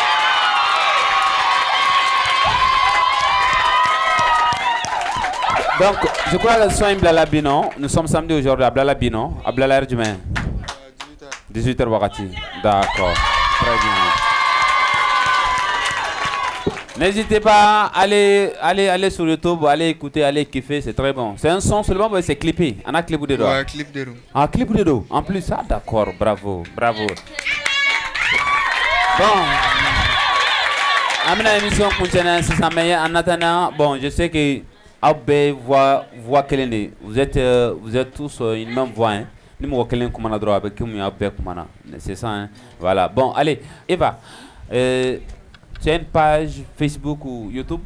Donc, je crois que c'est Blala Binon. Nous sommes samedi aujourd'hui à Blala Binon, à Blala Erdjumen. 18h Wakati. D'accord. Très bien. N'hésitez pas à aller sur YouTube, aller écouter, aller kiffer, c'est très bon. C'est un son seulement, mais c'est clippé. On a clip de dos. Ouais, clip de dos. Ah, clip de dos. En plus, ah, d'accord. Bravo, bravo. Bon. Amina émission continue, c'est ça, mais en attendant, bon, je sais que Abbé voix Kelene, vous êtes tous une même voix, hein. Numéro Kelene comme on a droit avec qui on a Abbé comme on a, c'est ça, hein. Voilà. Bon, allez, Eva, tu as une page Facebook ou YouTube?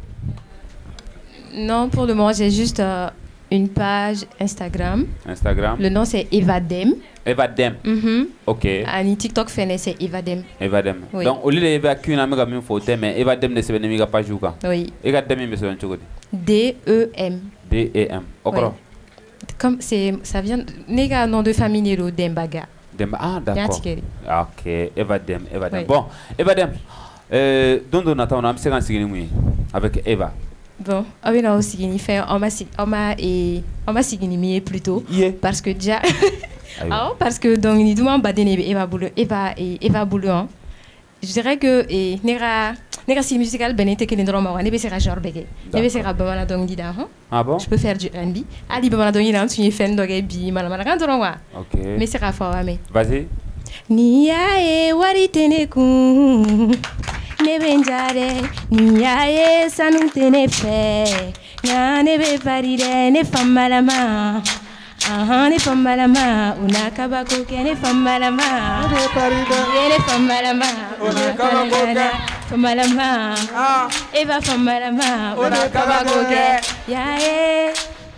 Non, pour le moment, j'ai juste une page Instagram. Instagram. Le nom c'est Evadem. Evadem. Ok. Ani TikTok fait c'est Evadem. Evadem. Oui. Donc au lieu d'évacuer une amiga même faute mais Evadem ne se veut pas page ou quoi? Oui. Evadem me se veut chogodi. D-E-M. D-E-M. Okro. Comme c'est ça vient nega nom de famille Nero Dembaga. Demba. Ah d'accord. Ok. Evadem. Evadem. Oui. Bon. Evadem. Dondo nata on a mis avec Eva. Bon, on a aussi on m'a signé plutôt parce que déjà parce que donc ni demande badene Eva Boulou. Je dirais que nera si musical benete que ndroma wa nebe sera genre bege. Nebe sera bamana donc dida. Ah bon? Je peux faire du R&B. Ali bamana donc dida tu fen doge bi malama kan ndroma. OK. Mais sera fort mais. Vas-y. Niae wariteneku Nebenjare, niaye sanu tenefe, nebe paride ne famalama, ne famalama, unakabako ke ne famalama, ne paride ne famalama, unakabako famalama, eva famalama, unakabako ke, yae.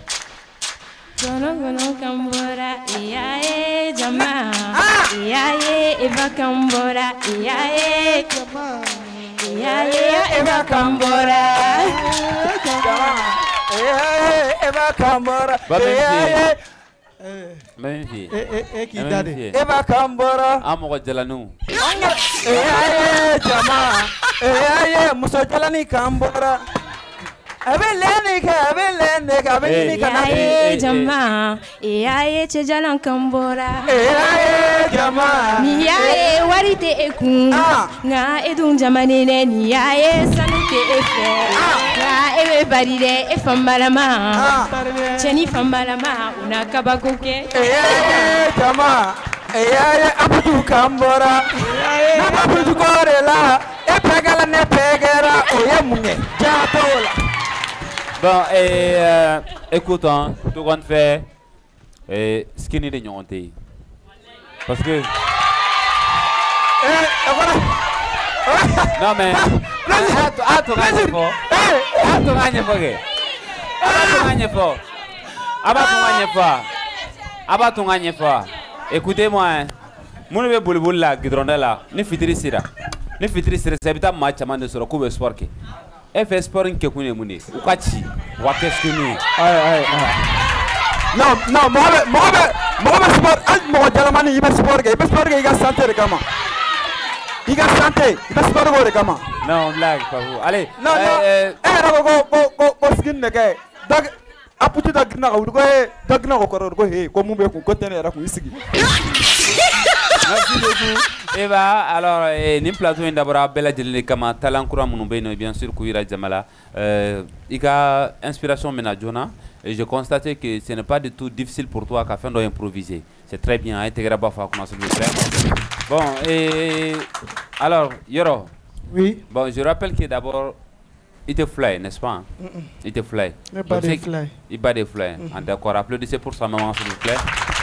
Gono kambora, yae jama, yae eva kambora, yae jama. Eva Kambora, Eva Kambora, Eva Kambora, Amo Jalanu, Jama, Muso Jalani Kambora. Jama, Jalan Kambora, Jama, Niae, what wari tɛ e kun nka e dun jamane dɛ ni y'a ye sanu tɛ e fɛ nka e bɛ bari dɛ e fanbalama cɛni fanbalama u na kabako kɛ jama eyaye abudu kambora na abudu korela e pegala ne pegera oye munye jatola. Bon, écoute, hein, tout compte fait, skinny de nyonté. Parce que. Non, mais. Écoutez-moi, hein. Mon neveu bouleboule là, Guidronda là, ni fitri sira, c'est bita match à man de soro couvre sport qui. Fait sport qui est muni. Ou kachi, ou qu'est-ce que nous? Non, moi sport, moi jalamani, il sport qui, il a santé de gamin. Il a santé, il sport de gamin. Non, blague, pas vous. Allez. Non, go skin de gars. Donc, aputi dagna ou dagna au corps, comme on veut qu'on contenir à Kouissiki. Merci beaucoup. Eva, alors, ni plateau d'abord bella de kama talent kura munubeno bien sûr Kouira Jamala. Il y a inspiration menajona et j'ai constaté que ce n'est pas du tout difficile pour toi qu'à faire d'improviser. C'est très bien, intégrer Bafa comment s'il vous plaît. Bon, et alors, Yoro. Oui. Bon, je rappelle que d'abord il te fly, n'est-ce pas? Il te fly. Il bat des fly. Il bat des fly. D'accord, applaudissez pour sa maman s'il vous plaît.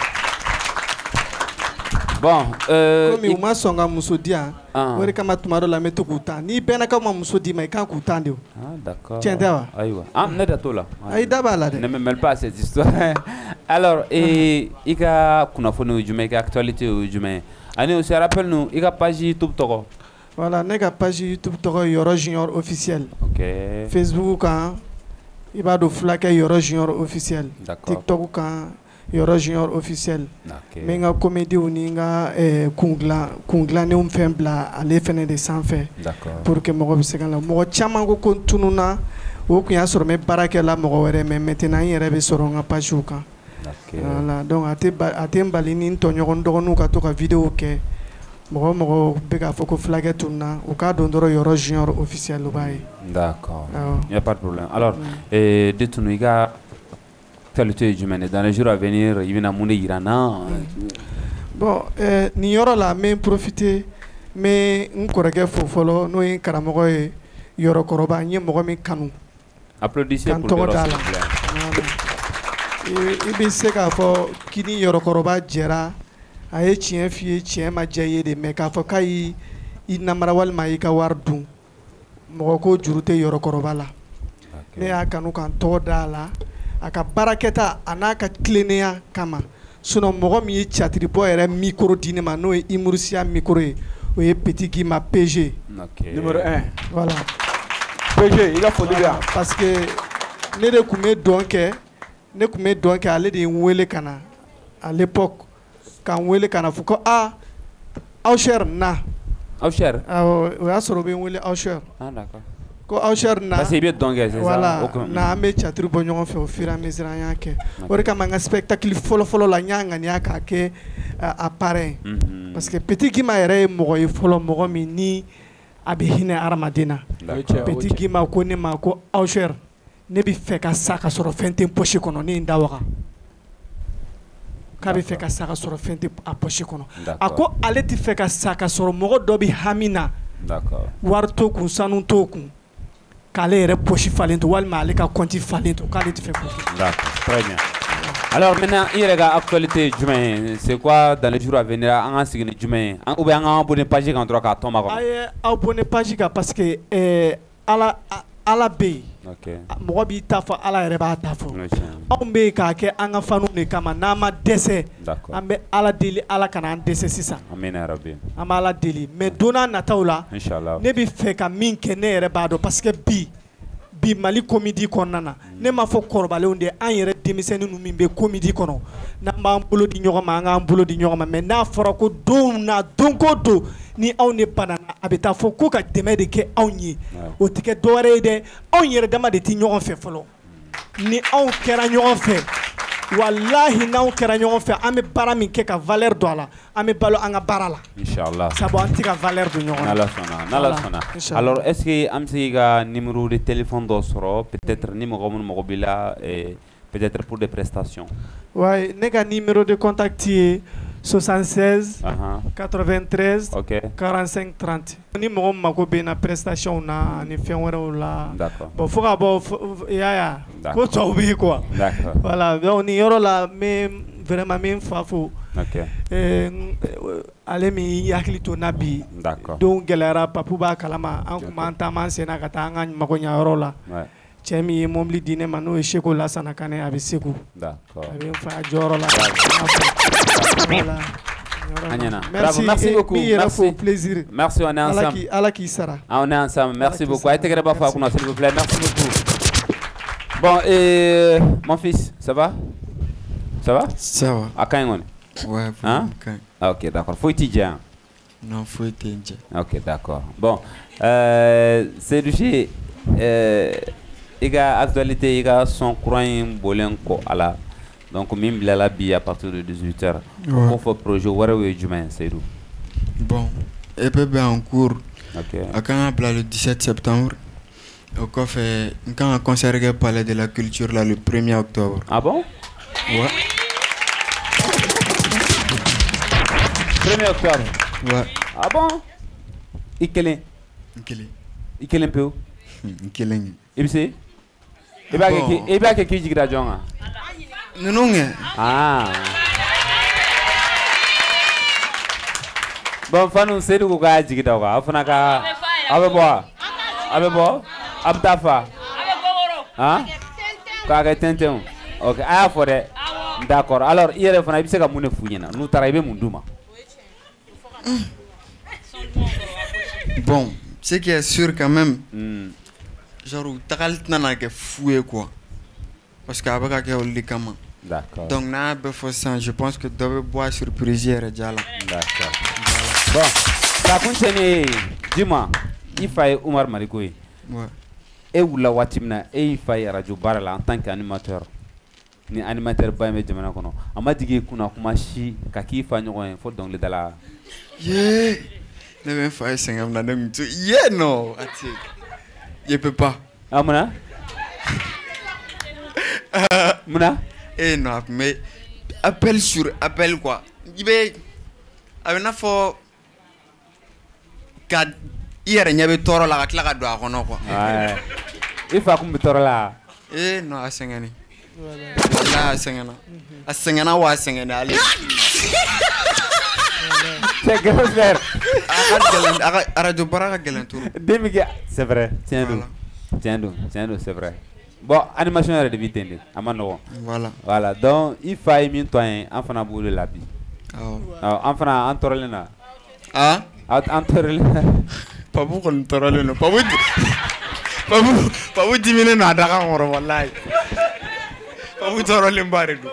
Bon, comme il m'a songa musodia, on est comme tomado la méthode koutan. Ni ben comme musodi mais quand koutan de. Ah d'accord. Tiens d'ailleurs. Aïwa. Ah n'est pas tout là. Aïe d'abord là. Ne me mêle pas à cette histoire. Alors et il y a kuna fonu jume ka actualité jume. Ani aussi rappelle nous, il y a page YouTube toko. Voilà, nega page YouTube toko Yoro Junior officiel. OK. Facebook kan il va do flaque Yoro Junior officiel. D'accord. TikTok kan Yoro Junior officiel. Mais nga comédie ou nga kungla ne umfembla ale fene de sanfé. D'accord. Pour que mo be sekala mo chama ko kontununa o ku ya soro me barake la mo were me maintenant yere be soro nga page kan. Voilà, donc ate mbalini ntonyo ndogonu ka to ka vidéo ke mo be ka foko flague tuna o ka dondoro Yoro Junior officiel baye. D'accord. Il y a pas de problème. Alors dites-nous il y a qualité humaine dans les jours à venir il vient à mon irana. Bon ni Yoro la même profiter mais nkorage fofolo no en karamogo Yoro koroba nye mo mi kanu. Applaudissez pour Yoro s'il vous plaît. Il se ka fo kini Yoro koroba jera aye chien fie chien ma jaye de me ka fo kai inamara wal mai ka wardu mo ko jurute Yoro koroba la. Ne akanu kan to dala aka baraketa anaka cleaner kama sinon mogo mi ye chatri bo yɛrɛ micro di ne ma n'o ye Imurisia micro ye o ye Petit Guima PG numéro 1 voilà PG il a foli bien parce que ne de kun bɛ dɔn kɛ ale de ye n wele ka na à l'époque k'an wele ka na fɔ ko Ausher na Ausher o y'a sɔrɔ o bɛ n wele Ausher d'accord ko Ausher na parce que il est donc c'est ça voilà na an bɛ chatri bɔ ɲɔgɔn fɛ au fur et à mesure an y'a kɛ o de kama n ka spectacle fɔlɔ la n y'a ŋaniya k'a kɛ a parrain parce que Petit Guima yɛrɛ ye mɔgɔ ye fɔlɔ mɔgɔ min ni a bɛ hinɛ hadamaden na Petit Guima ko ne ma ko Ausher ne bɛ fɛ ka sa ka sɔrɔ fɛn tɛ n poche kɔnɔ ne ye n da waga k'a bɛ fɛ ka sa ka sɔrɔ fɛn tɛ a poche kɔnɔ a ko ale tɛ fɛ ka sa ka sɔrɔ mɔgɔ dɔ bɛ hami na wari t'o kun sanu t'o kun k'ale yɛrɛ poche falen to walima ale ka compte falen to k'ale tɛ fɛ k'o kɛ. D'accord, très bien. Alors maintenant il y a l'actualité jumɛn c'est quoi dans les jours à venir an ka sigi ni jumɛn ou bien an ka abonné page kan dɔrɔn k'a tɔn ma kɔnɔ. a ye abonné page kan parce que ala bɛ yen mɔgɔ b'i ta fɔ ala yɛrɛ b'a ta fɔ anw bɛ yen k'a kɛ an ka fanu de kama n'an ma dɛsɛ an bɛ ala deli ala kana an dɛsɛ sisan an bɛ ala deli mais don n'a nataw la ne bɛ fɛ ka min kɛ ne yɛrɛ b'a dɔn parce que bi Mali comédie kɔnɔna na ne m'a fɔ kɔrɔbalenw de an yɛrɛ denmisɛnnin ninnu min bɛ comédie kɔnɔ n'an b'an bolo di ɲɔgɔn ma an k'an bolo di ɲɔgɔn ma mais n'a fɔra ko don na don ko don ni anw ne banana a bɛ taa fɔ ko ka dɛmɛ de kɛ anw ye o tɛ kɛ dɔwɛrɛ ye dɛ anw yɛrɛ dama de tɛ ɲɔgɔn fɛ fɔlɔ ni anw kɛra ɲɔgɔn fɛ wallahi n'anw kɛra ɲɔgɔn fɛ an bɛ baara min kɛ ka valeur don a la an bɛ balo an ka baara la Inch'Allah. sabu an tɛ ka valeur don ɲɔgɔn na. N'Ala sɔnna. Alors est-ce que an bɛ se ka numéro de téléphone dɔ sɔrɔ peut-être ni mɔgɔ minnu mago b'i la peut-être pour des prestations. Ouais, ne ka numéro de contact ye 76 93 45 30. Ni mɔgɔ mako bɛ na prestation na ni fɛn wɛrɛw la. D'accord. Bon fo ka bɔ yaya ko tɔw bɛ yen quoi. D'accord. Voilà, donc ni yɔrɔ la me vraiment me fa fo. OK. Ale mi hakili to na bi. D'accord. Donc gɛlɛyara papu b'a kalama an kun b'an taama an sen na ka taa an ka mago ɲa yɔrɔ la. Ouais. Cɛ min ye mobili di ne ma n'o ye Seko Lasana Kane a bɛ Segu. D'accord. A bɛ n fa jɔyɔrɔ la. Voilà. Bravo, merci beaucoup. Plaisir. Merci, on est ensemble. Allah qui sera. On est ensemble, merci beaucoup. S'il vous plaît, merci beaucoup. Bon, mon fils, ça va? Ça va? Ça va. À quand on est? Ouais, hein? Ok, d'accord. Faut y dire. Non, faut y dire. Ok, d'accord. Bon, c'est du jeu. Il y a actualité, il y a son courant bolen ko ala. Donc, même la bi à partir de 18h. On fait projet Warrior Jumain, c'est où? Bon, et puis bien en cours. Ok. Quand on le 17 septembre, on fait un concert au Palais de la Culture là, le 1er octobre. Ah bon? Ouais. 1er octobre? Ouais. Ah bon? Ikele? Ikele. Ikele un peu? Ikele. Ibse? Iba ke ki jigira jonga? Non. Ah. Bon, fanu sedu ko ga jigida ko afuna ka abebo abtafa hein ka ga tenten. OK, aya fore. D'accord. Alors, hier fana ibse ka mune funyina. Nu tara ibe munduma. Bon, ce qui est sûr quand même. Genre tagal nana ke foué quoi. Parce qu'avec un likama. D'accord. Donc, je pense que devait boire surprise hier déjà là. D'accord. Bon, ça continue. Dis-moi, il faut Oumar Marikoui. Ouais. Et où la watimna et il faut Radio Barala en tant qu'animateur. Ni animateur ba me jamana kono. Amadi kuna kumashi kaki fa nyoko faut donc le dala. Yeah. Ne me fais singam na dem tu. Yeah no. Ati. Je peux pas. Amuna? Muna? Eh non, mais appel sur appel quoi. Il y a une fois kad hier il y avait toro la ka do akono quoi. Ouais. Il faut qu'on toro la. Eh non, asengani. Voilà, asengana wa asengana ali. C'est grand frère. Radio Baraka Galantour. C'est vrai. Tiens donc, c'est vrai. Bon, animation est de vitesse. Voilà. Donc, il faut aimer toi, enfant à bout de la vie. Enfant à Antorelena. Ah? Antorelena. Pas beaucoup d'Antorelena. Pas vous diminuer à Dakar, wallahi. Pas vous d'Antorelena Baridou.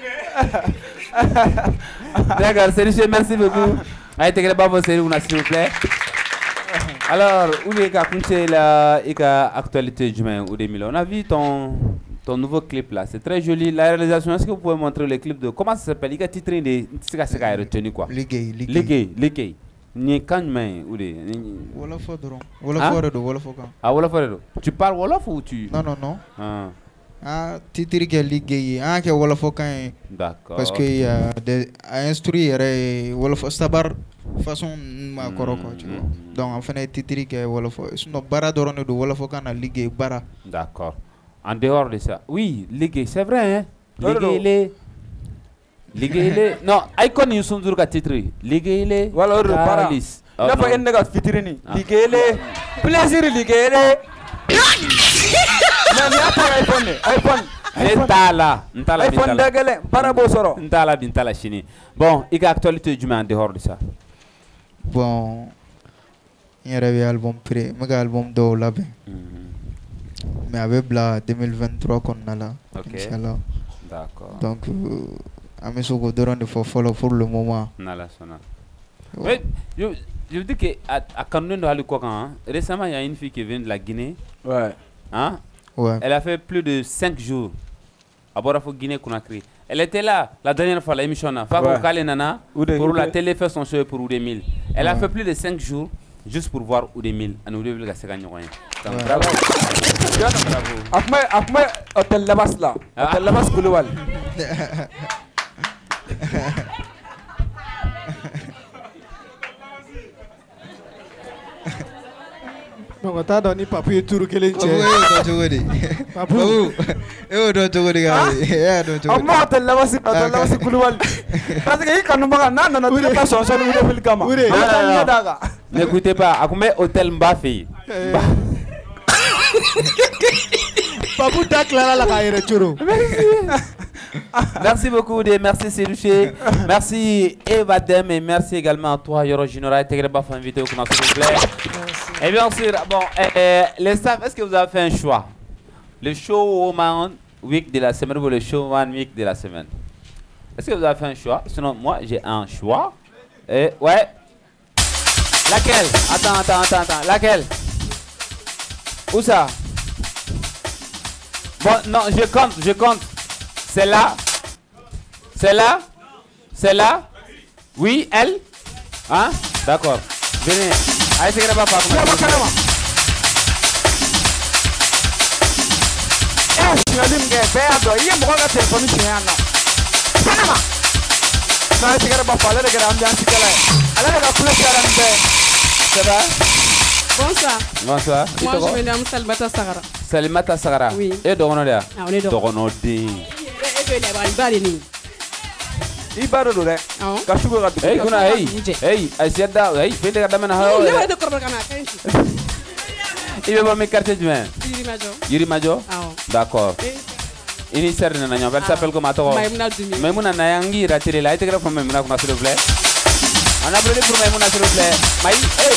D'accord, c'est merci beaucoup. Allez, t'es pas vos séries, s'il vous plaît. Alors, où est la actualité du matin ou des millions? On a vu ton nouveau clip là, c'est très joli. La réalisation, est-ce que vous pouvez montrer le clip de comment ça s'appelle? Il y a titre de c'est retenu quoi? Les gays. Ni quand mais ou des. Wolof Fodron. Wolof. Ah Wolof. Tu parles Wolof ou tu? Non. Ah, titre qui est lié. Ah, que Wolof quand. D'accord. Parce que il y a des instruire Wolof Stabar façon ma koroko tu vois. Donc en fait titre qui est Wolof. Sinon bara dorone de Wolof quand a lié bara. D'accord. En dehors de ça, oui, lié, c'est vrai hein. Ligue non, icon ils sont toujours titre. Ligue voilà para. La fois en négat fitrini. Ligue plaisir ligue mais iPhone iPhone dagale para bosoro ntala bintala chini. Bon, il y a actualité du en dehors de ça. Bon, il y a un album prêt, un album de là-bas. Mais avec la 2023 qu'on a là. Inchallah. D'accord. Donc Amisogo de follow pour le moment. Ouais. Je dis que à Cameroun récemment il y a une fille qui vient de la Guinée. Ouais. Hein? Ouais. Elle a fait plus de 5 jours à Borafo Guinée Conakry. Elle était là la dernière fois, l'émission. Nana, pour la télé, fait son show pour Oudemil. Elle a fait plus de 5 jours juste pour voir Oudemil. Bravo. Après, hôtel Labas là. Hôtel Labas Kouloual. Donc, tu as donné papier tout que les Papu, n'écoutez pas, à combien hôtel Mbafi? Papou Dakla la carrière churo. Merci beaucoup, merci Sélouché, merci Eva Dem et merci également à toi Yoro Jinora. Tegreba faut inviter au s'il vous plaît. Et bien sûr, bon, les staff, est-ce que vous avez fait un choix? Le show Woman Week de la semaine ou le show One Week de la semaine? Est-ce que vous avez fait un choix? Sinon, moi j'ai un choix. Et ouais. Laquelle? Attends. Laquelle? Où ça? Bon, non, je compte. Celle-là? Celle-là? Oui, elle? Hein? D'accord. Venez. Allez, c'est grave, papa. Ça va? Bonsoir. Bonsoir. Moi, je me nomme Salimata Sagara. Salimata Sagara. Oui. Et Dogonodia? Ah, on est Dogonodi. Ibaro dole. Kashugo gatu. Hey, kuna hey, asiada, hey, fende kadamana hawo. Ne wade korba kana kanchi. Ibe ba me quartier du main. Yiri Majo. D'accord. Ini serre na nyo, elle s'appelle comment to? Maimouna Nayangi ratiré la itegra from Maimouna s'il vous plaît. On applaudit pour Maimouna s'il vous plaît. Maï.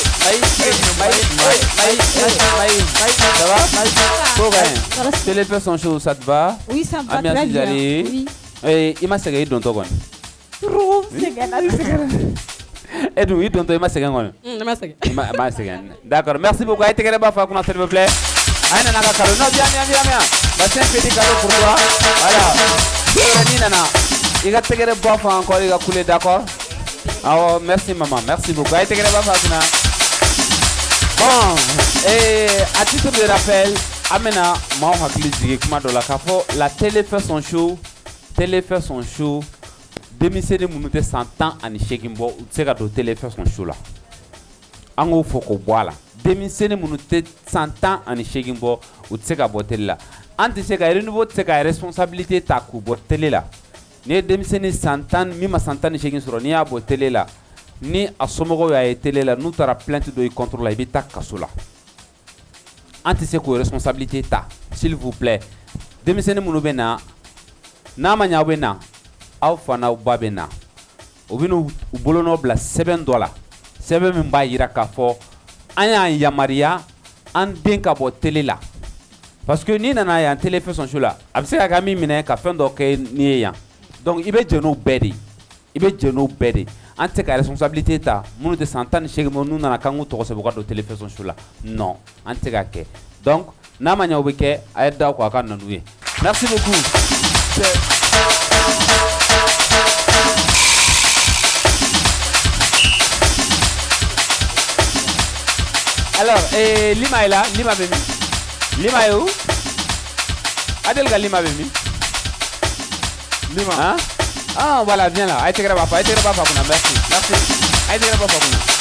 Ça va? Bon ben. Téléphone son show, ça te va? Oui, ça me va très bien. Oui. Et il m'a segé dans ton gon. Et nous, il donne toi, il m'a segé gon. M'a segé. D'accord, merci beaucoup. Aïe, t'es pas qu'on s'il vous plaît. Aïe, nana, calo. Non, viens. Bah, c'est un petit cadeau pour toi. Voilà. Nana, il a tegé le bof encore, il a coulé, d'accord? Alors, merci maman, merci beaucoup. Aïe, t'es pas qu'on a. Bon, et à titre de rappel, Amena, moi, on a cliqué comme dans la café. La télé fait son show. Télé fait son show. Démissionner mon nouté 100 ans à Nishekimbo. C'est quand télé fait son show là. Ango foko boala. Démissionner mon nouté 100 ans à Nishekimbo. Ou c'est quand télé là. Anti c'est quand renouveau c'est quand responsabilité ta coup télé là. Ni démissionner 100 ans mi ma 100 ans Nishekim sur ni à télé là. Ni à somoro ya télé là. Nous t'aura plainte de contrôle la bita kasola. Anti c'est quoi responsabilité ta. S'il vous plaît. Démissionner mon nouté na. Nama nyawena au fana ubabena ubinu ubolono bla $7 $7 mba yira ka fo anya yamaria an denka bo télé la parce que ni nana ya télé fait son show là abse ka mi mine ka fen do ke ni ya donc ibe jeno bedi ante ka responsabilité ta munu de santane chege mo nu nana kangu to se bokado télé fait son show là non ante ka ke donc nama nyawbeke ayda ko aka nanuye merci beaucoup. Alors, Lima est là, Lima Bemi. Lima est où? Adelga Lima Bemi. Lima. Hein? Ah, voilà, viens là. Aïe, t'es grave, merci. Aïe, t'es grave,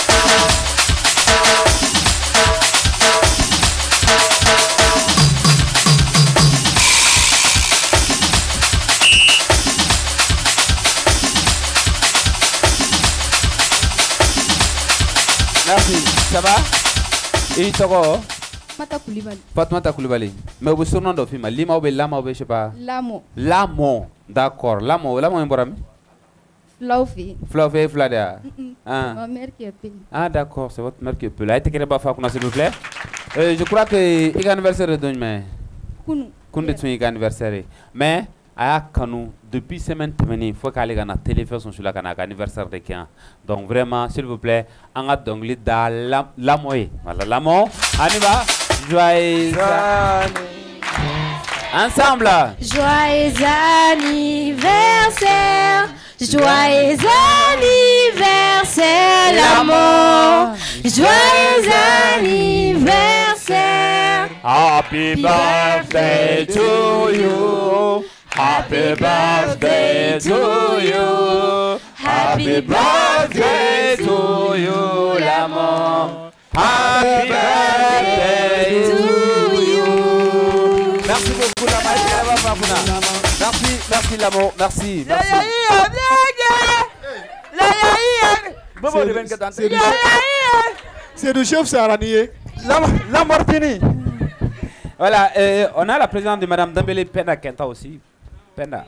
merci, ça va? Et Togo? Fatmata Koulibaly. Mais vous surnom de film, Lima ou Lama ou je sais pas? Lamo. D'accord. Lamo est borami? Fluffy, Fladia. Ma mère qui est payée. Ah d'accord, c'est votre mère qui est payée. Là, s'il vous plaît. Je crois que il y a un anniversaire de demain. Kunde tu y a anniversaire. Mais à Kanu depuis semaine il faut qu'aller à la télévision sur la canal anniversaire de Kian. Donc vraiment s'il vous plaît, on a donc les dans la moye. Voilà la mo. On y va. Joyeux. Ensemble. Joyeux anniversaire, joyeux anniversaire, l'amour. Joyeux anniversaire. Happy birthday to you. Happy birthday to you. Happy birthday to you, l'amour. Happy birthday to you. Merci beaucoup, l'amour. Merci, l'amour. Merci. C'est le chef Saranié. La Martini. Voilà, on a la présidente de Madame Dembélé Penda Kenta aussi. Penda.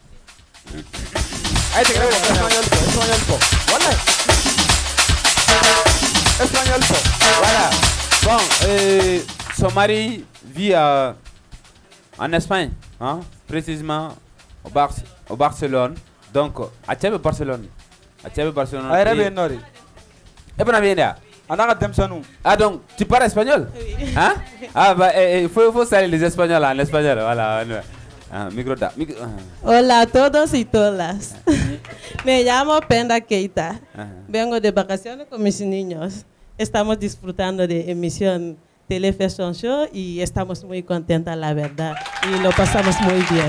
Voilà. Bon, son mari vit en Espagne, hein, précisément au Barcelone. Donc, à Barcelone. Barcelone. Ah donc, tu parles espagnol? Hein? Ah bah, il faut saluer les Espagnols en espagnol, voilà. Hola a todos y todas. Me llamo Penda Keita. Vengo de vacaciones con mis niños. Estamos disfrutando de emisión Telefashion Show y estamos muy contentas, la verdad. Y lo pasamos muy bien.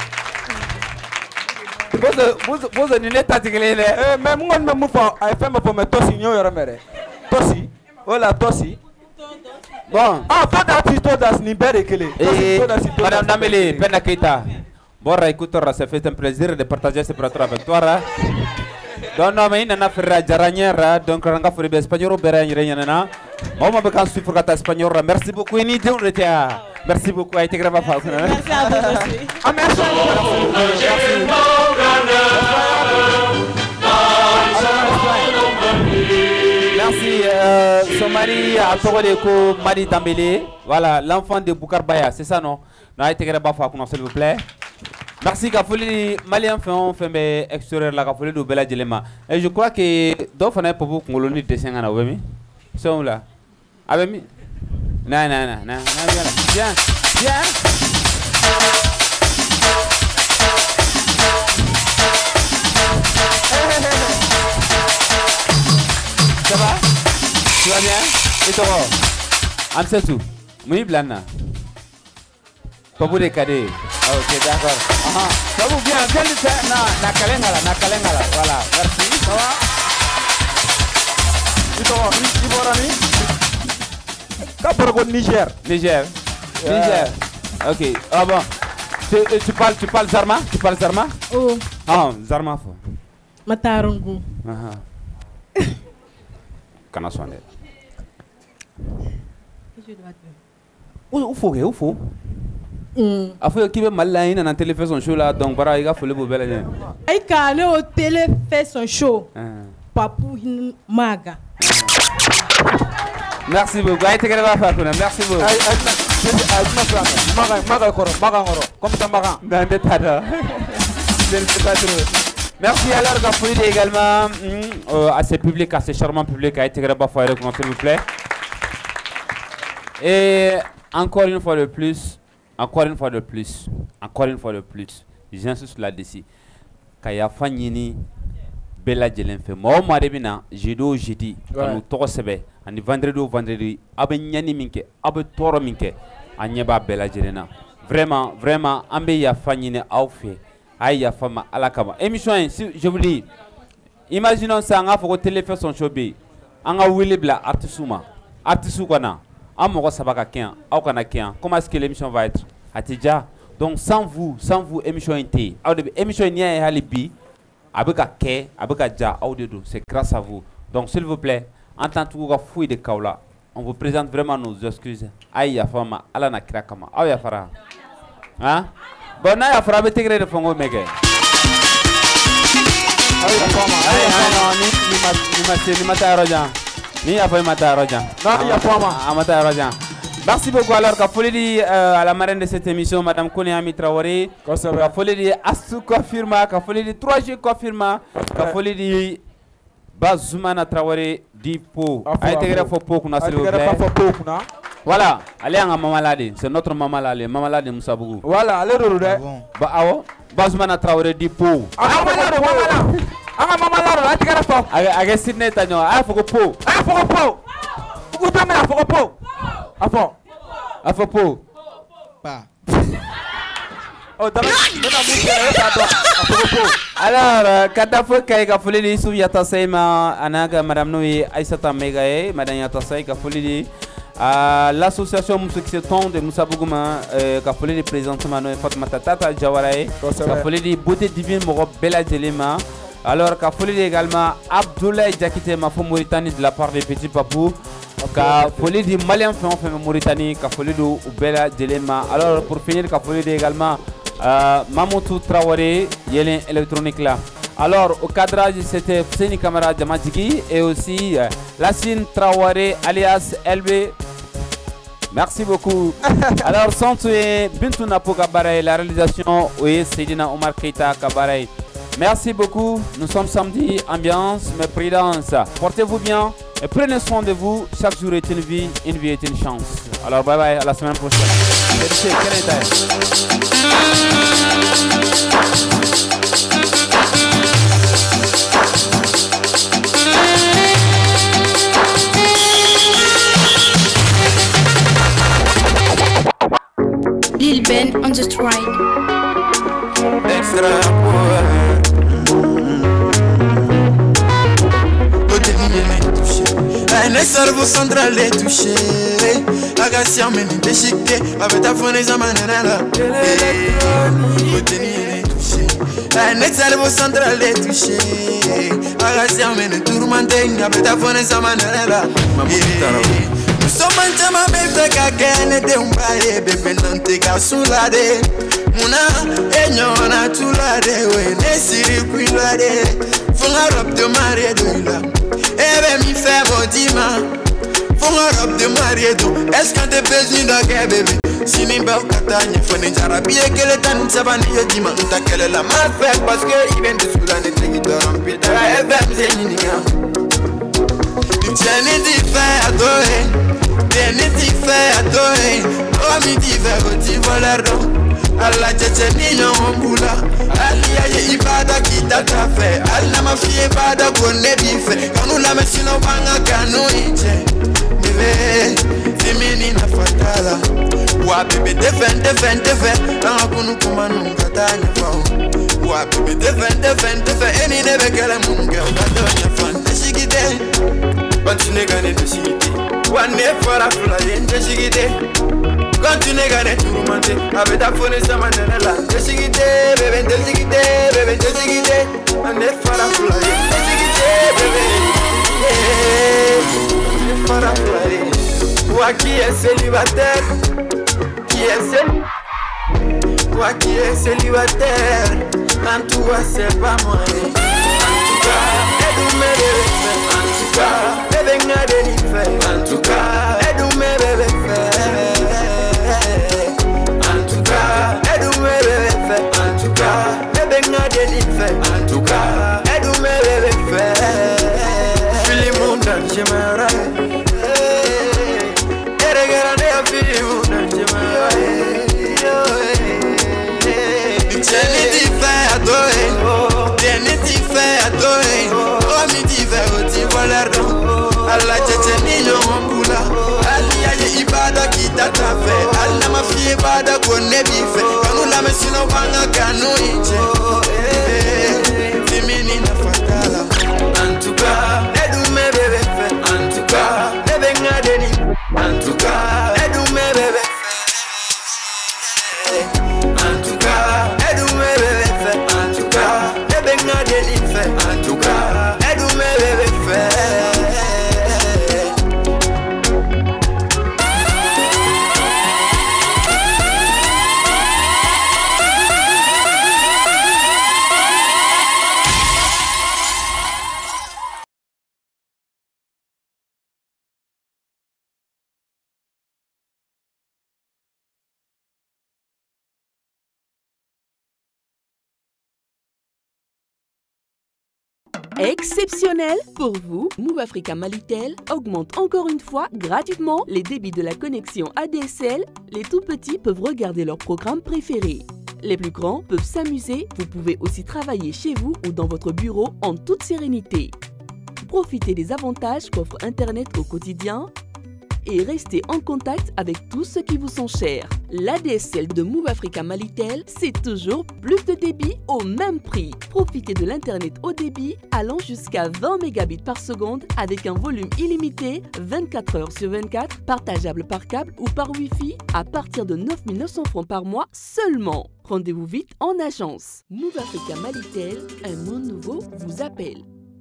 Vos ne l'êtes pas tigre. Mais moi, je me fais Tosi. Hola, Tosi. Bon. Ah, todas ni bere kele. Madame Dambélé, Penda Keita. Bon, écoute, ça fait un plaisir de partager ce plateau avec toi. Donc, non, mais il y a une jaranière, donc on a fait des Espagnols, Béragne, on m'a besoin de suivre ta espagnol. Merci beaucoup, Inidi, on était à. Merci beaucoup, a été grave à faire. Merci à vous aussi. Ah, merci. Merci, son mari a trouvé Madi Dambélé, voilà, l'enfant de Boukar Baya, c'est ça non? Non, a été grave à faire, s'il vous plaît. Merci, Kafouli, Malien fait extérieur la Kafouli de Bella Djelema. Et je crois que d'autres fans pour vous qu'on l'on dessin à Wemi. Ils sont là. Avec moi? Non, viens. Ça va? Tu vas bien? Et toi? Amsetou, oui, Blana. Pas vous décader. Ok, d'accord. Ça vous bien? Nakalengala. Voilà, merci. Ça va? Et toi? Niger. Niger. Ok. Ah bon. Tu parles Zarma? Oh. Ah, Zarma. Matarungu. Kana sonne. Où faut? A faut qu'il y ait mal dans la télévision show là, donc bara il faut le bobel. Ay kane au télévision show. Papou maga. Merci beaucoup. Merci beaucoup. Merci alors Gafouli également à ce public, à ce charmant public, à Intégré Bafoire, s'il vous plaît. Et encore une fois de plus, j'insiste là-dessus. Kaya Fanyini, Bella Djelenfe, moi Maribina, jeudi, nous tous sebe, ani vendredi, abe nyani minke, abe toro minke, anyeba Bella Djelena. Vraiment, ambe ya Fanyini aufé. Aïe, femme à la cama. Émission, si je vous dis, imaginons ça, on a fait téléphone showbi, on a Willy Bla, Artisoukana, Amoro Sabaka Kien, Aukana Kien. Comment est-ce que l'émission va être? Atidja. Donc, sans vous, émission inte. Émission n'y a halibi, Abeka Ke, Abeka Dja, Audio, c'est grâce à vous. Donc, s'il vous plaît, en tant que fouille de Kaula, on vous présente vraiment nos excuses. Aïe, femme, Alana Krakama, Aïe, Fara. Hein? Bon, on a frappé tigre de fongo mege. Merci beaucoup alors Kafouli à la marraine de cette émission, Madame Kounéami Traoré. Kafouli Astou confirma, Kafouli 3G confirma, Kafouli Bazoumana Traoré Dipo. Aïe tigre fo poku na s'il vous plaît. Voilà, allez en Mamalade, c'est notre Mamalade, Mamalade Moussabougou. Voilà, allez Roudé. Bah, awo, Basmana Traoré di Po. Mamalade. Mamalade, tu as fait. Avec Sidney Tagnon, ah, faut que Po. Ah, faut que Po. Faut que Po. Faut que Po. Afo. Afo Po. Pas. Oh, alors, Katafo Kaika Folidi, Souyata Seima, Anaga, Madame Noé, Aïsata Megae, Madame Yatasai, Kafolidi, l'association Moussekseton de Moussa Bougouma, Kafolidi, présentement, Fatma Tata, Jawarae, Kafolidi, Beauté Divine, Moro Bella Djelema. Alors, Kafolidi également, Abdoulaye Diakité, Mafo Mauritanie, de la part des petits papous. Kafolidi, Malien fait Mauritanie, Kafolidi, Bella Djelema. Alors, pour finir, Kafolidi également, Mamoutou Traoré, Yélin électronique là. Alors au cadrage c'était Fseni Kamara Djamadjigi et aussi Lassine Traoré alias LB. Merci beaucoup. Alors sans tuer Bintou Napo Kabaray, la réalisation oui Seydina Omar Keita Kabaray. Merci beaucoup. Nous sommes samedi, ambiance, mais prudence. Portez-vous bien et prenez soin de vous. Chaque jour est une vie est une chance. Alors bye bye, à la semaine prochaine. Lil Ben on the strike. Extra un cerveau central est touché. Agassia mène déchiqué. Avec ta phone et sa manana. Un cerveau central est touché. Agassia mène tourmenté. Avec ta phone et sa manana. Nous sommes en chama bébé kakene de umbaye bébé nante kasulade. Muna enyona tulade we nesiri kwilade. Fonga rob de marie doila. Ebe mi fait bodima. Fonga rob de marie do. Est-ce que t'es besoin d'un bébé? Si mi bel katanya fone jarabie kele tan sabani yodima. Nta kele la mal fait parce que il vient de soulane tengi doram pita. Ebe mi zenininga. Tieni di fait adorer. Tieni di fait adorer. Oh mi di fait ti volerò. Alla cheche niño mbula. Ali aye ibada kita tafe. Alla mafie ibada kone bife. Kanu la mesino banga kanu inche. Bebe, simini na fatala. Wa bebe defen. Anga kunu kumanu katanya fao. Wa bebe defen. Eni nebe kele munge. Kadonya fan. Deshigide. Continue gane deshigide. Wane fara fula yen deshigide. Continue gane turumante. Avec ta phone et sa manela. Deshigide, bébé, deshigide. Wane fara fula yen deshigide, bébé. Wane fara fula yen. Toi qui est célibataire. Toi qui est célibataire. En tout cas, c'est pas moi. En tout cas, aide-moi bébé. En tout cas, bébé n'a de fait. En tout cas, aide-moi bébé fait. En tout cas, aide-moi bébé fait. En tout cas, bébé n'a de fait. En tout cas, aide-moi bébé fait. Fili monde, j'aimerais. Et regarde un fili monde, j'aimerais. Tieni di fait adorer. Tieni di fait adorer. Oh mi di fait ti volerò. Alla cheche niño mbula. Ali aye ibada kita tafe. Alla mafie ibada kone bife. Kanu la mesino banga kanu inche. Femini na fatala. En tout cas, aide-moi bébé fait. En tout cas, bébé n'a deni. En tout cas, aide-moi bébé fait. En tout cas, aide-moi bébé fait. En tout cas, bébé n'a deni fait. En tout cas, aide-moi bébé fait. exceptionnel pour vous. Move Africa Malitel augmente encore une fois gratuitement les débits de la connexion ADSL. Les tout petits peuvent regarder leurs programmes préférés. Les plus grands peuvent s'amuser. Vous pouvez aussi travailler chez vous ou dans votre bureau en toute sérénité. Profitez des avantages qu'offre Internet au quotidien et restez en contact avec tous ceux qui vous sont chers. L'ADSL de Move Africa Malitel, c'est toujours plus de débit au même prix. Profitez de l'Internet haut débit allant jusqu'à 20 mégabits par seconde avec un volume illimité 24 heures sur 24, partageable par câble ou par Wi-Fi à partir de 9 900 francs par mois seulement. Rendez-vous vite en agence. Move Africa Malitel, un monde nouveau vous appelle.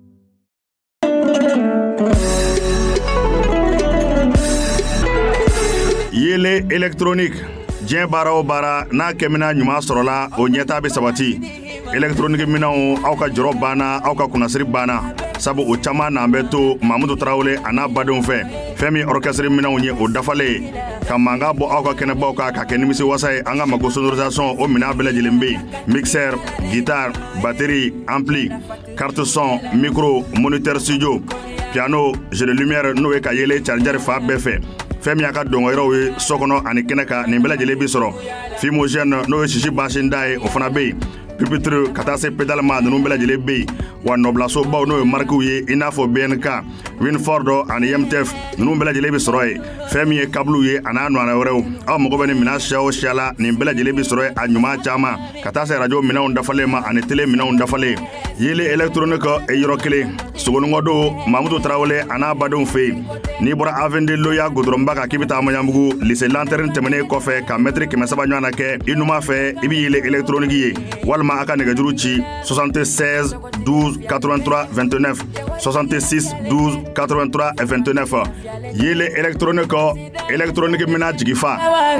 Yele électronique diɲɛ baara o baara n'a kɛmina ɲuman sɔrɔla o ɲɛta bɛ sabati électronique minɛnw aw ka jɔrɔ banna aw ka kunnasiri banna sabu o caman n'an bɛ to Mamudu Tarawele a n'a badenw fɛ fɛn min orchestre minɛnw ye o dafalen ka mankan bɔ aw ka kɛnɛbaw kan ka kɛ nimisi wasa ye an ka mago sonorisation o minɛn bɛɛ lajɛlen bɛ yen mixeur guitare batterie ampli carte son micro moniteur studio piano jeu de lumière n'o ye ka yele charger fa bɛɛ fɛ fɛn min y'a ka dɔngɔyɔrɔw ye so kɔnɔ ani kɛnɛ kan nin bɛɛ lajɛlen bi sɔrɔ fumogène n'o ye sisi basinda ye o fana bɛ yen pupitre ka taa se pédale ma ninnu bɛɛ lajɛlen bɛ yen wa nɔbilasobaw n'o ye marquew ye i n'a fɔ BNK Winford ani MTF ninnu bɛɛ lajɛlen bi sɔrɔ yen fɛn min ye câble ye a n'a ɲɔgɔnna wɛrɛw aw mago bɛ nin minɛn siya o siya la nin bɛɛ lajɛlen bi sɔrɔ yen a ɲuman caman ka taa se radio minɛnw dafalen ma ani télé minɛnw dafalen yeli électronique yɔrɔ kelen sogonikɔdo Mamudu Tarawele a n'a badenw fɛ yen n'i bɔra Avende Loya goudronba kan k'i bɛ taa Maɲanbugu lycée Lanterne tɛmɛnen kɔfɛ ka mètre 300 ɲɔgɔn na kɛ i numan fɛ i bɛ yeli électronique ye walima a ka nɛgɛjuru ci 76 12 83 29 66 12 83 29 yeli électronique mina jigifa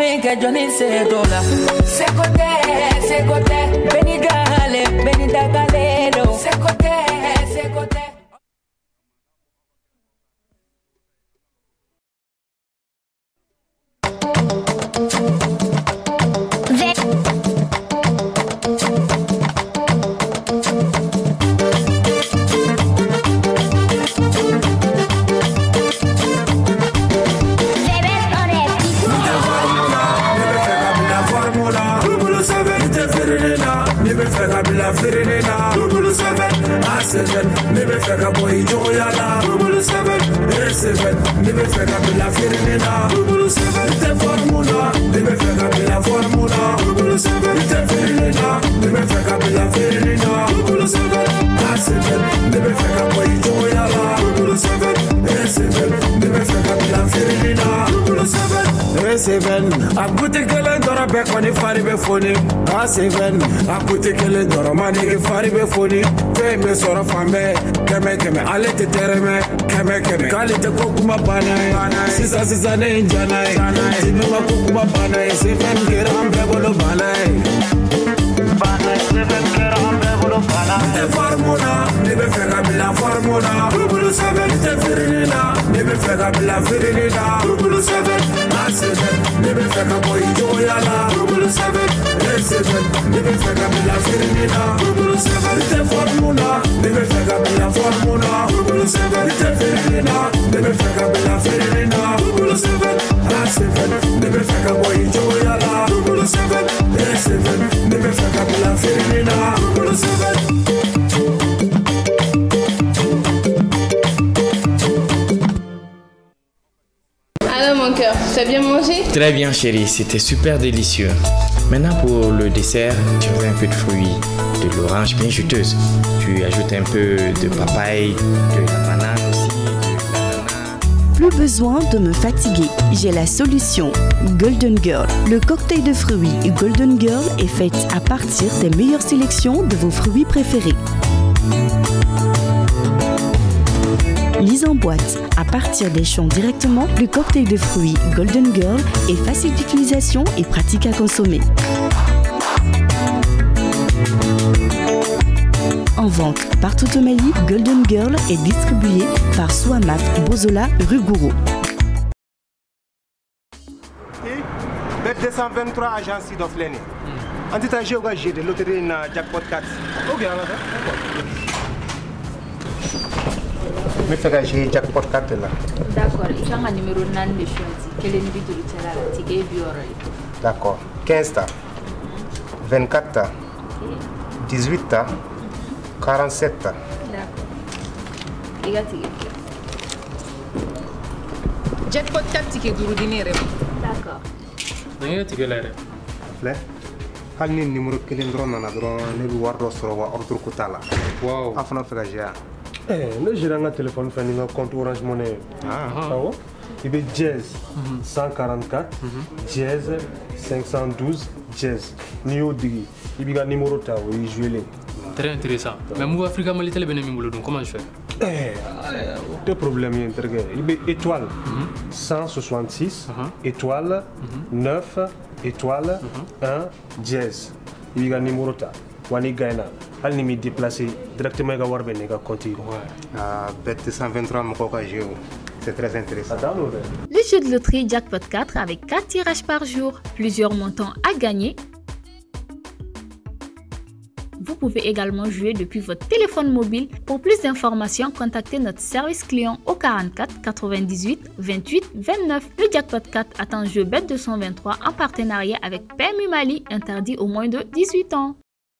A goûté kelen dɔrɔn bɛɛ kɔni fari bɛ foni A7 a goûté kelen dɔrɔn ma nege fari bɛ foni fɛn bɛ sɔrɔ fan bɛɛ kɛmɛ kɛmɛ ale tɛ tɛrɛmɛ kɛmɛ kɛmɛ k'ale tɛ ko kuma banna ye sisan ne ye n jana ye dimi ma ko kuma banna ye C7 kɛra an bɛɛ bolo banna ye C7 kɛra an bɛɛ bolo banna n tɛ forme na ne bɛ fɛ ka bila forme na bulu 7 tɛ feereli la ne bɛ fɛ ka bila feereli la bulu 7 A7 ne bɛ fɛ ka bɔ i cogoya la bulu 7 A7 ne bɛ fɛ ka bila feereli la bulu 7 tɛ forme na ne bɛ fɛ ka bila forme na bulu 7 tɛ feereli la ne bɛ fɛ ka bila feereli la bulu 7 A7 ne bɛ fɛ ka bɔ i cogoya la bulu 7 A7 ne bɛ fɛ ka bila feereli la bulu 7. Alors mon cœur, tu as bien mangé? Très bien chérie, c'était super délicieux. Maintenant pour le dessert, tu veux un peu de fruits, de l'orange bien juteuse. Tu ajoutes un peu de papaye, de la banane aussi, de l'ananas. Plus besoin de me fatiguer, j'ai la solution. Golden Girl. Le cocktail de fruits Golden Girl est fait à partir des meilleures sélections de vos fruits préférés. Mise en boîte à partir des champs directement, le cocktail de fruits Golden Girl est facile d'utilisation et pratique à consommer. En vente partout au Mali, Golden Girl est distribué par Soamaf Bozola rue Gourou. 223 agences d'Ofleni. En tout temps, j'ai de loterie na jackpot 4. Ok, Mais fais que jackpot 4 là. D'accord, il y a un numéro de choisi. Quel est le numéro de ticket D'accord. 15 ta, 24 ta, 18 ta, 47 ta. D'accord. Il y a ticket. Jackpot 4 ticket de dinero. D'accord. Il y a ticket là. Fleur. Hal ni numéro kelen dron na dron ne bi wardo soro wa ordre ko tala. Wow. Afana fega ja. Le gérant un téléphone fait un compte Orange Money. Il y a Jazz 144, Jazz 512, Jazz. New Digi. Il y a un numéro de jouer. Très intéressant. Mais moi, Africa Malitel, comment je fais? Deux problèmes. Il y a étoile 166, étoile 9, étoile 1, Jazz. Il y a un numéro de Wani Gaina. Elle n'est déplacée directement à Warben et à Conti. Bet 123 c'est très intéressant. Le jeu de loterie Jackpot 4 avec 4 tirages par jour, plusieurs montants à gagner. Vous pouvez également jouer depuis votre téléphone mobile. Pour plus d'informations, contactez notre service client au 44 98 28 29. Le Jackpot 4 attend un jeu Bet 223 en partenariat avec PMU Mali, interdit aux moins de 18 ans.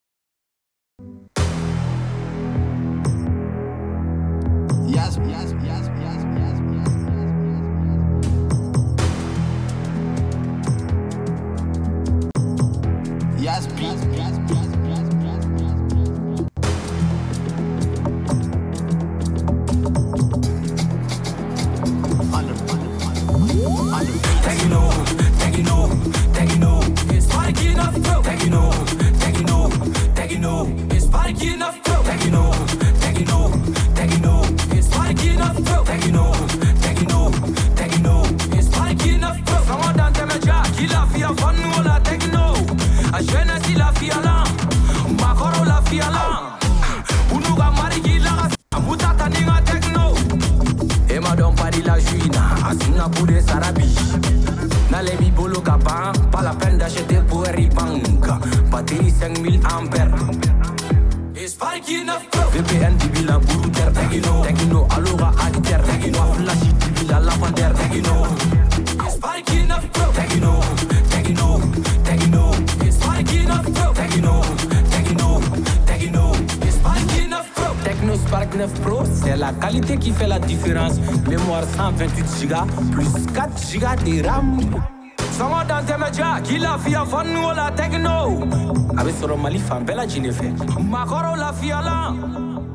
Pas la peine d'acheter pour Ribank. Batterie 5000 ampères. VPN Dibila Bourouter Tekino Alora Alter Tekino Flash Dibila Lapander Tekino Techno Spark 9 Pro, c'est la qualité qui fait la différence. Mémoire 128 Go plus 4 Go de RAM. Sama dans tes médias, qui la fille a fan nous la techno. Avec ce Mali fan bella Ginefe. Makoro la fille là.